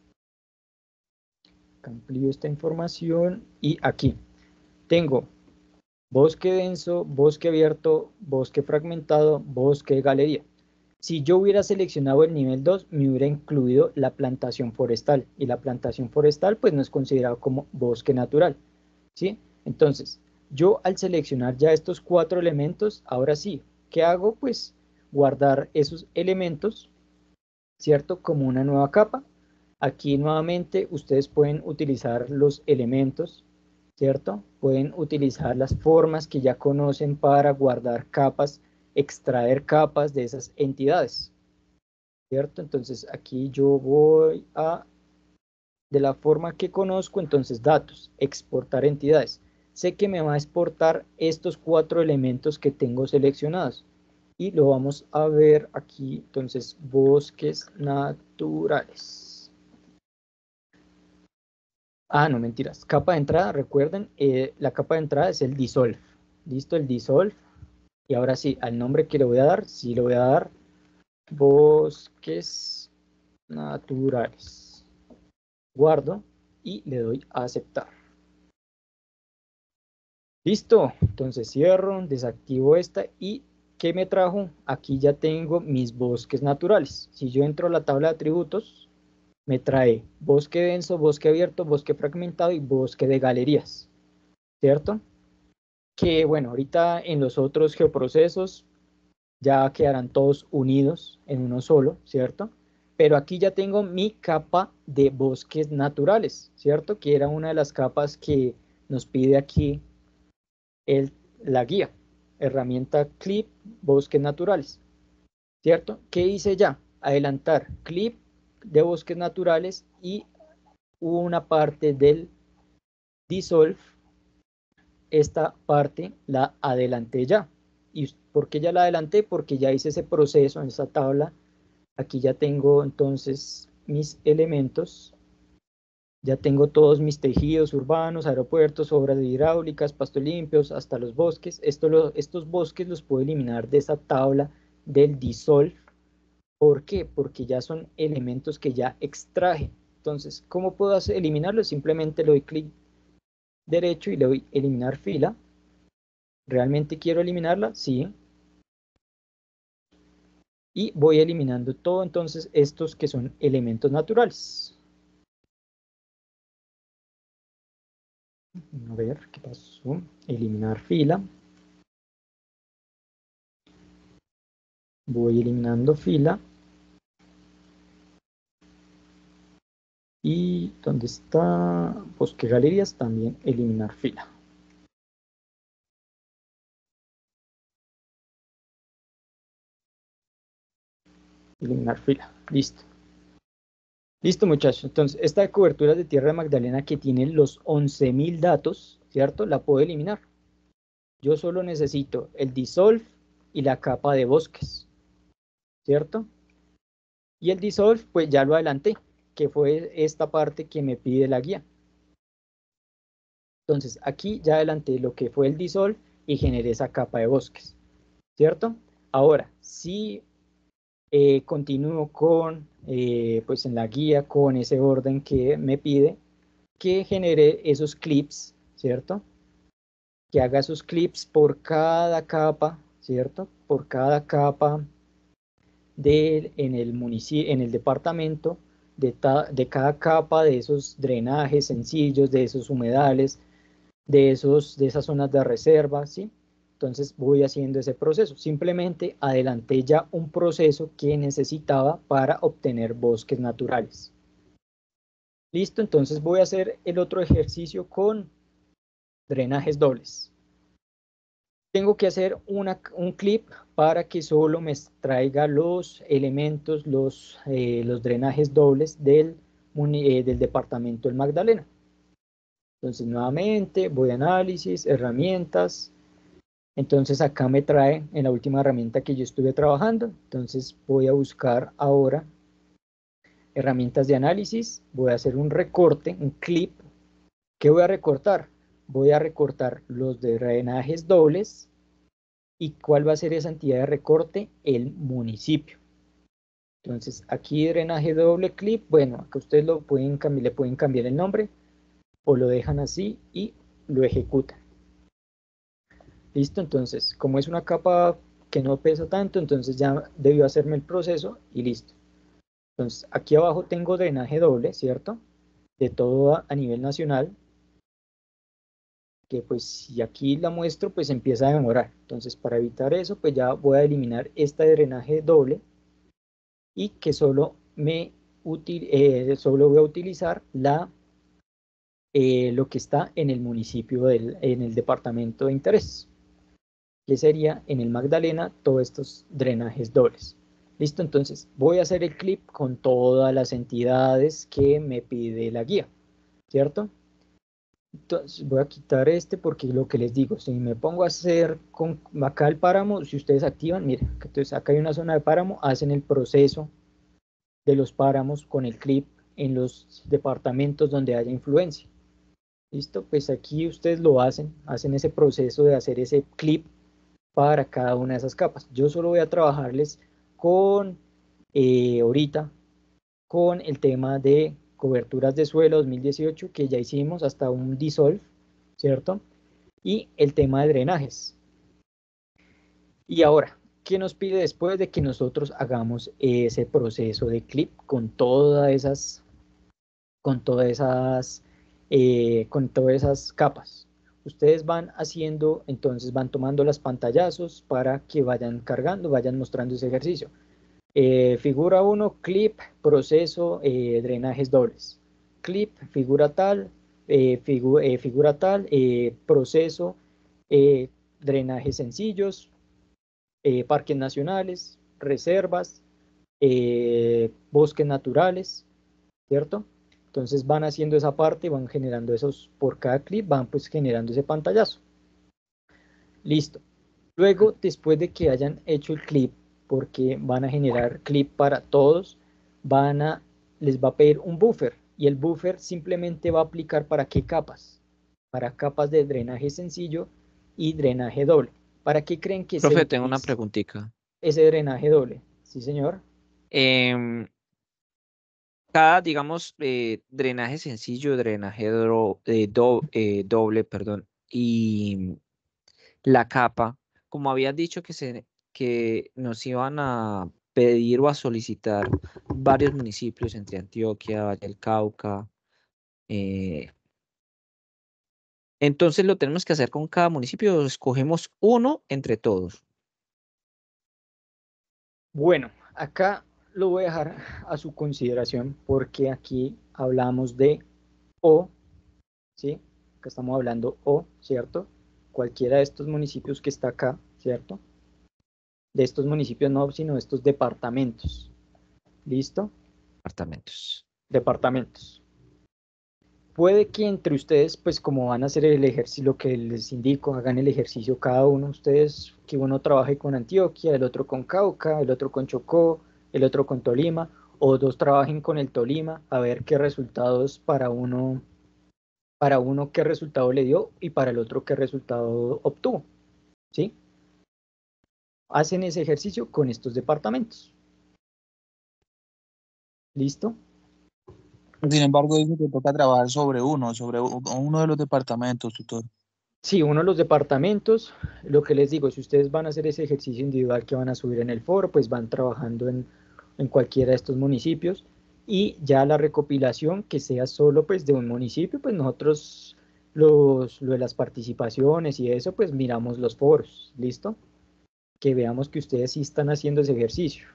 Speaker 1: Amplío esta información y aquí tengo bosque denso, bosque abierto, bosque fragmentado, bosque galería. Si yo hubiera seleccionado el nivel dos, me hubiera incluido la plantación forestal y la plantación forestal pues no es considerado como bosque natural, ¿sí? Entonces, yo al seleccionar ya estos cuatro elementos, ahora sí, ¿qué hago? Pues guardar esos elementos, ¿cierto? Como una nueva capa. Aquí nuevamente ustedes pueden utilizar los elementos, ¿cierto? Pueden utilizar las formas que ya conocen para guardar capas, extraer capas de esas entidades, ¿cierto? Entonces aquí yo voy a, de la forma que conozco, entonces datos, exportar entidades. Sé que me va a exportar estos cuatro elementos que tengo seleccionados y lo vamos a ver aquí, entonces bosques naturales. Ah, no, mentiras. Capa de entrada, recuerden, eh, la capa de entrada es el dissolve. Listo, el dissolve. Y ahora sí, al nombre que le voy a dar, sí le voy a dar bosques naturales. Guardo y le doy a aceptar. Listo, entonces cierro, desactivo esta y ¿qué me trajo? Aquí ya tengo mis bosques naturales. Si yo entro a la tabla de atributos, me trae bosque denso, bosque abierto, bosque fragmentado y bosque de galerías, ¿cierto? Que bueno, ahorita en los otros geoprocesos ya quedarán todos unidos en uno solo, ¿cierto? Pero aquí ya tengo mi capa de bosques naturales, ¿cierto? Que era una de las capas que nos pide aquí el, la guía, herramienta clip bosques naturales, ¿cierto? ¿Qué hice ya? Adelantar clip de bosques naturales y una parte del dissolve, esta parte la adelanté ya. ¿Y por qué ya la adelanté? Porque ya hice ese proceso en esta tabla. Aquí ya tengo entonces mis elementos. Ya tengo todos mis tejidos urbanos, aeropuertos, obras hidráulicas, pastos limpios, hasta los bosques. Esto lo, estos bosques los puedo eliminar de esa tabla del dissolve. ¿Por qué? Porque ya son elementos que ya extraje. Entonces, ¿cómo puedo hacer, eliminarlos? Simplemente le doy clic derecho y le doy eliminar fila. ¿Realmente quiero eliminarla? Sí. Y voy eliminando todo entonces estos que son elementos naturales. A ver, ¿qué pasó? Eliminar fila. Voy eliminando fila. Y ¿dónde está? Bosque galerías, también eliminar fila. Eliminar fila, listo. Listo, muchachos. Entonces, esta cobertura de tierra de Magdalena que tiene los once mil datos, ¿cierto? La puedo eliminar. Yo solo necesito el dissolve y la capa de bosques, ¿cierto? Y el dissolve, pues ya lo adelanté, que fue esta parte que me pide la guía. Entonces, aquí ya adelanté lo que fue el dissolve y generé esa capa de bosques, ¿cierto? Ahora, si eh, continúo con, eh, pues en la guía, con ese orden que me pide, que genere esos clips, ¿cierto? Que haga esos clips por cada capa, ¿cierto? Por cada capa de, en, el municipio, en el departamento, de, ta, de cada capa de esos drenajes sencillos, de esos humedales, de, esos, de esas zonas de reserva, ¿sí? Entonces voy haciendo ese proceso. Simplemente adelanté ya un proceso que necesitaba para obtener bosques naturales. Listo, entonces voy a hacer el otro ejercicio con drenajes dobles. Tengo que hacer una, un clip para que solo me extraiga los elementos, los, eh, los drenajes dobles del, eh, del departamento del Magdalena. Entonces nuevamente voy a análisis, herramientas. Entonces acá me trae en la última herramienta que yo estuve trabajando. Entonces voy a buscar ahora herramientas de análisis. Voy a hacer un recorte, un clip. ¿Qué voy a recortar? Voy a recortar los drenajes dobles. ¿Y cuál va a ser esa entidad de recorte? El municipio. Entonces aquí drenaje doble clip. Bueno, acá ustedes lo pueden cambiar, le pueden cambiar el nombre o lo dejan así y lo ejecutan. Listo, entonces, como es una capa que no pesa tanto, entonces ya debió hacerme el proceso y listo. Entonces, aquí abajo tengo drenaje doble, ¿cierto? De todo a, a nivel nacional, que pues si aquí la muestro, pues empieza a demorar. Entonces, para evitar eso, pues ya voy a eliminar esta drenaje doble y que solo, me util, eh, solo voy a utilizar la, eh, lo que está en el municipio, del, en el departamento de interés, que sería en el Magdalena todos estos drenajes dobles. Listo, entonces voy a hacer el clip con todas las entidades que me pide la guía, ¿cierto? Entonces voy a quitar este porque lo que les digo, si me pongo a hacer con acá el páramo, si ustedes activan, miren, entonces acá hay una zona de páramo, hacen el proceso de los páramos con el clip en los departamentos donde haya influencia. Listo, pues aquí ustedes lo hacen, hacen ese proceso de hacer ese clip para cada una de esas capas. Yo solo voy a trabajarles con, eh, ahorita, con el tema de coberturas de suelo dos mil dieciocho, que ya hicimos hasta un dissolve, ¿cierto? Y el tema de drenajes. Y ahora, ¿qué nos pide después de que nosotros hagamos ese proceso de clip con todas esas, con todas esas, eh, con todas esas capas? Ustedes van haciendo, entonces van tomando las pantallazos para que vayan cargando, vayan mostrando ese ejercicio. Eh, figura uno, clip, proceso, eh, drenajes dobles. Clip, figura tal, eh, figu eh, figura tal, eh, proceso, eh, drenajes sencillos, eh, parques nacionales, reservas, eh, bosques naturales, ¿cierto? Entonces van haciendo esa parte, van generando esos, por cada clip van pues generando ese pantallazo. Listo. Luego, después de que hayan hecho el clip, porque van a generar clip para todos, van a, les va a pedir un buffer, y el buffer simplemente va a aplicar para qué capas, para capas de drenaje sencillo y drenaje doble. ¿Para qué creen que
Speaker 4: Profe,
Speaker 1: se
Speaker 4: tengo una
Speaker 1: utiliza
Speaker 4: preguntita.
Speaker 1: ese drenaje doble? Sí, señor.
Speaker 4: Eh, cada, digamos, eh, drenaje sencillo, drenaje do, eh, do, eh, doble, perdón, y la capa, como habías dicho que, se, que nos iban a pedir o a solicitar varios municipios entre Antioquia, Valle del Cauca, eh, entonces lo tenemos que hacer con cada municipio, o escogemos uno entre todos.
Speaker 1: Bueno, acá lo voy a dejar a su consideración porque aquí hablamos de O, ¿sí? Acá estamos hablando O, ¿cierto? Cualquiera de estos municipios que está acá, ¿cierto? De estos municipios no, sino de estos departamentos. ¿Listo?
Speaker 4: Departamentos.
Speaker 1: Departamentos. Puede que entre ustedes, pues como van a hacer el ejercicio, lo que les indico, hagan el ejercicio cada uno. Ustedes, que uno trabaje con Antioquia, el otro con Cauca, el otro con Chocó, el otro con Tolima, o dos trabajen con el Tolima, a ver qué resultados para uno, para uno qué resultado le dio y para el otro qué resultado obtuvo, ¿sí? Hacen ese ejercicio con estos departamentos. ¿Listo?
Speaker 7: Sin embargo, dice que toca trabajar sobre uno, sobre uno de los departamentos, tutor.
Speaker 1: Sí, uno de los departamentos, lo que les digo, si ustedes van a hacer ese ejercicio individual que van a subir en el foro, pues van trabajando en, en cualquiera de estos municipios, y ya la recopilación que sea solo pues de un municipio, pues nosotros los, lo de las participaciones y eso, pues miramos los foros, ¿listo? Que veamos que ustedes sí están haciendo ese ejercicio.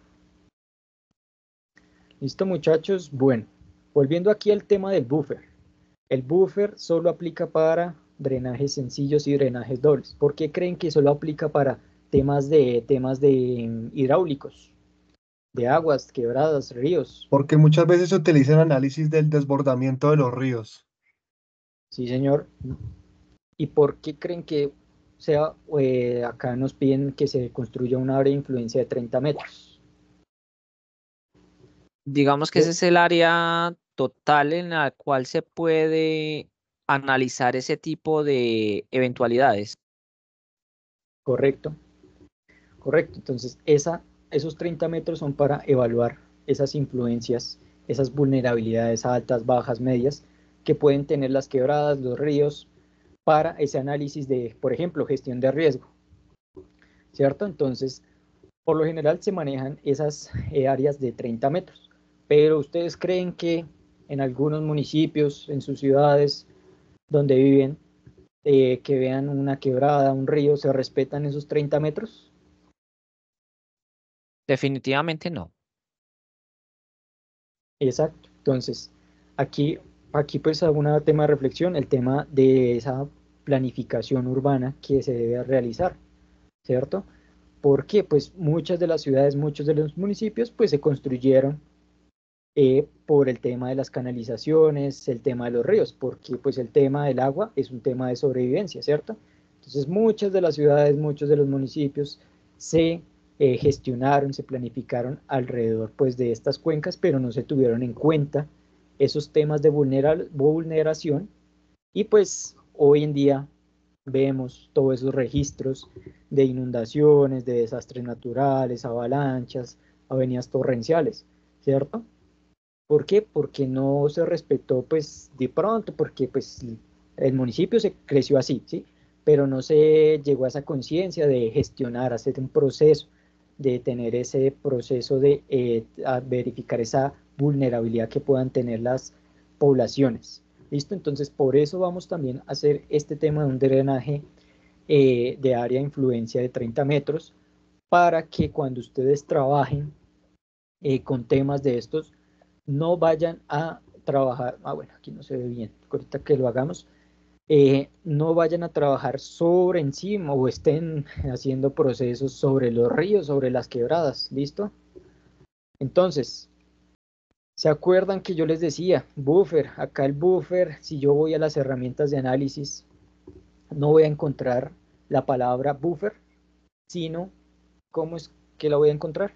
Speaker 1: ¿Listo, muchachos? Bueno, volviendo aquí al tema del buffer. El buffer solo aplica para drenajes sencillos y drenajes dobles. ¿Por qué creen que solo aplica para temas de, temas de mm, hidráulicos, de aguas, quebradas, ríos?
Speaker 10: Porque muchas veces se utiliza el análisis del desbordamiento de los ríos.
Speaker 1: Sí, señor. ¿Y por qué creen que sea, eh, acá nos piden que se construya una área de influencia de treinta metros?
Speaker 4: Digamos que ese es el área total en la cual se puede analizar ese tipo de eventualidades.
Speaker 1: Correcto, correcto. Entonces, esa, esos treinta metros son para evaluar esas influencias, esas vulnerabilidades altas, bajas, medias, que pueden tener las quebradas, los ríos, para ese análisis de, por ejemplo, gestión de riesgo, ¿cierto? Entonces, por lo general se manejan esas eh, áreas de treinta metros, pero ¿ustedes creen que en algunos municipios, en sus ciudades donde viven, eh, que vean una quebrada, un río, se respetan esos treinta metros?
Speaker 4: Definitivamente no.
Speaker 1: Exacto. Entonces, aquí, aquí pues hago un tema de reflexión, el tema de esa planificación urbana que se debe realizar, ¿cierto? Porque pues muchas de las ciudades, muchos de los municipios pues se construyeron eh, por el tema de las canalizaciones, el tema de los ríos, porque pues el tema del agua es un tema de sobrevivencia, ¿cierto? Entonces muchas de las ciudades, muchos de los municipios se eh, gestionaron, se planificaron alrededor pues de estas cuencas, pero no se tuvieron en cuenta esos temas de vulnera vulneración, y pues hoy en día vemos todos esos registros de inundaciones, de desastres naturales, avalanchas, avenidas torrenciales, ¿cierto? ¿Por qué? Porque no se respetó, pues, de pronto, porque, pues, el municipio se creció así, ¿sí? Pero no se llegó a esa conciencia de gestionar, hacer un proceso, de tener ese proceso de eh, verificar esa vulnerabilidad que puedan tener las poblaciones. ¿Listo? Entonces, por eso vamos también a hacer este tema de un drenaje eh, de área de influencia de treinta metros, para que cuando ustedes trabajen eh, con temas de estos, no vayan a trabajar, ah bueno, aquí no se ve bien, ahorita que lo hagamos, eh, no vayan a trabajar sobre encima o estén haciendo procesos sobre los ríos, sobre las quebradas, ¿listo? Entonces, ¿se acuerdan que yo les decía, buffer? Acá el buffer, si yo voy a las herramientas de análisis, no voy a encontrar la palabra buffer, sino, ¿cómo es que la voy a encontrar?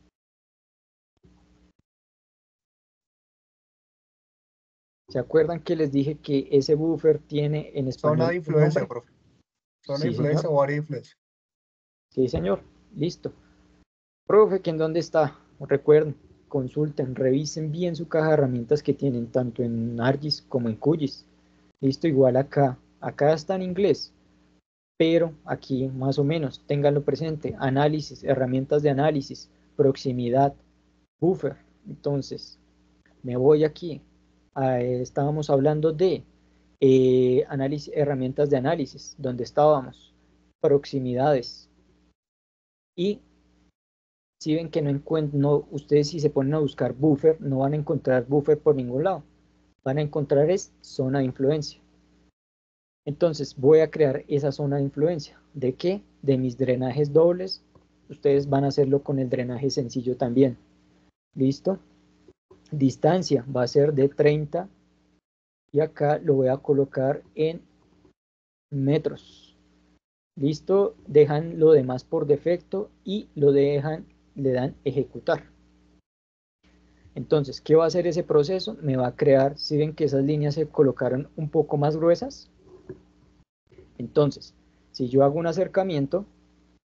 Speaker 1: ¿Se acuerdan que les dije que ese buffer tiene en español
Speaker 10: Zona de influencia,
Speaker 1: un nombre?
Speaker 10: profe. Zona
Speaker 1: Sí,
Speaker 10: de influencia
Speaker 1: señor.
Speaker 10: o área de influencia.
Speaker 1: Sí, señor. Listo. Profe, ¿que en dónde está? Recuerden, consulten, revisen bien su caja de herramientas que tienen tanto en ArcGIS como en QGIS. Listo, igual acá. Acá está en inglés, pero aquí más o menos, ténganlo presente. Análisis, herramientas de análisis, proximidad, buffer. Entonces, me voy aquí. Ah, eh, estábamos hablando de eh, análisis, herramientas de análisis, donde estábamos, proximidades. Y si ven que no encuentran, no, ustedes si se ponen a buscar buffer, no van a encontrar buffer por ningún lado. Van a encontrar es zona de influencia. Entonces voy a crear esa zona de influencia. ¿De qué? De mis drenajes dobles. Ustedes van a hacerlo con el drenaje sencillo también. ¿Listo? Distancia va a ser de treinta y acá lo voy a colocar en metros. ¿Listo? Dejan lo demás por defecto y lo dejan, le dan ejecutar. Entonces, ¿qué va a hacer ese proceso? Me va a crear, si ven que esas líneas se colocaron un poco más gruesas, entonces, si yo hago un acercamiento,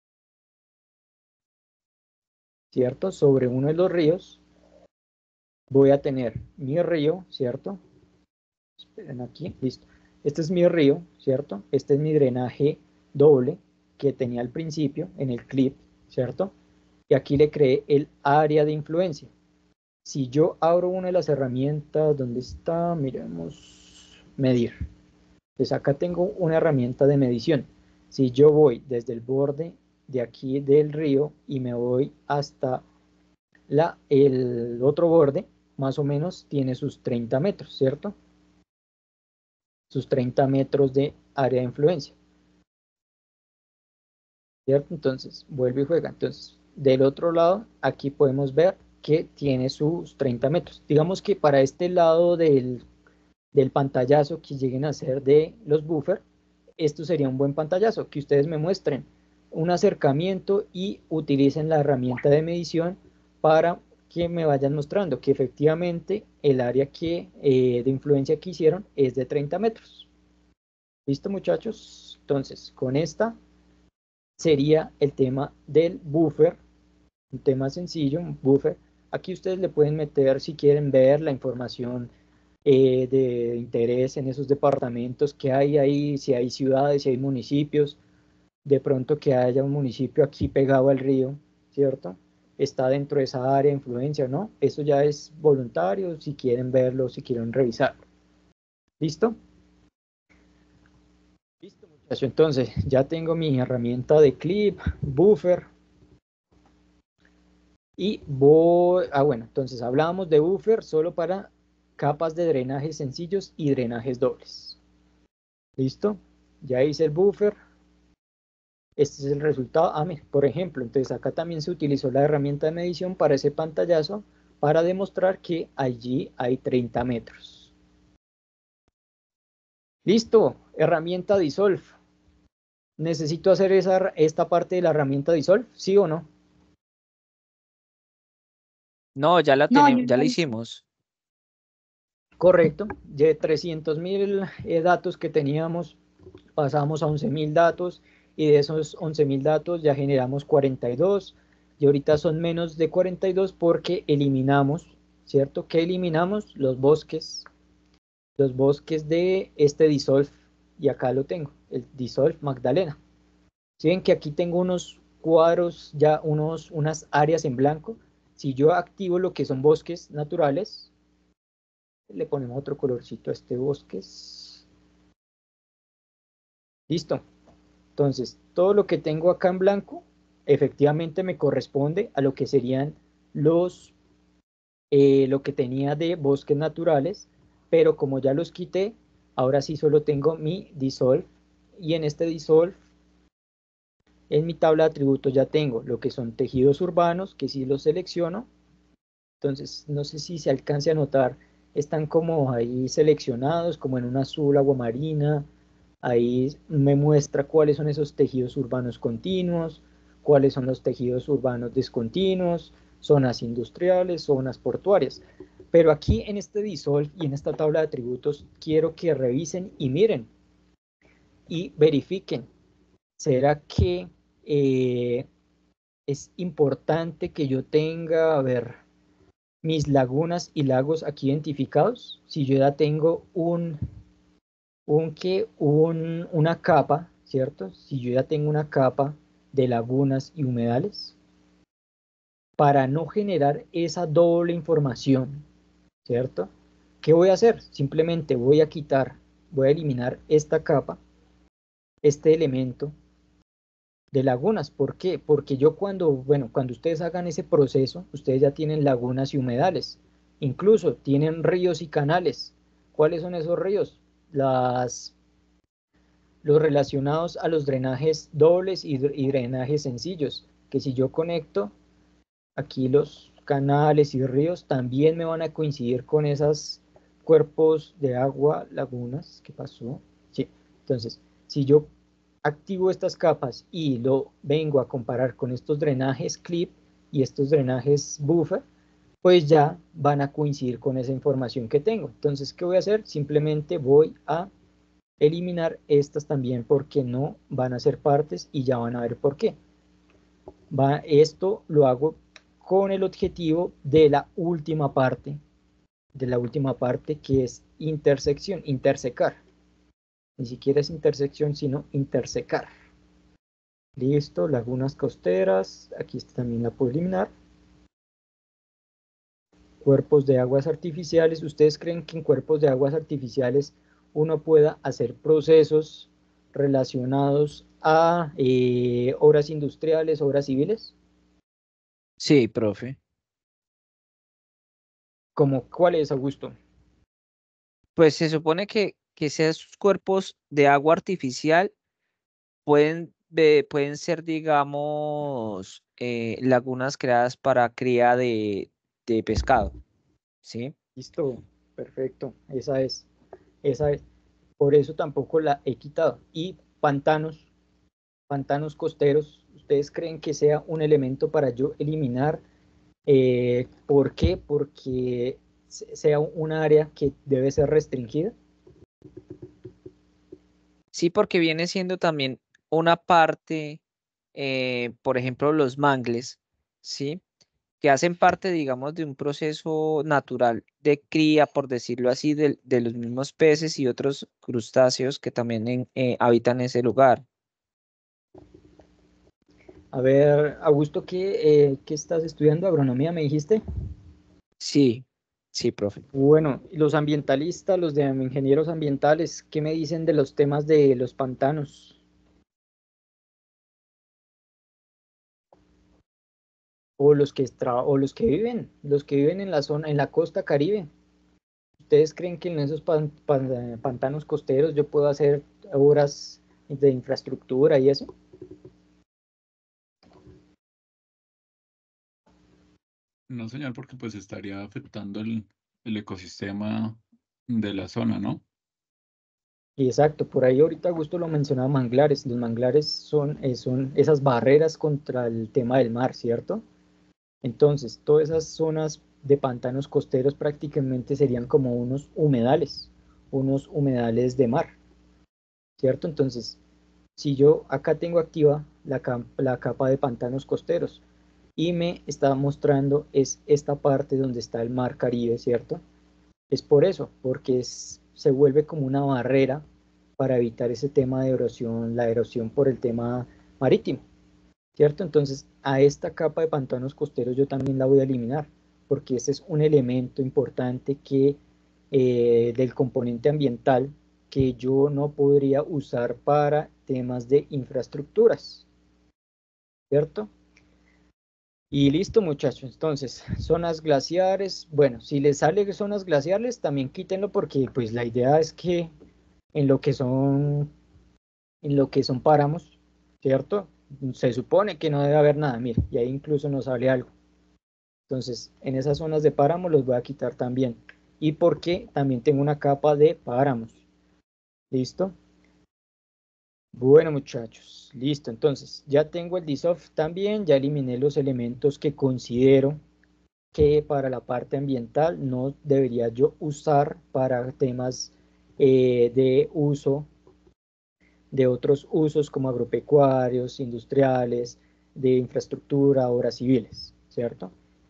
Speaker 1: ¿cierto? Sobre uno de los ríos, voy a tener mi río, ¿cierto? Esperen aquí, listo. Este es mi río, ¿cierto? Este es mi drenaje doble que tenía al principio en el clip, ¿cierto? Y aquí le creé el área de influencia. Si yo abro una de las herramientas, ¿dónde está? Miremos, medir. Entonces acá tengo una herramienta de medición. Si yo voy desde el borde de aquí del río y me voy hasta la, el otro borde, más o menos tiene sus treinta metros, ¿cierto? Sus treinta metros de área de influencia, ¿cierto? Entonces, vuelve y juega. Entonces, del otro lado, aquí podemos ver que tiene sus treinta metros. Digamos que para este lado del, del pantallazo que lleguen a ser de los buffers, esto sería un buen pantallazo, que ustedes me muestren un acercamiento y utilicen la herramienta de medición para que me vayan mostrando que efectivamente el área que, eh, de influencia que hicieron es de treinta metros. ¿Listo, muchachos? Entonces, con esta sería el tema del buffer, un tema sencillo, un buffer. Aquí ustedes le pueden meter, si quieren ver la información eh, de interés en esos departamentos que hay ahí, si hay ciudades, si hay municipios, de pronto que haya un municipio aquí pegado al río, ¿cierto? Está dentro de esa área de influencia, ¿no? Eso ya es voluntario, si quieren verlo, si quieren revisarlo. ¿Listo? Listo, muchachos. Entonces, ya tengo mi herramienta de clip, buffer. Y voy, ah bueno, entonces hablábamos de buffer solo para capas de drenajes sencillos y drenajes dobles. ¿Listo? Ya hice el buffer. Este es el resultado. Ah, mira, por ejemplo, entonces acá también se utilizó la herramienta de medición para ese pantallazo para demostrar que allí hay treinta metros. Listo, herramienta Dissolve. ¿Necesito hacer esa, esta parte de la herramienta Dissolve? ¿Sí o no?
Speaker 4: No, ya la
Speaker 3: No,
Speaker 4: tenemos,
Speaker 3: yo
Speaker 4: ya
Speaker 3: no
Speaker 4: la
Speaker 3: hice.
Speaker 4: hicimos.
Speaker 1: Correcto, de trescientos mil eh, datos que teníamos, pasamos a once mil datos y de esos once mil datos ya generamos cuarenta y dos y ahorita son menos de cuarenta y dos porque eliminamos, ¿cierto? ¿Qué eliminamos? Los bosques, los bosques de este Dissolve y acá lo tengo, el Dissolve Magdalena. Si ven que aquí tengo unos cuadros, ya unos, unas áreas en blanco, si yo activo lo que son bosques naturales, le ponemos otro colorcito a este bosques. Listo. Entonces, todo lo que tengo acá en blanco, efectivamente me corresponde a lo que serían los, eh, lo que tenía de bosques naturales, pero como ya los quité, ahora sí solo tengo mi Dissolve, y en este Dissolve, en mi tabla de atributos ya tengo lo que son tejidos urbanos, que sí los selecciono. Entonces, no sé si se alcance a notar, están como ahí seleccionados, como en un azul aguamarina. Ahí me muestra cuáles son esos tejidos urbanos continuos, cuáles son los tejidos urbanos discontinuos, zonas industriales, zonas portuarias. Pero aquí en este Dissolve y en esta tabla de atributos, quiero que revisen y miren y verifiquen. ¿Será que eh, es importante que yo tenga, a ver, mis lagunas y lagos aquí identificados? Si yo ya tengo un, un, que, un, una capa, ¿cierto? Si yo ya tengo una capa de lagunas y humedales, para no generar esa doble información, ¿cierto? ¿Qué voy a hacer? Simplemente voy a quitar, voy a eliminar esta capa, este elemento de lagunas. ¿Por qué? Porque yo cuando, bueno, cuando ustedes hagan ese proceso, ustedes ya tienen lagunas y humedales, incluso tienen ríos y canales. ¿Cuáles son esos ríos? Las, los relacionados a los drenajes dobles y, y drenajes sencillos, que si yo conecto aquí los canales y ríos, también me van a coincidir con esos cuerpos de agua, lagunas. ¿Qué pasó? Sí, entonces, si yo activo estas capas y lo vengo a comparar con estos drenajes clip y estos drenajes buffer, pues ya van a coincidir con esa información que tengo. Entonces, ¿qué voy a hacer? Simplemente voy a eliminar estas también porque no van a ser partes y ya van a ver por qué. Va, esto lo hago con el objetivo de la última parte de la última parte, que es intersección, intersecar. Ni siquiera es intersección, sino intersecar. Listo, lagunas costeras, aquí está también la puedo eliminar. Cuerpos de aguas artificiales. ¿Ustedes creen que en cuerpos de aguas artificiales uno pueda hacer procesos relacionados a eh, obras industriales, obras civiles?
Speaker 4: Sí, profe.
Speaker 1: ¿Cómo cuál es, Augusto?
Speaker 4: Pues se supone que, que esos cuerpos de agua artificial pueden, eh, pueden ser, digamos, eh, lagunas creadas para cría de, de pescado, ¿sí?
Speaker 1: Listo, perfecto, esa es, esa es. Por eso tampoco la he quitado. Y pantanos, pantanos costeros, ¿ustedes creen que sea un elemento para yo eliminar? Eh, ¿por qué? Porque sea un área que debe ser restringida.
Speaker 4: Sí, porque viene siendo también una parte, eh, por ejemplo, los mangles, ¿sí? Que hacen parte, digamos, de un proceso natural de cría, por decirlo así, de, de los mismos peces y otros crustáceos que también en- eh, habitan ese lugar.
Speaker 1: A ver, Augusto, ¿qué, eh, ¿qué estás estudiando? ¿Agronomía, me dijiste?
Speaker 4: Sí, sí, profe.
Speaker 1: Bueno, y los ambientalistas, los de ingenieros ambientales, ¿qué me dicen de los temas de los pantanos? O los que tra- o los que viven, los que viven en la zona, en la costa Caribe. ¿Ustedes creen que en esos pan- pan- pantanos costeros yo puedo hacer obras de infraestructura y eso?
Speaker 19: No, señor, porque pues estaría afectando el, el ecosistema de la zona, ¿no?
Speaker 1: Y exacto, por ahí ahorita Augusto lo mencionaba, manglares. Los manglares son, eh, son esas barreras contra el tema del mar, ¿cierto? Entonces, todas esas zonas de pantanos costeros prácticamente serían como unos humedales, unos humedales de mar, ¿cierto? Entonces, si yo acá tengo activa la, cam- la capa de pantanos costeros y me está mostrando es esta parte donde está el mar Caribe, ¿cierto? Es por eso, porque es, se vuelve como una barrera para evitar ese tema de erosión, la erosión por el tema marítimo, ¿cierto? Entonces, a esta capa de pantanos costeros yo también la voy a eliminar, porque ese es un elemento importante que eh, del componente ambiental que yo no podría usar para temas de infraestructuras, ¿cierto? Y listo, muchachos. Entonces, zonas glaciares. Bueno, si les sale zonas glaciares, también quítenlo porque pues la idea es que en lo que son, en lo que son páramos, ¿cierto? Se supone que no debe haber nada, mire, y ahí incluso nos sale algo. Entonces, en esas zonas de páramo los voy a quitar también. Y porque también tengo una capa de páramos. ¿Listo? Bueno, muchachos, listo. Entonces, ya tengo el dissolve también, ya eliminé los elementos que considero que para la parte ambiental no debería yo usar para temas eh, de uso, de otros usos como agropecuarios, industriales, de infraestructura, obras civiles, ¿cierto?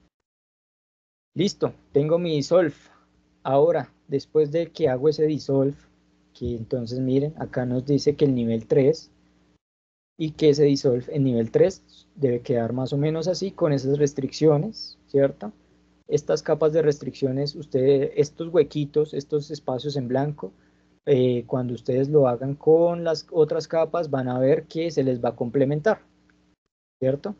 Speaker 1: Listo, tengo mi dissolve. Ahora, después de que hago ese dissolve, que entonces miren, acá nos dice que el nivel tres y que ese dissolve en nivel tres debe quedar más o menos así con esas restricciones, ¿cierto? Estas capas de restricciones, ustedes, estos huequitos, estos espacios en blanco, eh, cuando ustedes lo hagan con las otras capas van a ver que se les va a complementar, ¿cierto?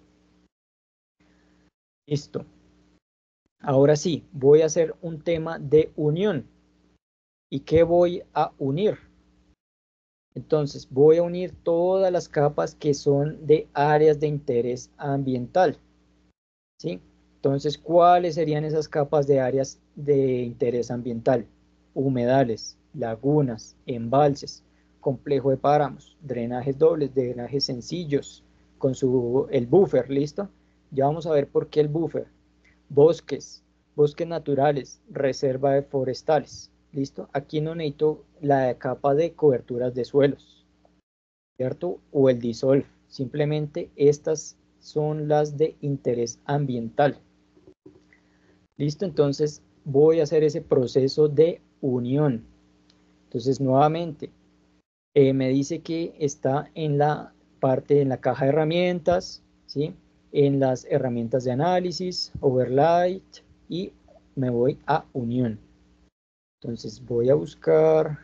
Speaker 1: Listo. Ahora sí, voy a hacer un tema de unión. ¿Y qué voy a unir? Entonces, voy a unir todas las capas que son de áreas de interés ambiental, ¿sí? Entonces, ¿cuáles serían esas capas de áreas de interés ambiental? Humedales, lagunas, embalses, complejo de páramos, drenajes dobles, drenajes sencillos, con su, el buffer, ¿listo? Ya vamos a ver por qué el buffer. Bosques, bosques naturales, reserva de forestales, ¿listo? Aquí no necesito la capa de coberturas de suelos, ¿cierto? O el dissolve, simplemente estas son las de interés ambiental. Listo, entonces voy a hacer ese proceso de unión. Entonces, nuevamente, eh, me dice que está en la parte, en la caja de herramientas, ¿sí? En las herramientas de análisis, overlay, y me voy a unión. Entonces, voy a buscar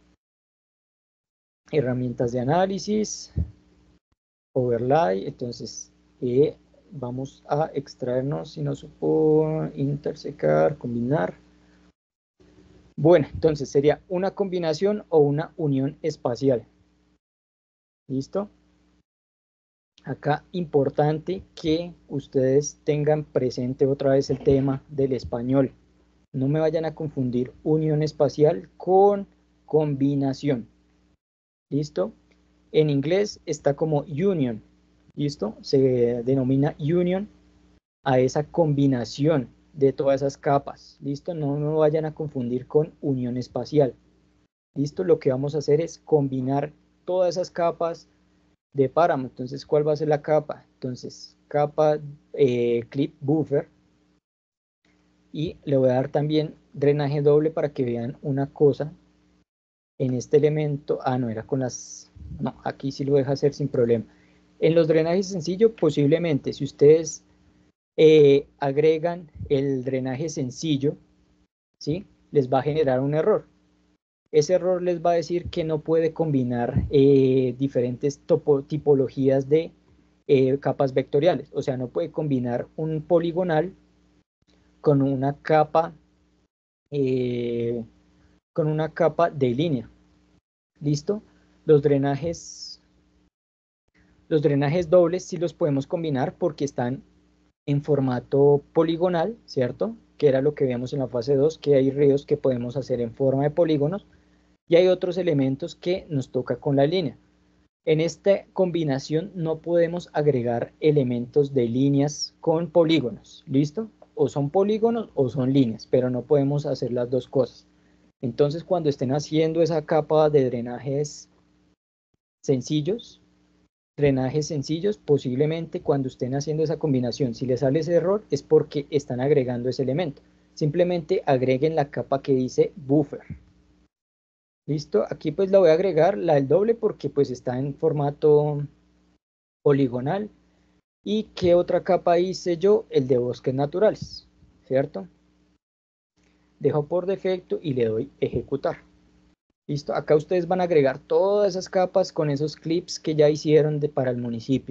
Speaker 1: herramientas de análisis, overlay, entonces eh, vamos a extraernos, si no supo, intersecar, combinar. Bueno, entonces sería una combinación o una unión espacial. ¿Listo? Acá importante que ustedes tengan presente otra vez el tema del español. No me vayan a confundir unión espacial con combinación. ¿Listo? En inglés está como union. ¿Listo? Se denomina union a esa combinación de todas esas capas. ¿Listo? No me vayan a confundir con unión espacial. ¿Listo? Lo que vamos a hacer es combinar todas esas capas de páramo. Entonces, ¿cuál va a ser la capa? Entonces, capa eh, clip buffer. Y le voy a dar también drenaje doble para que vean una cosa. En este elemento, ah, no, era con las, no, aquí sí lo deja hacer sin problema. En los drenajes sencillos, posiblemente, si ustedes eh, agregan el drenaje sencillo, ¿sí? Les va a generar un error. Ese error les va a decir que no puede combinar eh, diferentes topo, tipologías de eh, capas vectoriales. O sea, no puede combinar un poligonal con una capa eh, con una capa de línea. ¿Listo? Los drenajes los drenajes dobles sí los podemos combinar porque están en formato poligonal, ¿cierto? Que era lo que vemos en la fase dos, que hay ríos que podemos hacer en forma de polígonos y hay otros elementos que nos toca con la línea. En esta combinación no podemos agregar elementos de líneas con polígonos, ¿listo? O son polígonos o son líneas, pero no podemos hacer las dos cosas. Entonces, cuando estén haciendo esa capa de drenajes sencillos, drenajes sencillos, posiblemente cuando estén haciendo esa combinación, si les sale ese error, es porque están agregando ese elemento. Simplemente agreguen la capa que dice buffer. ¿Listo? Aquí pues la voy a agregar, la del doble, porque pues está en formato poligonal. ¿Y qué otra capa hice yo? El de bosques naturales, ¿cierto? Dejo por defecto y le doy ejecutar. ¿Listo? Acá ustedes van a agregar todas esas capas con esos clips que ya hicieron de, para el municipio.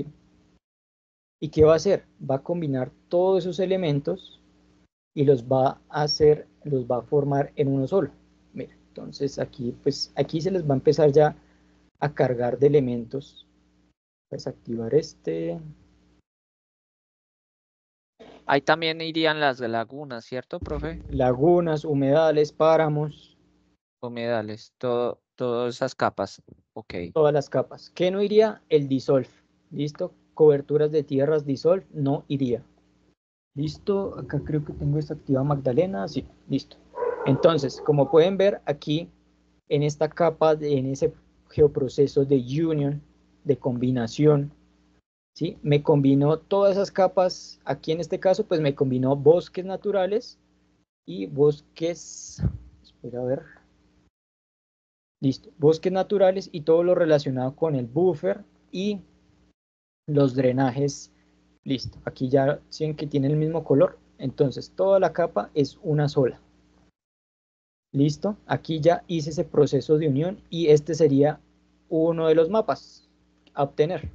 Speaker 1: ¿Y qué va a hacer? Va a combinar todos esos elementos y los va a hacer, los va a formar en uno solo. Mira, entonces aquí, pues, aquí se les va a empezar ya a cargar de elementos. Pues activar este.
Speaker 4: Ahí también irían las lagunas, ¿cierto, profe?
Speaker 1: Lagunas, humedales, páramos.
Speaker 4: Humedales, todo, todas esas capas. Ok.
Speaker 1: Todas las capas. ¿Qué no iría? El dissolve. ¿Listo? Coberturas de tierras dissolve no iría. ¿Listo? Acá creo que tengo esta activa Magdalena. Sí, listo. Entonces, como pueden ver aquí, en esta capa, de, en ese geoproceso de union, de combinación, ¿sí? Me combinó todas esas capas. Aquí en este caso, pues me combinó bosques naturales y bosques, espera a ver, listo, bosques naturales y todo lo relacionado con el buffer y los drenajes. Listo, aquí ya ven que tiene el mismo color, entonces toda la capa es una sola. Listo, aquí ya hice ese proceso de unión y este sería uno de los mapas a obtener.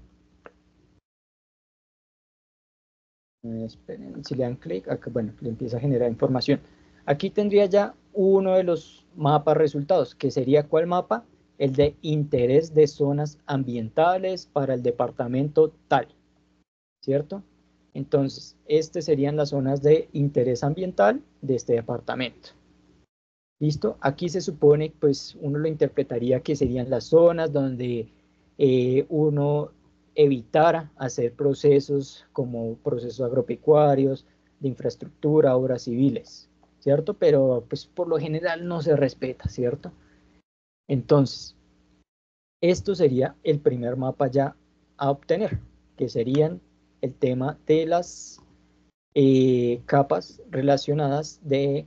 Speaker 1: Esperen, si le dan clic, acá, bueno, le empieza a generar información. Aquí tendría ya uno de los mapas resultados, que sería ¿cuál mapa? El de interés de zonas ambientales para el departamento tal, ¿cierto? Entonces, estas serían las zonas de interés ambiental de este departamento. ¿Listo? Aquí se supone, pues, uno lo interpretaría que serían las zonas donde eh, uno evitara hacer procesos como procesos agropecuarios, de infraestructura, obras civiles, ¿cierto? Pero, pues, por lo general no se respeta, ¿cierto? Entonces, esto sería el primer mapa ya a obtener, que serían el tema de las eh, capas relacionadas de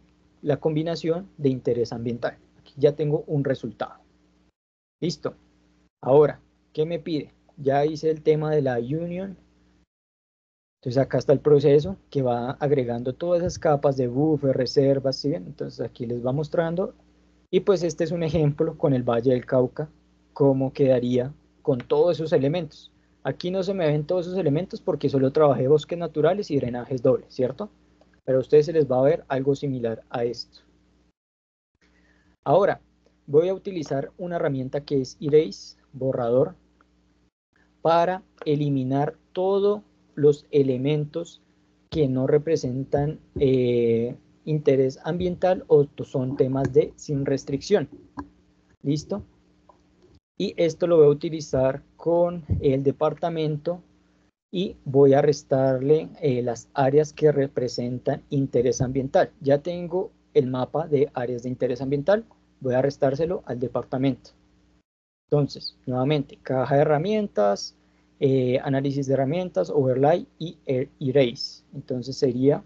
Speaker 1: la combinación de interés ambiental. Aquí ya tengo un resultado. Listo. Ahora, ¿qué me pide? Ya hice el tema de la union. Entonces acá está el proceso que va agregando todas esas capas de buffer, reservas, ¿sí ven? Entonces aquí les va mostrando. Y pues este es un ejemplo con el Valle del Cauca, cómo quedaría con todos esos elementos. Aquí no se me ven todos esos elementos porque solo trabajé bosques naturales y drenajes dobles, ¿cierto? Pero a ustedes se les va a ver algo similar a esto. Ahora, voy a utilizar una herramienta que es Erase, borrador, para eliminar todos los elementos que no representan eh, interés ambiental o son temas de sin restricción. ¿Listo? Y esto lo voy a utilizar con el departamento y voy a restarle eh, las áreas que representan interés ambiental. Ya tengo el mapa de áreas de interés ambiental, voy a restárselo al departamento. Entonces, nuevamente, caja de herramientas, eh, análisis de herramientas, overlay y erase. Entonces sería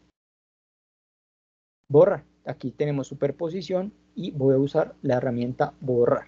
Speaker 1: borrar. Aquí tenemos superposición y voy a usar la herramienta borrar.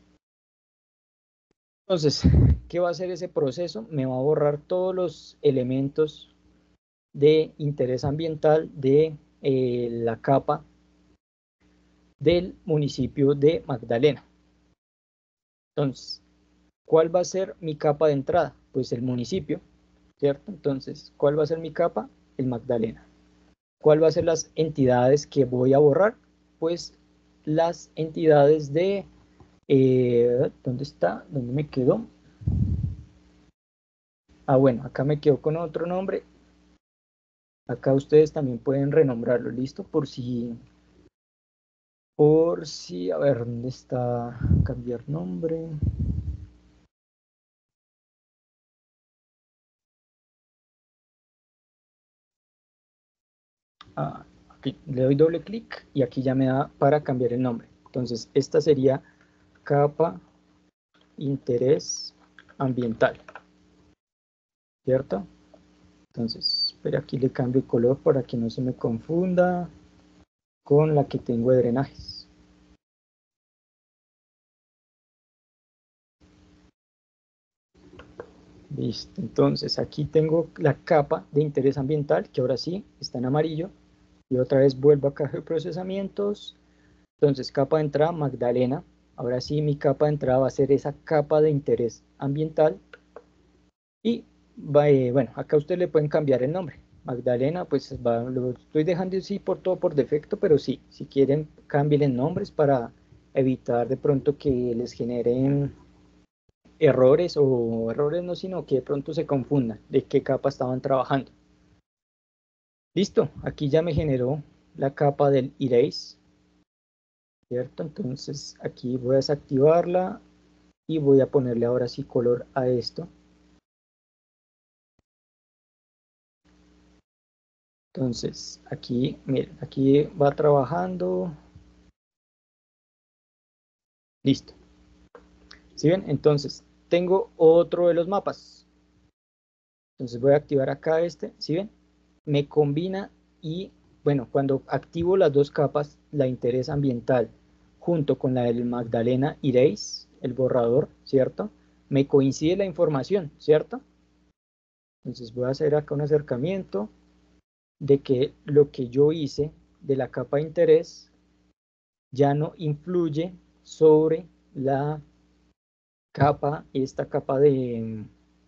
Speaker 1: Entonces, ¿qué va a hacer ese proceso? Me va a borrar todos los elementos de interés ambiental de eh, la capa del municipio de Magdalena. Entonces, ¿cuál va a ser mi capa de entrada? Pues el municipio, ¿cierto? Entonces, ¿cuál va a ser mi capa? El Magdalena. ¿Cuál va a ser las entidades que voy a borrar? Pues las entidades de... Eh, ¿dónde está? ¿Dónde me quedó? Ah, bueno, acá me quedo con otro nombre. Acá ustedes también pueden renombrarlo, ¿listo? Por si... Por si... A ver, ¿dónde está? Cambiar nombre. Ah, aquí le doy doble clic y aquí ya me da para cambiar el nombre. Entonces, esta sería capa interés ambiental, ¿cierto? Entonces, espera, aquí le cambio el color para que no se me confunda con la que tengo de drenajes. Listo, entonces aquí tengo la capa de interés ambiental, que ahora sí está en amarillo. Y otra vez vuelvo a caja de procesamientos. Entonces, capa de entrada, Magdalena. Ahora sí, mi capa de entrada va a ser esa capa de interés ambiental. Y, va, eh, bueno, acá ustedes le pueden cambiar el nombre. Magdalena, pues va, lo estoy dejando así por todo por defecto, pero sí, si quieren, cambien nombres para evitar de pronto que les generen errores o errores no, sino que de pronto se confundan de qué capa estaban trabajando. Listo, aquí ya me generó la capa del Erase, ¿cierto? Entonces aquí voy a desactivarla y voy a ponerle ahora sí color a esto. Entonces aquí, miren, aquí va trabajando. Listo. ¿Sí ven? Entonces tengo otro de los mapas. Entonces voy a activar acá este, ¿sí ven? Me combina y, bueno, cuando activo las dos capas, la interés ambiental junto con la del Magdalena Erase, el borrador, ¿cierto? Me coincide la información, ¿cierto? Entonces voy a hacer acá un acercamiento de que lo que yo hice de la capa de interés ya no influye sobre la capa, esta capa de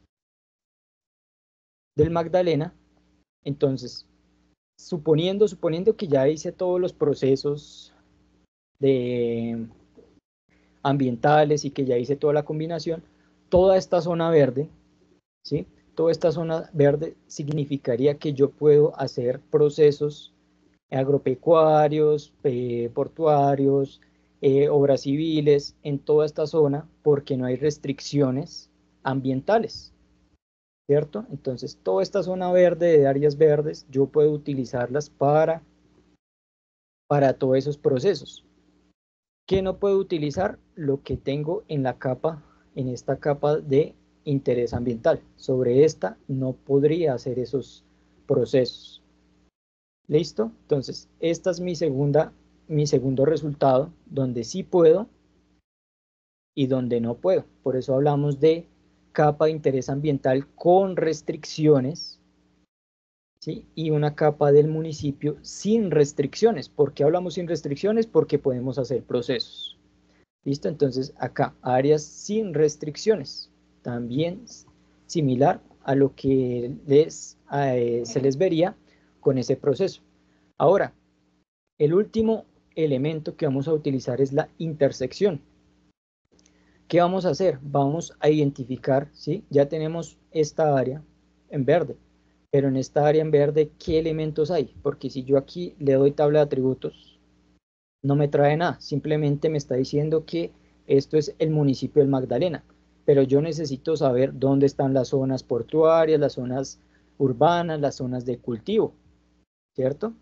Speaker 1: del Magdalena. Entonces, suponiendo, suponiendo que ya hice todos los procesos de ambientales y que ya hice toda la combinación, toda esta zona verde, ¿sí? Toda esta zona verde significaría que yo puedo hacer procesos agropecuarios, eh, portuarios, eh, obras civiles en toda esta zona porque no hay restricciones ambientales, ¿cierto? Entonces, toda esta zona verde de áreas verdes, yo puedo utilizarlas para, para todos esos procesos. ¿Qué no puedo utilizar? Lo que tengo en la capa, en esta capa de interés ambiental. Sobre esta no podría hacer esos procesos. ¿Listo? Entonces, esta es mi segunda, mi segundo resultado, donde sí puedo y donde no puedo. Por eso hablamos de capa de interés ambiental con restricciones, ¿sí? Y una capa del municipio sin restricciones. ¿Por qué hablamos sin restricciones? Porque podemos hacer procesos. ¿Listo? Entonces, acá, áreas sin restricciones. También similar a lo que les, eh, se les vería con ese proceso. Ahora, el último elemento que vamos a utilizar es la intersección. ¿Qué vamos a hacer? Vamos a identificar, ¿sí? Ya tenemos esta área en verde, pero en esta área en verde, ¿qué elementos hay? Porque si yo aquí le doy tabla de atributos, no me trae nada, simplemente me está diciendo que esto es el municipio del Magdalena, pero yo necesito saber dónde están las zonas portuarias, las zonas urbanas, las zonas de cultivo, ¿cierto?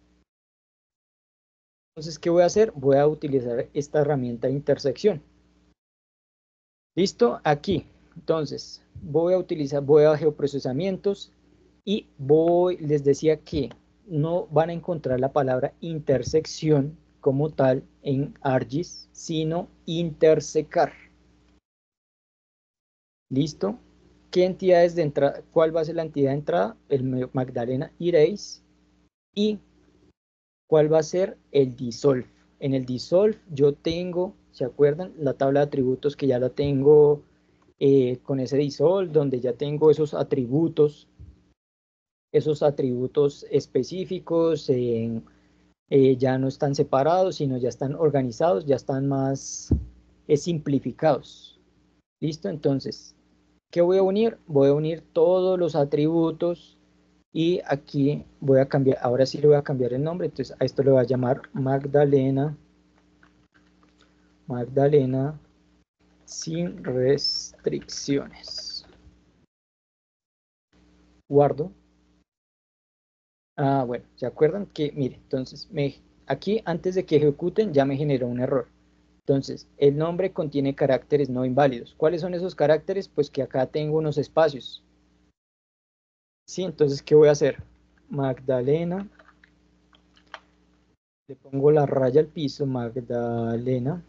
Speaker 1: Entonces, ¿qué voy a hacer? Voy a utilizar esta herramienta de intersección. ¿Listo? Aquí. Entonces, voy a utilizar, voy a geoprocesamientos y voy, les decía que no van a encontrar la palabra intersección como tal en ArcGIS, sino intersecar. ¿Listo? ¿Qué entidades de entrada? ¿Cuál va a ser la entidad de entrada? El Magdalena Erase. ¿Y cuál va a ser? El Dissolve. En el Dissolve yo tengo, ¿se acuerdan? La tabla de atributos que ya la tengo eh, con ese Dissolve, donde ya tengo esos atributos, esos atributos específicos, en, eh, ya no están separados, sino ya están organizados, ya están más eh, simplificados. ¿Listo? Entonces, ¿qué voy a unir? Voy a unir todos los atributos y aquí voy a cambiar, ahora sí le voy a cambiar el nombre, entonces a esto le voy a llamar Magdalena, Magdalena sin restricciones. Guardo. Ah, bueno, ¿se acuerdan que, mire, entonces, me, aquí antes de que ejecuten ya me generó un error. Entonces, el nombre contiene caracteres no inválidos. ¿Cuáles son esos caracteres? Pues que acá tengo unos espacios. Sí, entonces, ¿qué voy a hacer? Magdalena, le pongo la raya al piso, Magdalena.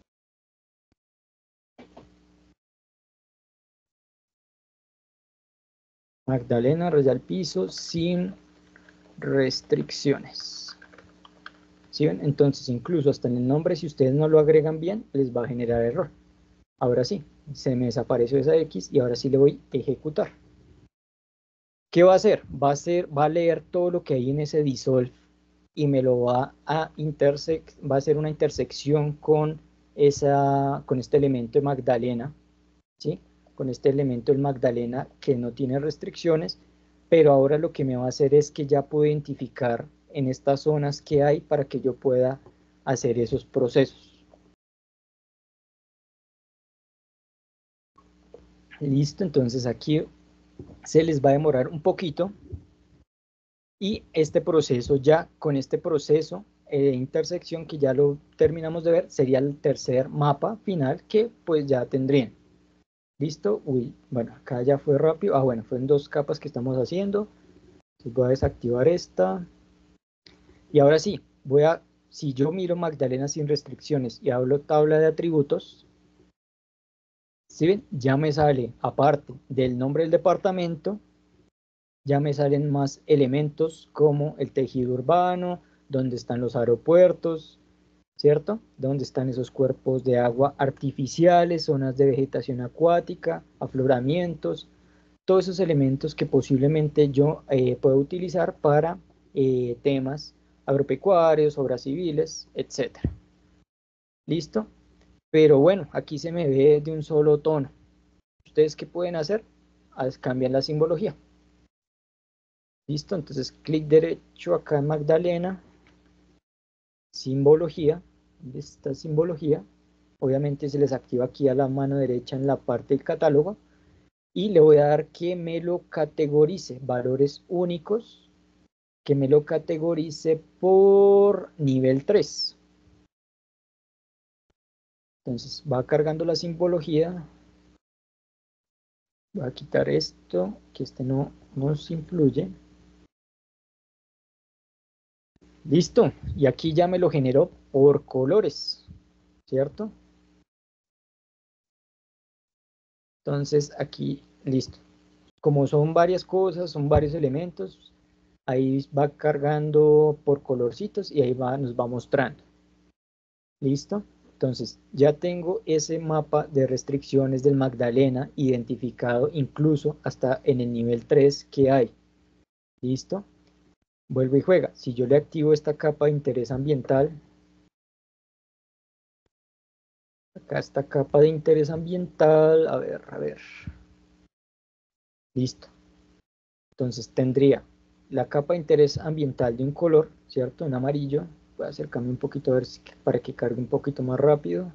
Speaker 1: Magdalena, raya al piso, sin restricciones. ¿Sí ven? Entonces, incluso hasta en el nombre, si ustedes no lo agregan bien, les va a generar error. Ahora sí, se me desapareció esa X y ahora sí le voy a ejecutar. ¿Qué va a hacer? Va a, hacer, va a leer todo lo que hay en ese dissolve y me lo va a intersect, va a hacer una intersección con, esa, con este elemento de Magdalena, ¿sí? Con este elemento del Magdalena que no tiene restricciones, pero ahora lo que me va a hacer es que ya puedo identificar en estas zonas que hay para que yo pueda hacer esos procesos. Listo, entonces aquí se les va a demorar un poquito y este proceso ya, con este proceso de intersección que ya lo terminamos de ver, sería el tercer mapa final que pues ya tendrían. ¿Listo? Uy, bueno, acá ya fue rápido. Ah, bueno, fueron dos capas que estamos haciendo. Entonces voy a desactivar esta. Y ahora sí, voy a, si yo miro Magdalena sin restricciones y hablo tabla de atributos, ¿sí ven? Ya me sale, aparte del nombre del departamento, ya me salen más elementos como el tejido urbano, donde están los aeropuertos, ¿cierto? Donde están esos cuerpos de agua artificiales, zonas de vegetación acuática, afloramientos, todos esos elementos que posiblemente yo eh, puedo utilizar para eh, temas agropecuarios, obras civiles, etcétera. ¿Listo? Pero bueno, aquí se me ve de un solo tono. ¿Ustedes qué pueden hacer? Cambian la simbología. ¿Listo? Entonces, clic derecho acá en Magdalena, simbología, ¿dónde está simbología? Obviamente se les activa aquí a la mano derecha en la parte del catálogo y le voy a dar que me lo categorice, valores únicos, que me lo categorice por nivel tres. Entonces va cargando la simbología, voy a quitar esto, que este no nos influye. Listo, y aquí ya me lo generó por colores, ¿cierto? Entonces aquí, listo. Como son varias cosas, son varios elementos, ahí va cargando por colorcitos y ahí va, nos va mostrando. ¿Listo? Entonces ya tengo ese mapa de restricciones del Magdalena identificado incluso hasta en el nivel tres que hay. ¿Listo? Vuelvo y juega. Si yo le activo esta capa de interés ambiental, acá esta capa de interés ambiental, a ver, a ver. Listo. Entonces tendría la capa de interés ambiental de un color, ¿cierto? En amarillo. Voy a acercarme un poquito a ver si, para que cargue un poquito más rápido.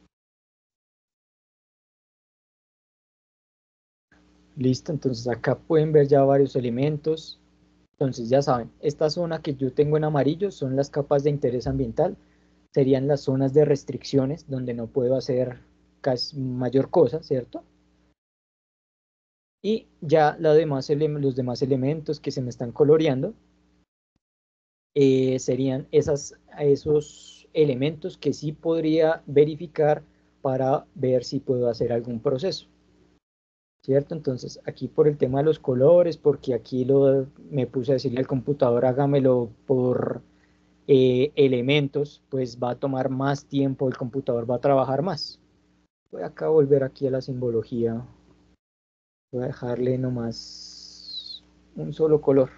Speaker 1: Listo, entonces acá pueden ver ya varios elementos. Entonces ya saben, esta zona que yo tengo en amarillo son las capas de interés ambiental. Serían las zonas de restricciones donde no puedo hacer casi mayor cosa, ¿cierto? Y ya la demás los demás elementos que se me están coloreando eh, serían esas, esos elementos que sí podría verificar para ver si puedo hacer algún proceso, ¿cierto? Entonces aquí por el tema de los colores, porque aquí lo, me puse a decirle al computador hágamelo por eh, elementos, pues va a tomar más tiempo, el computador va a trabajar más. Voy acá a volver aquí a la simbología, voy a dejarle nomás un solo color,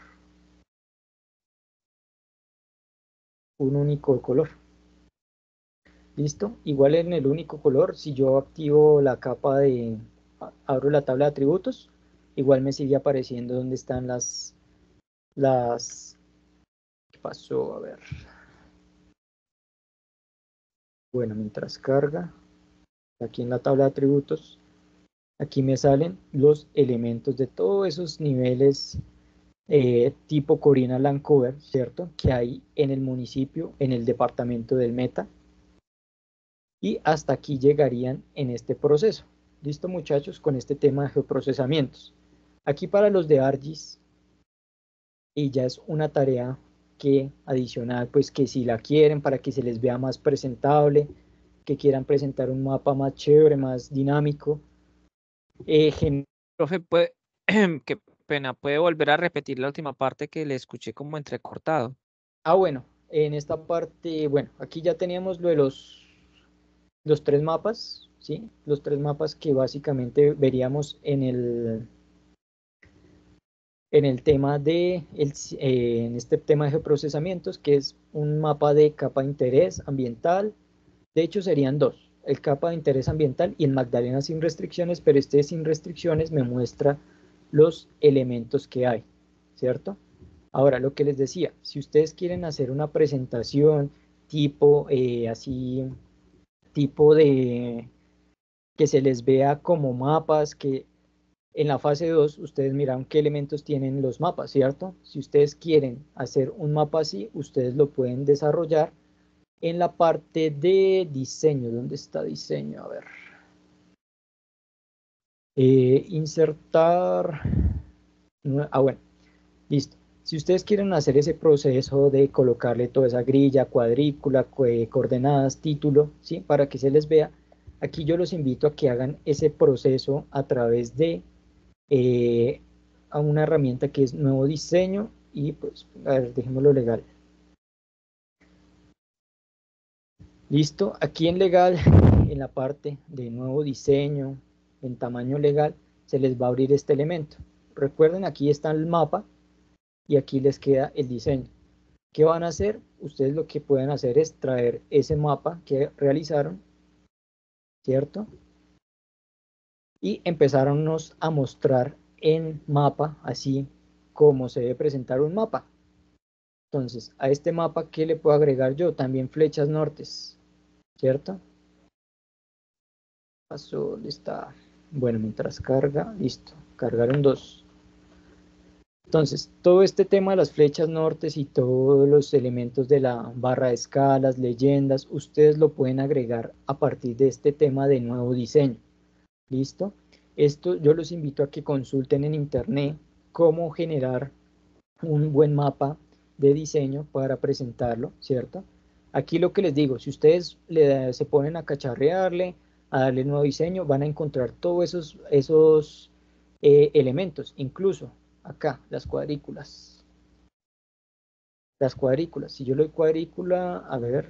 Speaker 1: un único color. ¿Listo? Igual en el único color, si yo activo la capa de, abro la tabla de atributos, igual me sigue apareciendo donde están las, las, ¿qué pasó? A ver. Bueno, mientras carga, aquí en la tabla de atributos, aquí me salen los elementos de todos esos niveles eh, tipo Corina Lancover, ¿cierto? Que hay en el municipio, en el departamento del Meta. Y hasta aquí llegarían en este proceso. Listo, muchachos, con este tema de geoprocesamientos. Aquí para los de ARGIS, y ya es una tarea que adicional, pues que si la quieren para que se les vea más presentable, que quieran presentar un mapa más chévere, más dinámico. Eh,
Speaker 4: Profe, puede, qué pena, ¿puede volver a repetir la última parte que le escuché como entrecortado?
Speaker 1: Ah, bueno, en esta parte, bueno, aquí ya teníamos lo de los, los tres mapas, ¿sí? Los tres mapas que básicamente veríamos en el, en el tema de, el, eh, en este tema de geoprocesamientos, que es un mapa de capa de interés ambiental. De hecho, serían dos, el capa de interés ambiental y el Magdalena sin restricciones, pero este sin restricciones me muestra los elementos que hay, ¿cierto? Ahora, lo que les decía, si ustedes quieren hacer una presentación tipo eh, así, tipo de que se les vea como mapas, que en la fase dos ustedes miran qué elementos tienen los mapas, ¿cierto? Si ustedes quieren hacer un mapa así, ustedes lo pueden desarrollar en la parte de diseño. ¿Dónde está diseño? A ver. Eh, insertar. Ah, bueno, listo. Si ustedes quieren hacer ese proceso de colocarle toda esa grilla, cuadrícula, coordenadas, título, ¿sí? Para que se les vea, aquí yo los invito a que hagan ese proceso a través de eh, a una herramienta que es nuevo diseño y pues, a ver, dejémoslo legal. Listo, aquí en legal, en la parte de nuevo diseño, en tamaño legal, se les va a abrir este elemento. Recuerden, aquí está el mapa y aquí les queda el diseño. ¿Qué van a hacer? Ustedes lo que pueden hacer es traer ese mapa que realizaron, ¿cierto? Y empezarnos a mostrar en mapa, así como se debe presentar un mapa. Entonces, a este mapa, ¿qué le puedo agregar yo? También flechas nortes, ¿cierto? Paso, ¿dónde está? Bueno, mientras carga, listo, cargaron dos. Entonces, todo este tema de las flechas nortes y todos los elementos de la barra de escalas, leyendas, ustedes lo pueden agregar a partir de este tema de nuevo diseño. ¿Listo? Esto yo los invito a que consulten en internet cómo generar un buen mapa de diseño para presentarlo, ¿cierto? Aquí lo que les digo, si ustedes le, se ponen a cacharrearle, a darle nuevo diseño, van a encontrar todos esos, esos eh, elementos, incluso acá, las cuadrículas. Las cuadrículas, si yo le doy cuadrícula, a ver,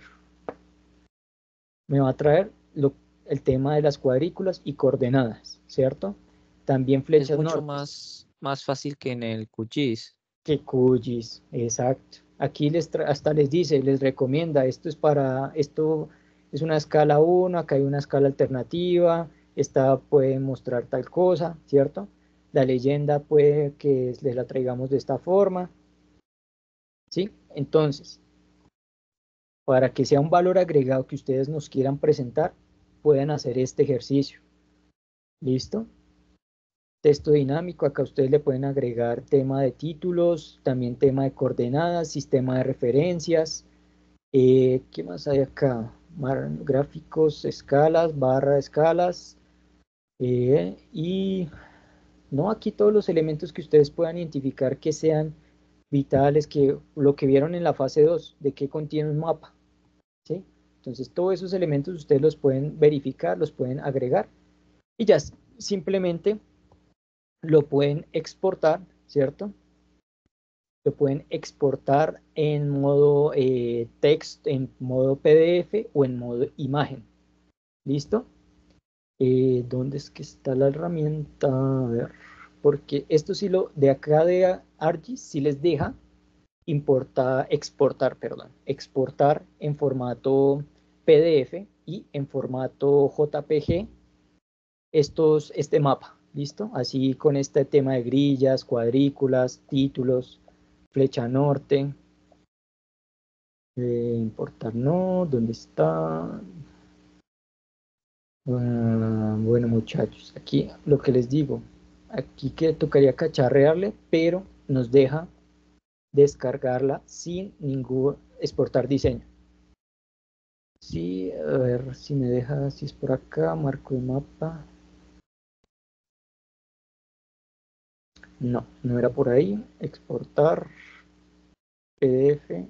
Speaker 1: me va a traer lo, el tema de las cuadrículas y coordenadas, ¿cierto? También flechas
Speaker 4: es mucho
Speaker 1: norte.
Speaker 4: más, más fácil que en el Q G I S.
Speaker 1: Que Q G I S, exacto. Aquí les hasta les dice, les recomienda, esto es para, esto es una escala uno, acá hay una escala alternativa, esta puede mostrar tal cosa, ¿cierto? La leyenda puede que les la traigamos de esta forma, ¿sí? Entonces, para que sea un valor agregado que ustedes nos quieran presentar, pueden hacer este ejercicio. ¿Listo? Texto dinámico, acá ustedes le pueden agregar tema de títulos, también tema de coordenadas, sistema de referencias. Eh, ¿Qué más hay acá? Mar, gráficos, escalas, barra de escalas. Eh, y no, aquí todos los elementos que ustedes puedan identificar que sean vitales, que lo que vieron en la fase dos, de qué contiene un mapa. ¿Sí? Entonces todos esos elementos ustedes los pueden verificar, los pueden agregar y ya simplemente lo pueden exportar, ¿cierto? Lo pueden exportar en modo eh, text, en modo P D F o en modo imagen. ¿Listo? Eh, ¿Dónde es que está la herramienta? A ver, porque esto sí lo, de acá de ArcGIS sí les deja importar, exportar, perdón, exportar en formato P D F y en formato J P G estos, este mapa, ¿listo? Así con este tema de grillas, cuadrículas, títulos, flecha norte, eh, importar no, ¿dónde está? Uh, bueno muchachos, aquí lo que les digo, aquí que tocaría cacharrearle, pero nos deja descargarla sin ningún exportar diseño. Sí, a ver si me deja, si es por acá, marco de mapa. No, no era por ahí. Exportar P D F.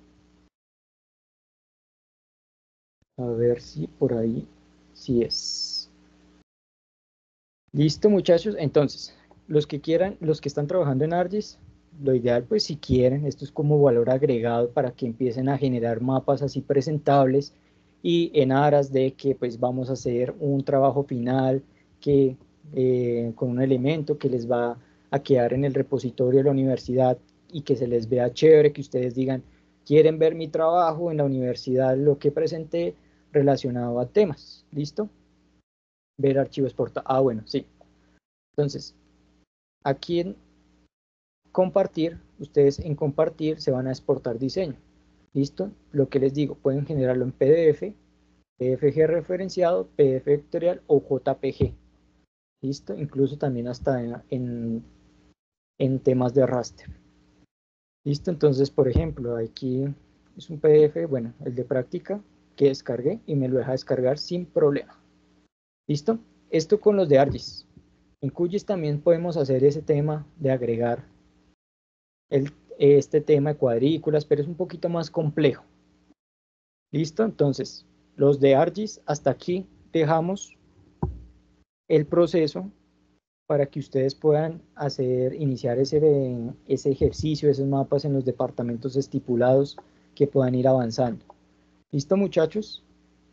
Speaker 1: A ver si por ahí sí es. Listo, muchachos. Entonces, los que quieran, los que están trabajando en ArcGIS, lo ideal, pues si quieren, esto es como valor agregado para que empiecen a generar mapas así presentables y en aras de que pues vamos a hacer un trabajo final que eh, con un elemento que les va a quedar en el repositorio de la universidad y que se les vea chévere, que ustedes digan, quieren ver mi trabajo en la universidad, lo que presenté relacionado a temas. ¿Listo? Ver archivos porta. Ah, bueno, sí. Entonces, aquí en compartir, ustedes en compartir se van a exportar diseño. ¿Listo? Lo que les digo, pueden generarlo en P D F, P F G referenciado, P D F vectorial o J P G. ¿Listo? Incluso también hasta en, en, en temas de raster. ¿Listo? Entonces, por ejemplo, aquí es un P D F, bueno, el de práctica que descargué y me lo deja descargar sin problema. ¿Listo? Esto con los de ArcGIS. En Q G I S también podemos hacer ese tema de agregar el, este tema de cuadrículas, pero es un poquito más complejo. ¿Listo? Entonces, los de ArcGIS, hasta aquí dejamos el proceso para que ustedes puedan hacer, iniciar ese, ese ejercicio, esos mapas en los departamentos estipulados que puedan ir avanzando. ¿Listo, muchachos?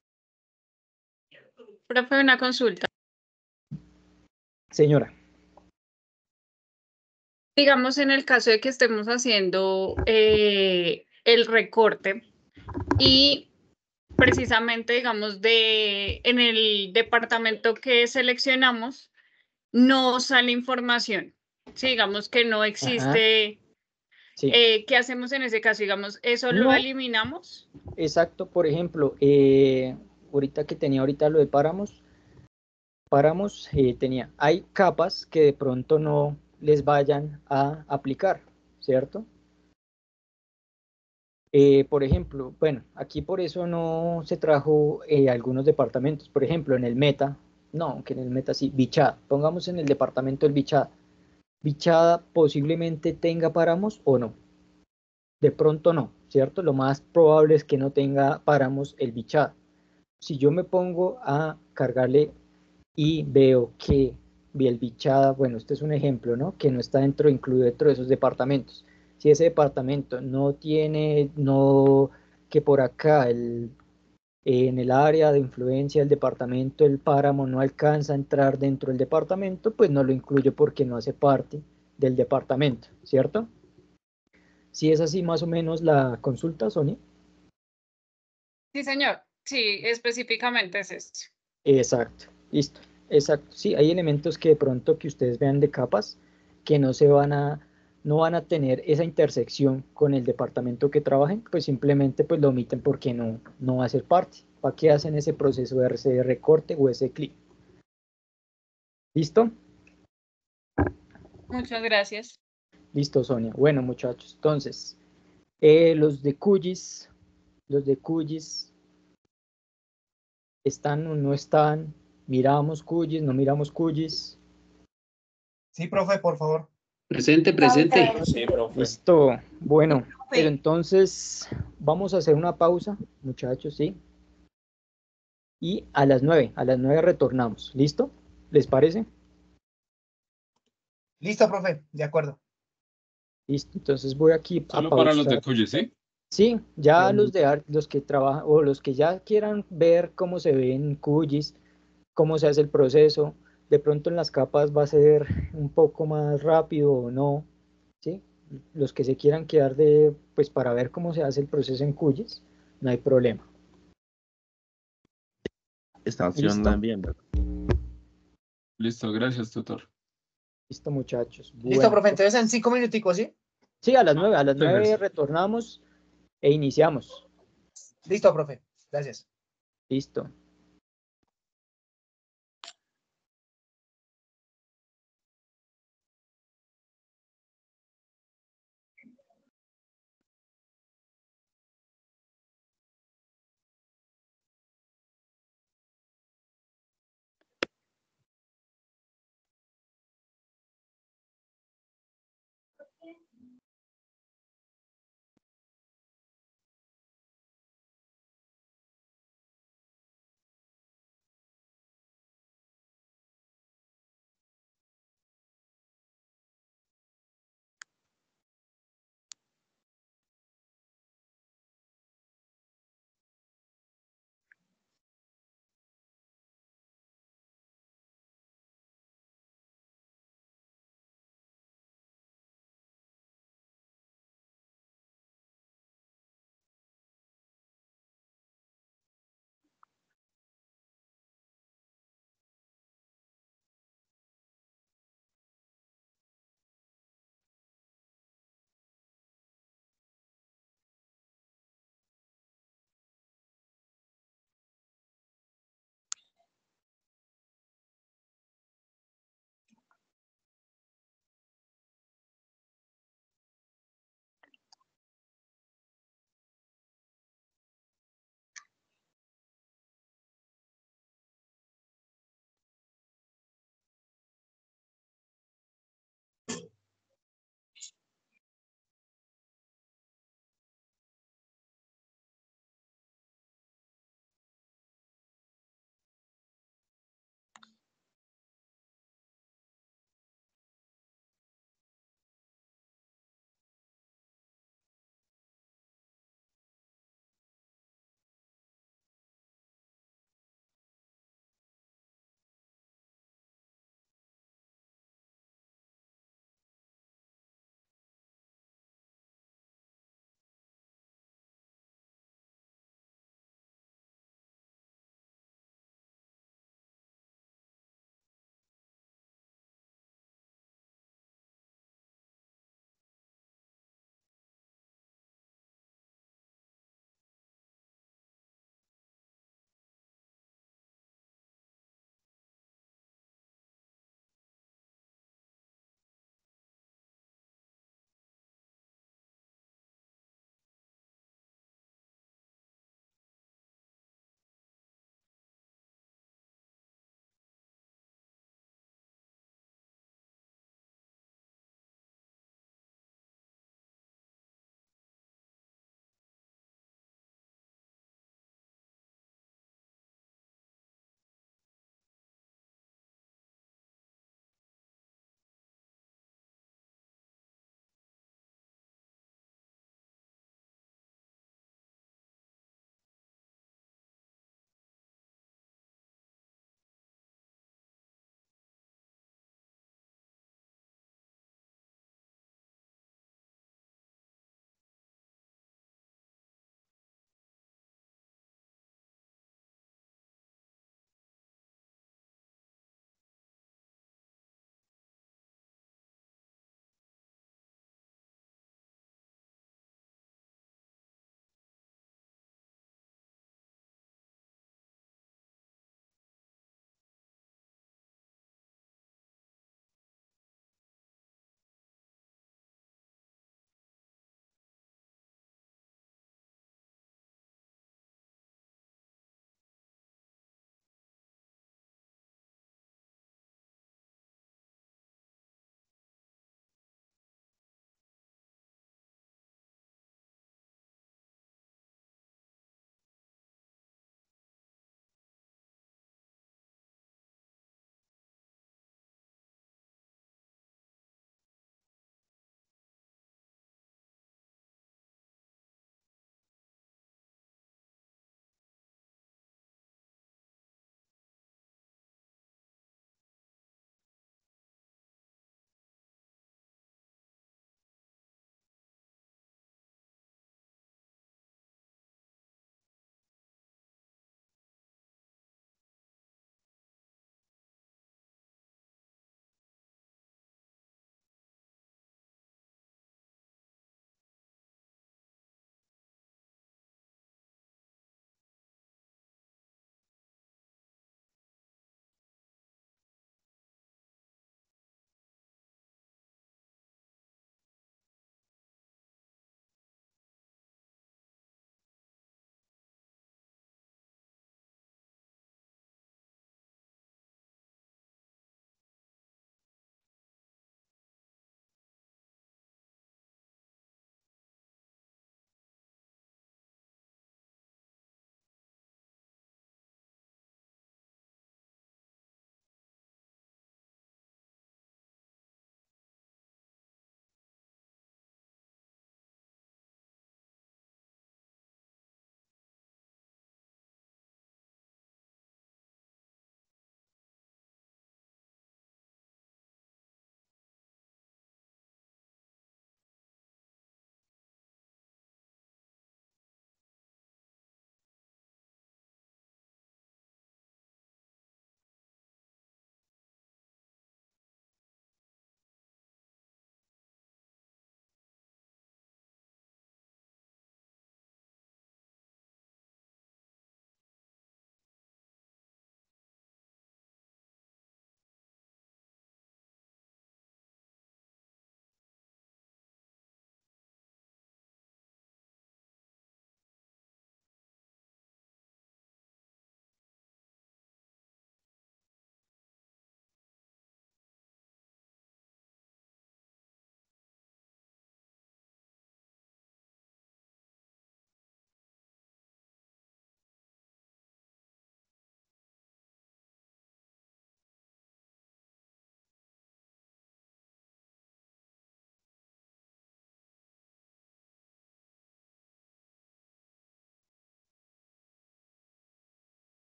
Speaker 17: Profe, una consulta.
Speaker 1: Señora.
Speaker 17: Digamos, en el caso de que estemos haciendo eh, el recorte y precisamente, digamos, de, en el departamento que seleccionamos, no sale información. Sí, digamos que no existe. Sí. Eh, ¿Qué hacemos en ese caso? Digamos, ¿eso no. lo eliminamos?
Speaker 1: Exacto, por ejemplo, eh, ahorita que tenía ahorita lo de páramos, páramos eh, tenía, hay capas que de pronto no les vayan a aplicar, ¿cierto? Eh, por ejemplo, bueno, aquí por eso no se trajo eh, algunos departamentos, por ejemplo, en el Meta, no, aunque en el Meta sí, Bichada, pongamos en el departamento del Bichada, Bichada posiblemente tenga páramos o no, De pronto no, ¿cierto? Lo más probable es que no tenga páramos el bichado. Si yo me pongo a cargarle y veo que el bichada, bueno, este es un ejemplo, ¿no? Que no está dentro, incluido dentro de esos departamentos. Si ese departamento no tiene, no, que por acá el, en el área de influencia del departamento el páramo no alcanza a entrar dentro del departamento, pues no lo incluyo porque no hace parte del departamento, ¿cierto? Si es así más o menos la consulta, Sonia.
Speaker 17: Sí, señor. Sí, específicamente es esto.
Speaker 1: Exacto, listo. Exacto. Sí, hay elementos que de pronto que ustedes vean de capas que no se van a, no van a tener esa intersección con el departamento que trabajen, pues simplemente pues lo omiten porque no, no va a ser parte. ¿Para qué hacen ese proceso de ese recorte o ese clic? ¿Listo?
Speaker 17: Muchas gracias.
Speaker 1: Listo, Sonia. Bueno, muchachos, entonces, eh, los de Q G I S, los de Q G I S, ¿están o no están? ¿Miramos Q G I S, no miramos Q G I S?
Speaker 20: Sí, profe, por favor.
Speaker 21: Presente, presente.
Speaker 1: Sí, profe. Listo. Bueno, pero entonces vamos a hacer una pausa, muchachos, ¿sí? Y a las nueve, a las nueve retornamos. ¿Listo? ¿Les parece?
Speaker 20: Listo, profe, de acuerdo.
Speaker 1: Listo, entonces voy aquí a
Speaker 19: Solo
Speaker 1: pausar.
Speaker 19: para los de Q G I S, ¿sí?
Speaker 1: Sí, ya los de los que trabajan o los que ya quieran ver cómo se ve en Q G I S, cómo se hace el proceso, de pronto en las capas va a ser un poco más rápido o no, ¿sí? Los que se quieran quedar de, pues para ver cómo se hace el proceso en Q G I S, no hay problema.
Speaker 21: Estación
Speaker 1: ¿Listo?
Speaker 21: bien, ¿verdad?
Speaker 19: Listo, gracias, tutor.
Speaker 1: Listo, muchachos.
Speaker 20: Listo,
Speaker 1: Bueno,
Speaker 20: profe, entonces en cinco minuticos, ¿sí?
Speaker 1: sí, a las nueve, a las
Speaker 19: Muchas
Speaker 1: nueve
Speaker 19: gracias.
Speaker 1: retornamos e iniciamos.
Speaker 20: Listo, profe. Gracias.
Speaker 1: Listo.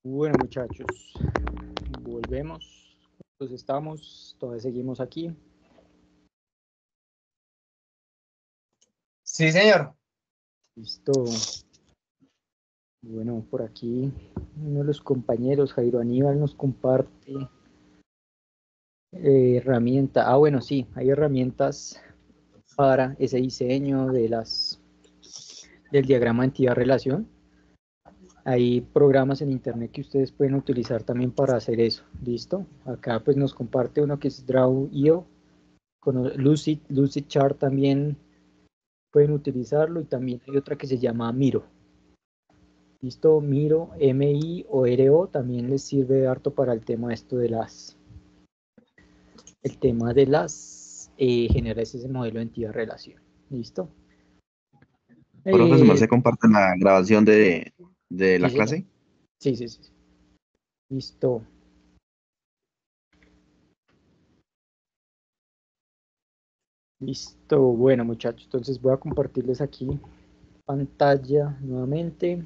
Speaker 1: Bueno, muchachos, volvemos. Entonces estamos, todavía seguimos aquí.
Speaker 20: Sí, señor.
Speaker 1: Listo. Bueno, por aquí uno de los compañeros, Jairo Aníbal, nos comparte eh, herramienta. Ah, bueno, sí, hay herramientas para ese diseño de las del diagrama entidad-relación. Hay programas en internet que ustedes pueden utilizar también para hacer eso. ¿Listo? Acá pues nos comparte uno que es Draw punto i o. Con Lucid, Lucid Chart también pueden utilizarlo, y también hay otra que se llama Miro. ¿Listo? Miro, M I o R O también les sirve harto para el tema esto de las el tema de las eh, generar ese modelo de entidad-relación. ¿Listo?
Speaker 21: Profe, ¿se me
Speaker 1: Eh,
Speaker 21: hace comparte la grabación de, de la
Speaker 1: sí, señor.
Speaker 21: clase?
Speaker 1: Sí, sí, sí. Listo. Listo. Bueno, muchachos, entonces voy a compartirles aquí pantalla nuevamente.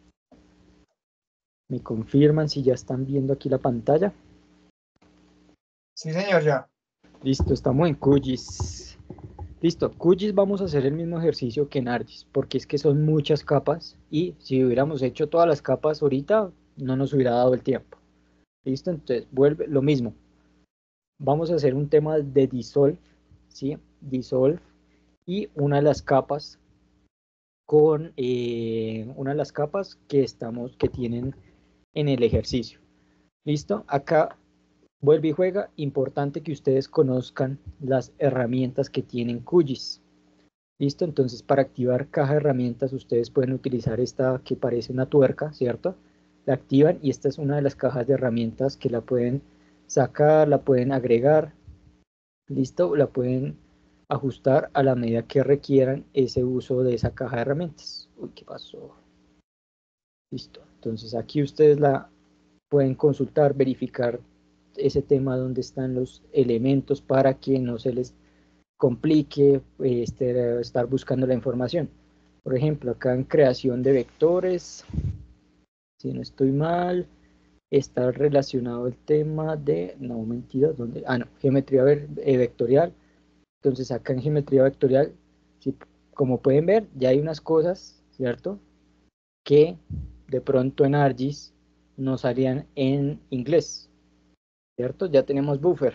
Speaker 1: ¿Me confirman si ya están viendo aquí la pantalla?
Speaker 20: Sí, señor, ya.
Speaker 1: Listo, estamos en QGIS. Listo, QGIS vamos a hacer el mismo ejercicio que en ArcGIS, porque es que son muchas capas, y si hubiéramos hecho todas las capas ahorita, no nos hubiera dado el tiempo. Listo, entonces vuelve lo mismo. Vamos a hacer un tema de Dissolve, ¿sí? Dissolve, y una de las capas con eh, una de las capas que estamos, que tienen en el ejercicio. ¿Listo? Acá vuelve y juega. Importante que ustedes conozcan las herramientas que tienen QGIS. ¿Listo? Entonces, para activar caja de herramientas, ustedes pueden utilizar esta que parece una tuerca, ¿cierto? La activan, y esta es una de las cajas de herramientas que la pueden sacar, la pueden agregar. ¿Listo? La pueden ajustar a la medida que requieran ese uso de esa caja de herramientas. Uy, ¿qué pasó? Listo. Entonces, aquí ustedes la pueden consultar, verificar ese tema donde están los elementos para que no se les complique este, estar buscando la información. Por ejemplo, acá en creación de vectores, si no estoy mal, está relacionado el tema de, no, mentira, ¿dónde? Ah, no, geometría vectorial. Entonces acá en geometría vectorial, si, como pueden ver, ya hay unas cosas, ¿cierto?, que de pronto en ArcGIS nos salían en inglés, ¿cierto? Ya tenemos buffer.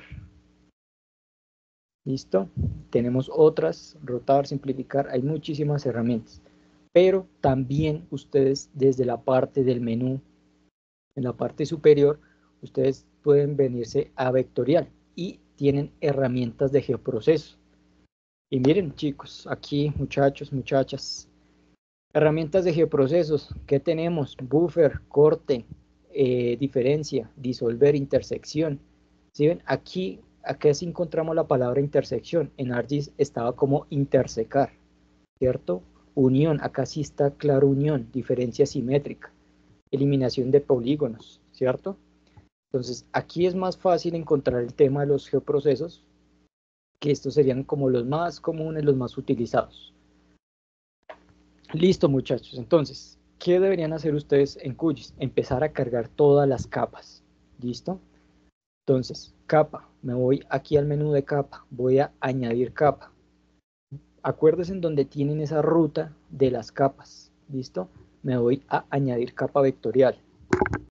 Speaker 1: ¿Listo? Tenemos otras, rotar, simplificar, hay muchísimas herramientas. Pero también ustedes desde la parte del menú, en la parte superior, ustedes pueden venirse a vectorial y tienen herramientas de geoproceso. Y miren, chicos, aquí, muchachos, muchachas, herramientas de geoprocesos, ¿qué tenemos? Buffer, corte, eh, diferencia, disolver, intersección. ¿Sí ven? Aquí, aquí sí encontramos la palabra intersección. En ArcGIS estaba como intersecar, ¿cierto? Unión, acá sí está claro unión, diferencia simétrica, eliminación de polígonos, ¿cierto? Entonces, aquí es más fácil encontrar el tema de los geoprocesos, que estos serían como los más comunes, los más utilizados. Listo, muchachos. Entonces, ¿qué deberían hacer ustedes en QGIS? Empezar a cargar todas las capas. ¿Listo? Entonces, capa. Me voy aquí al menú de capa. Voy a añadir capa. Acuérdense en donde tienen esa ruta de las capas. ¿Listo? Me voy a añadir capa vectorial.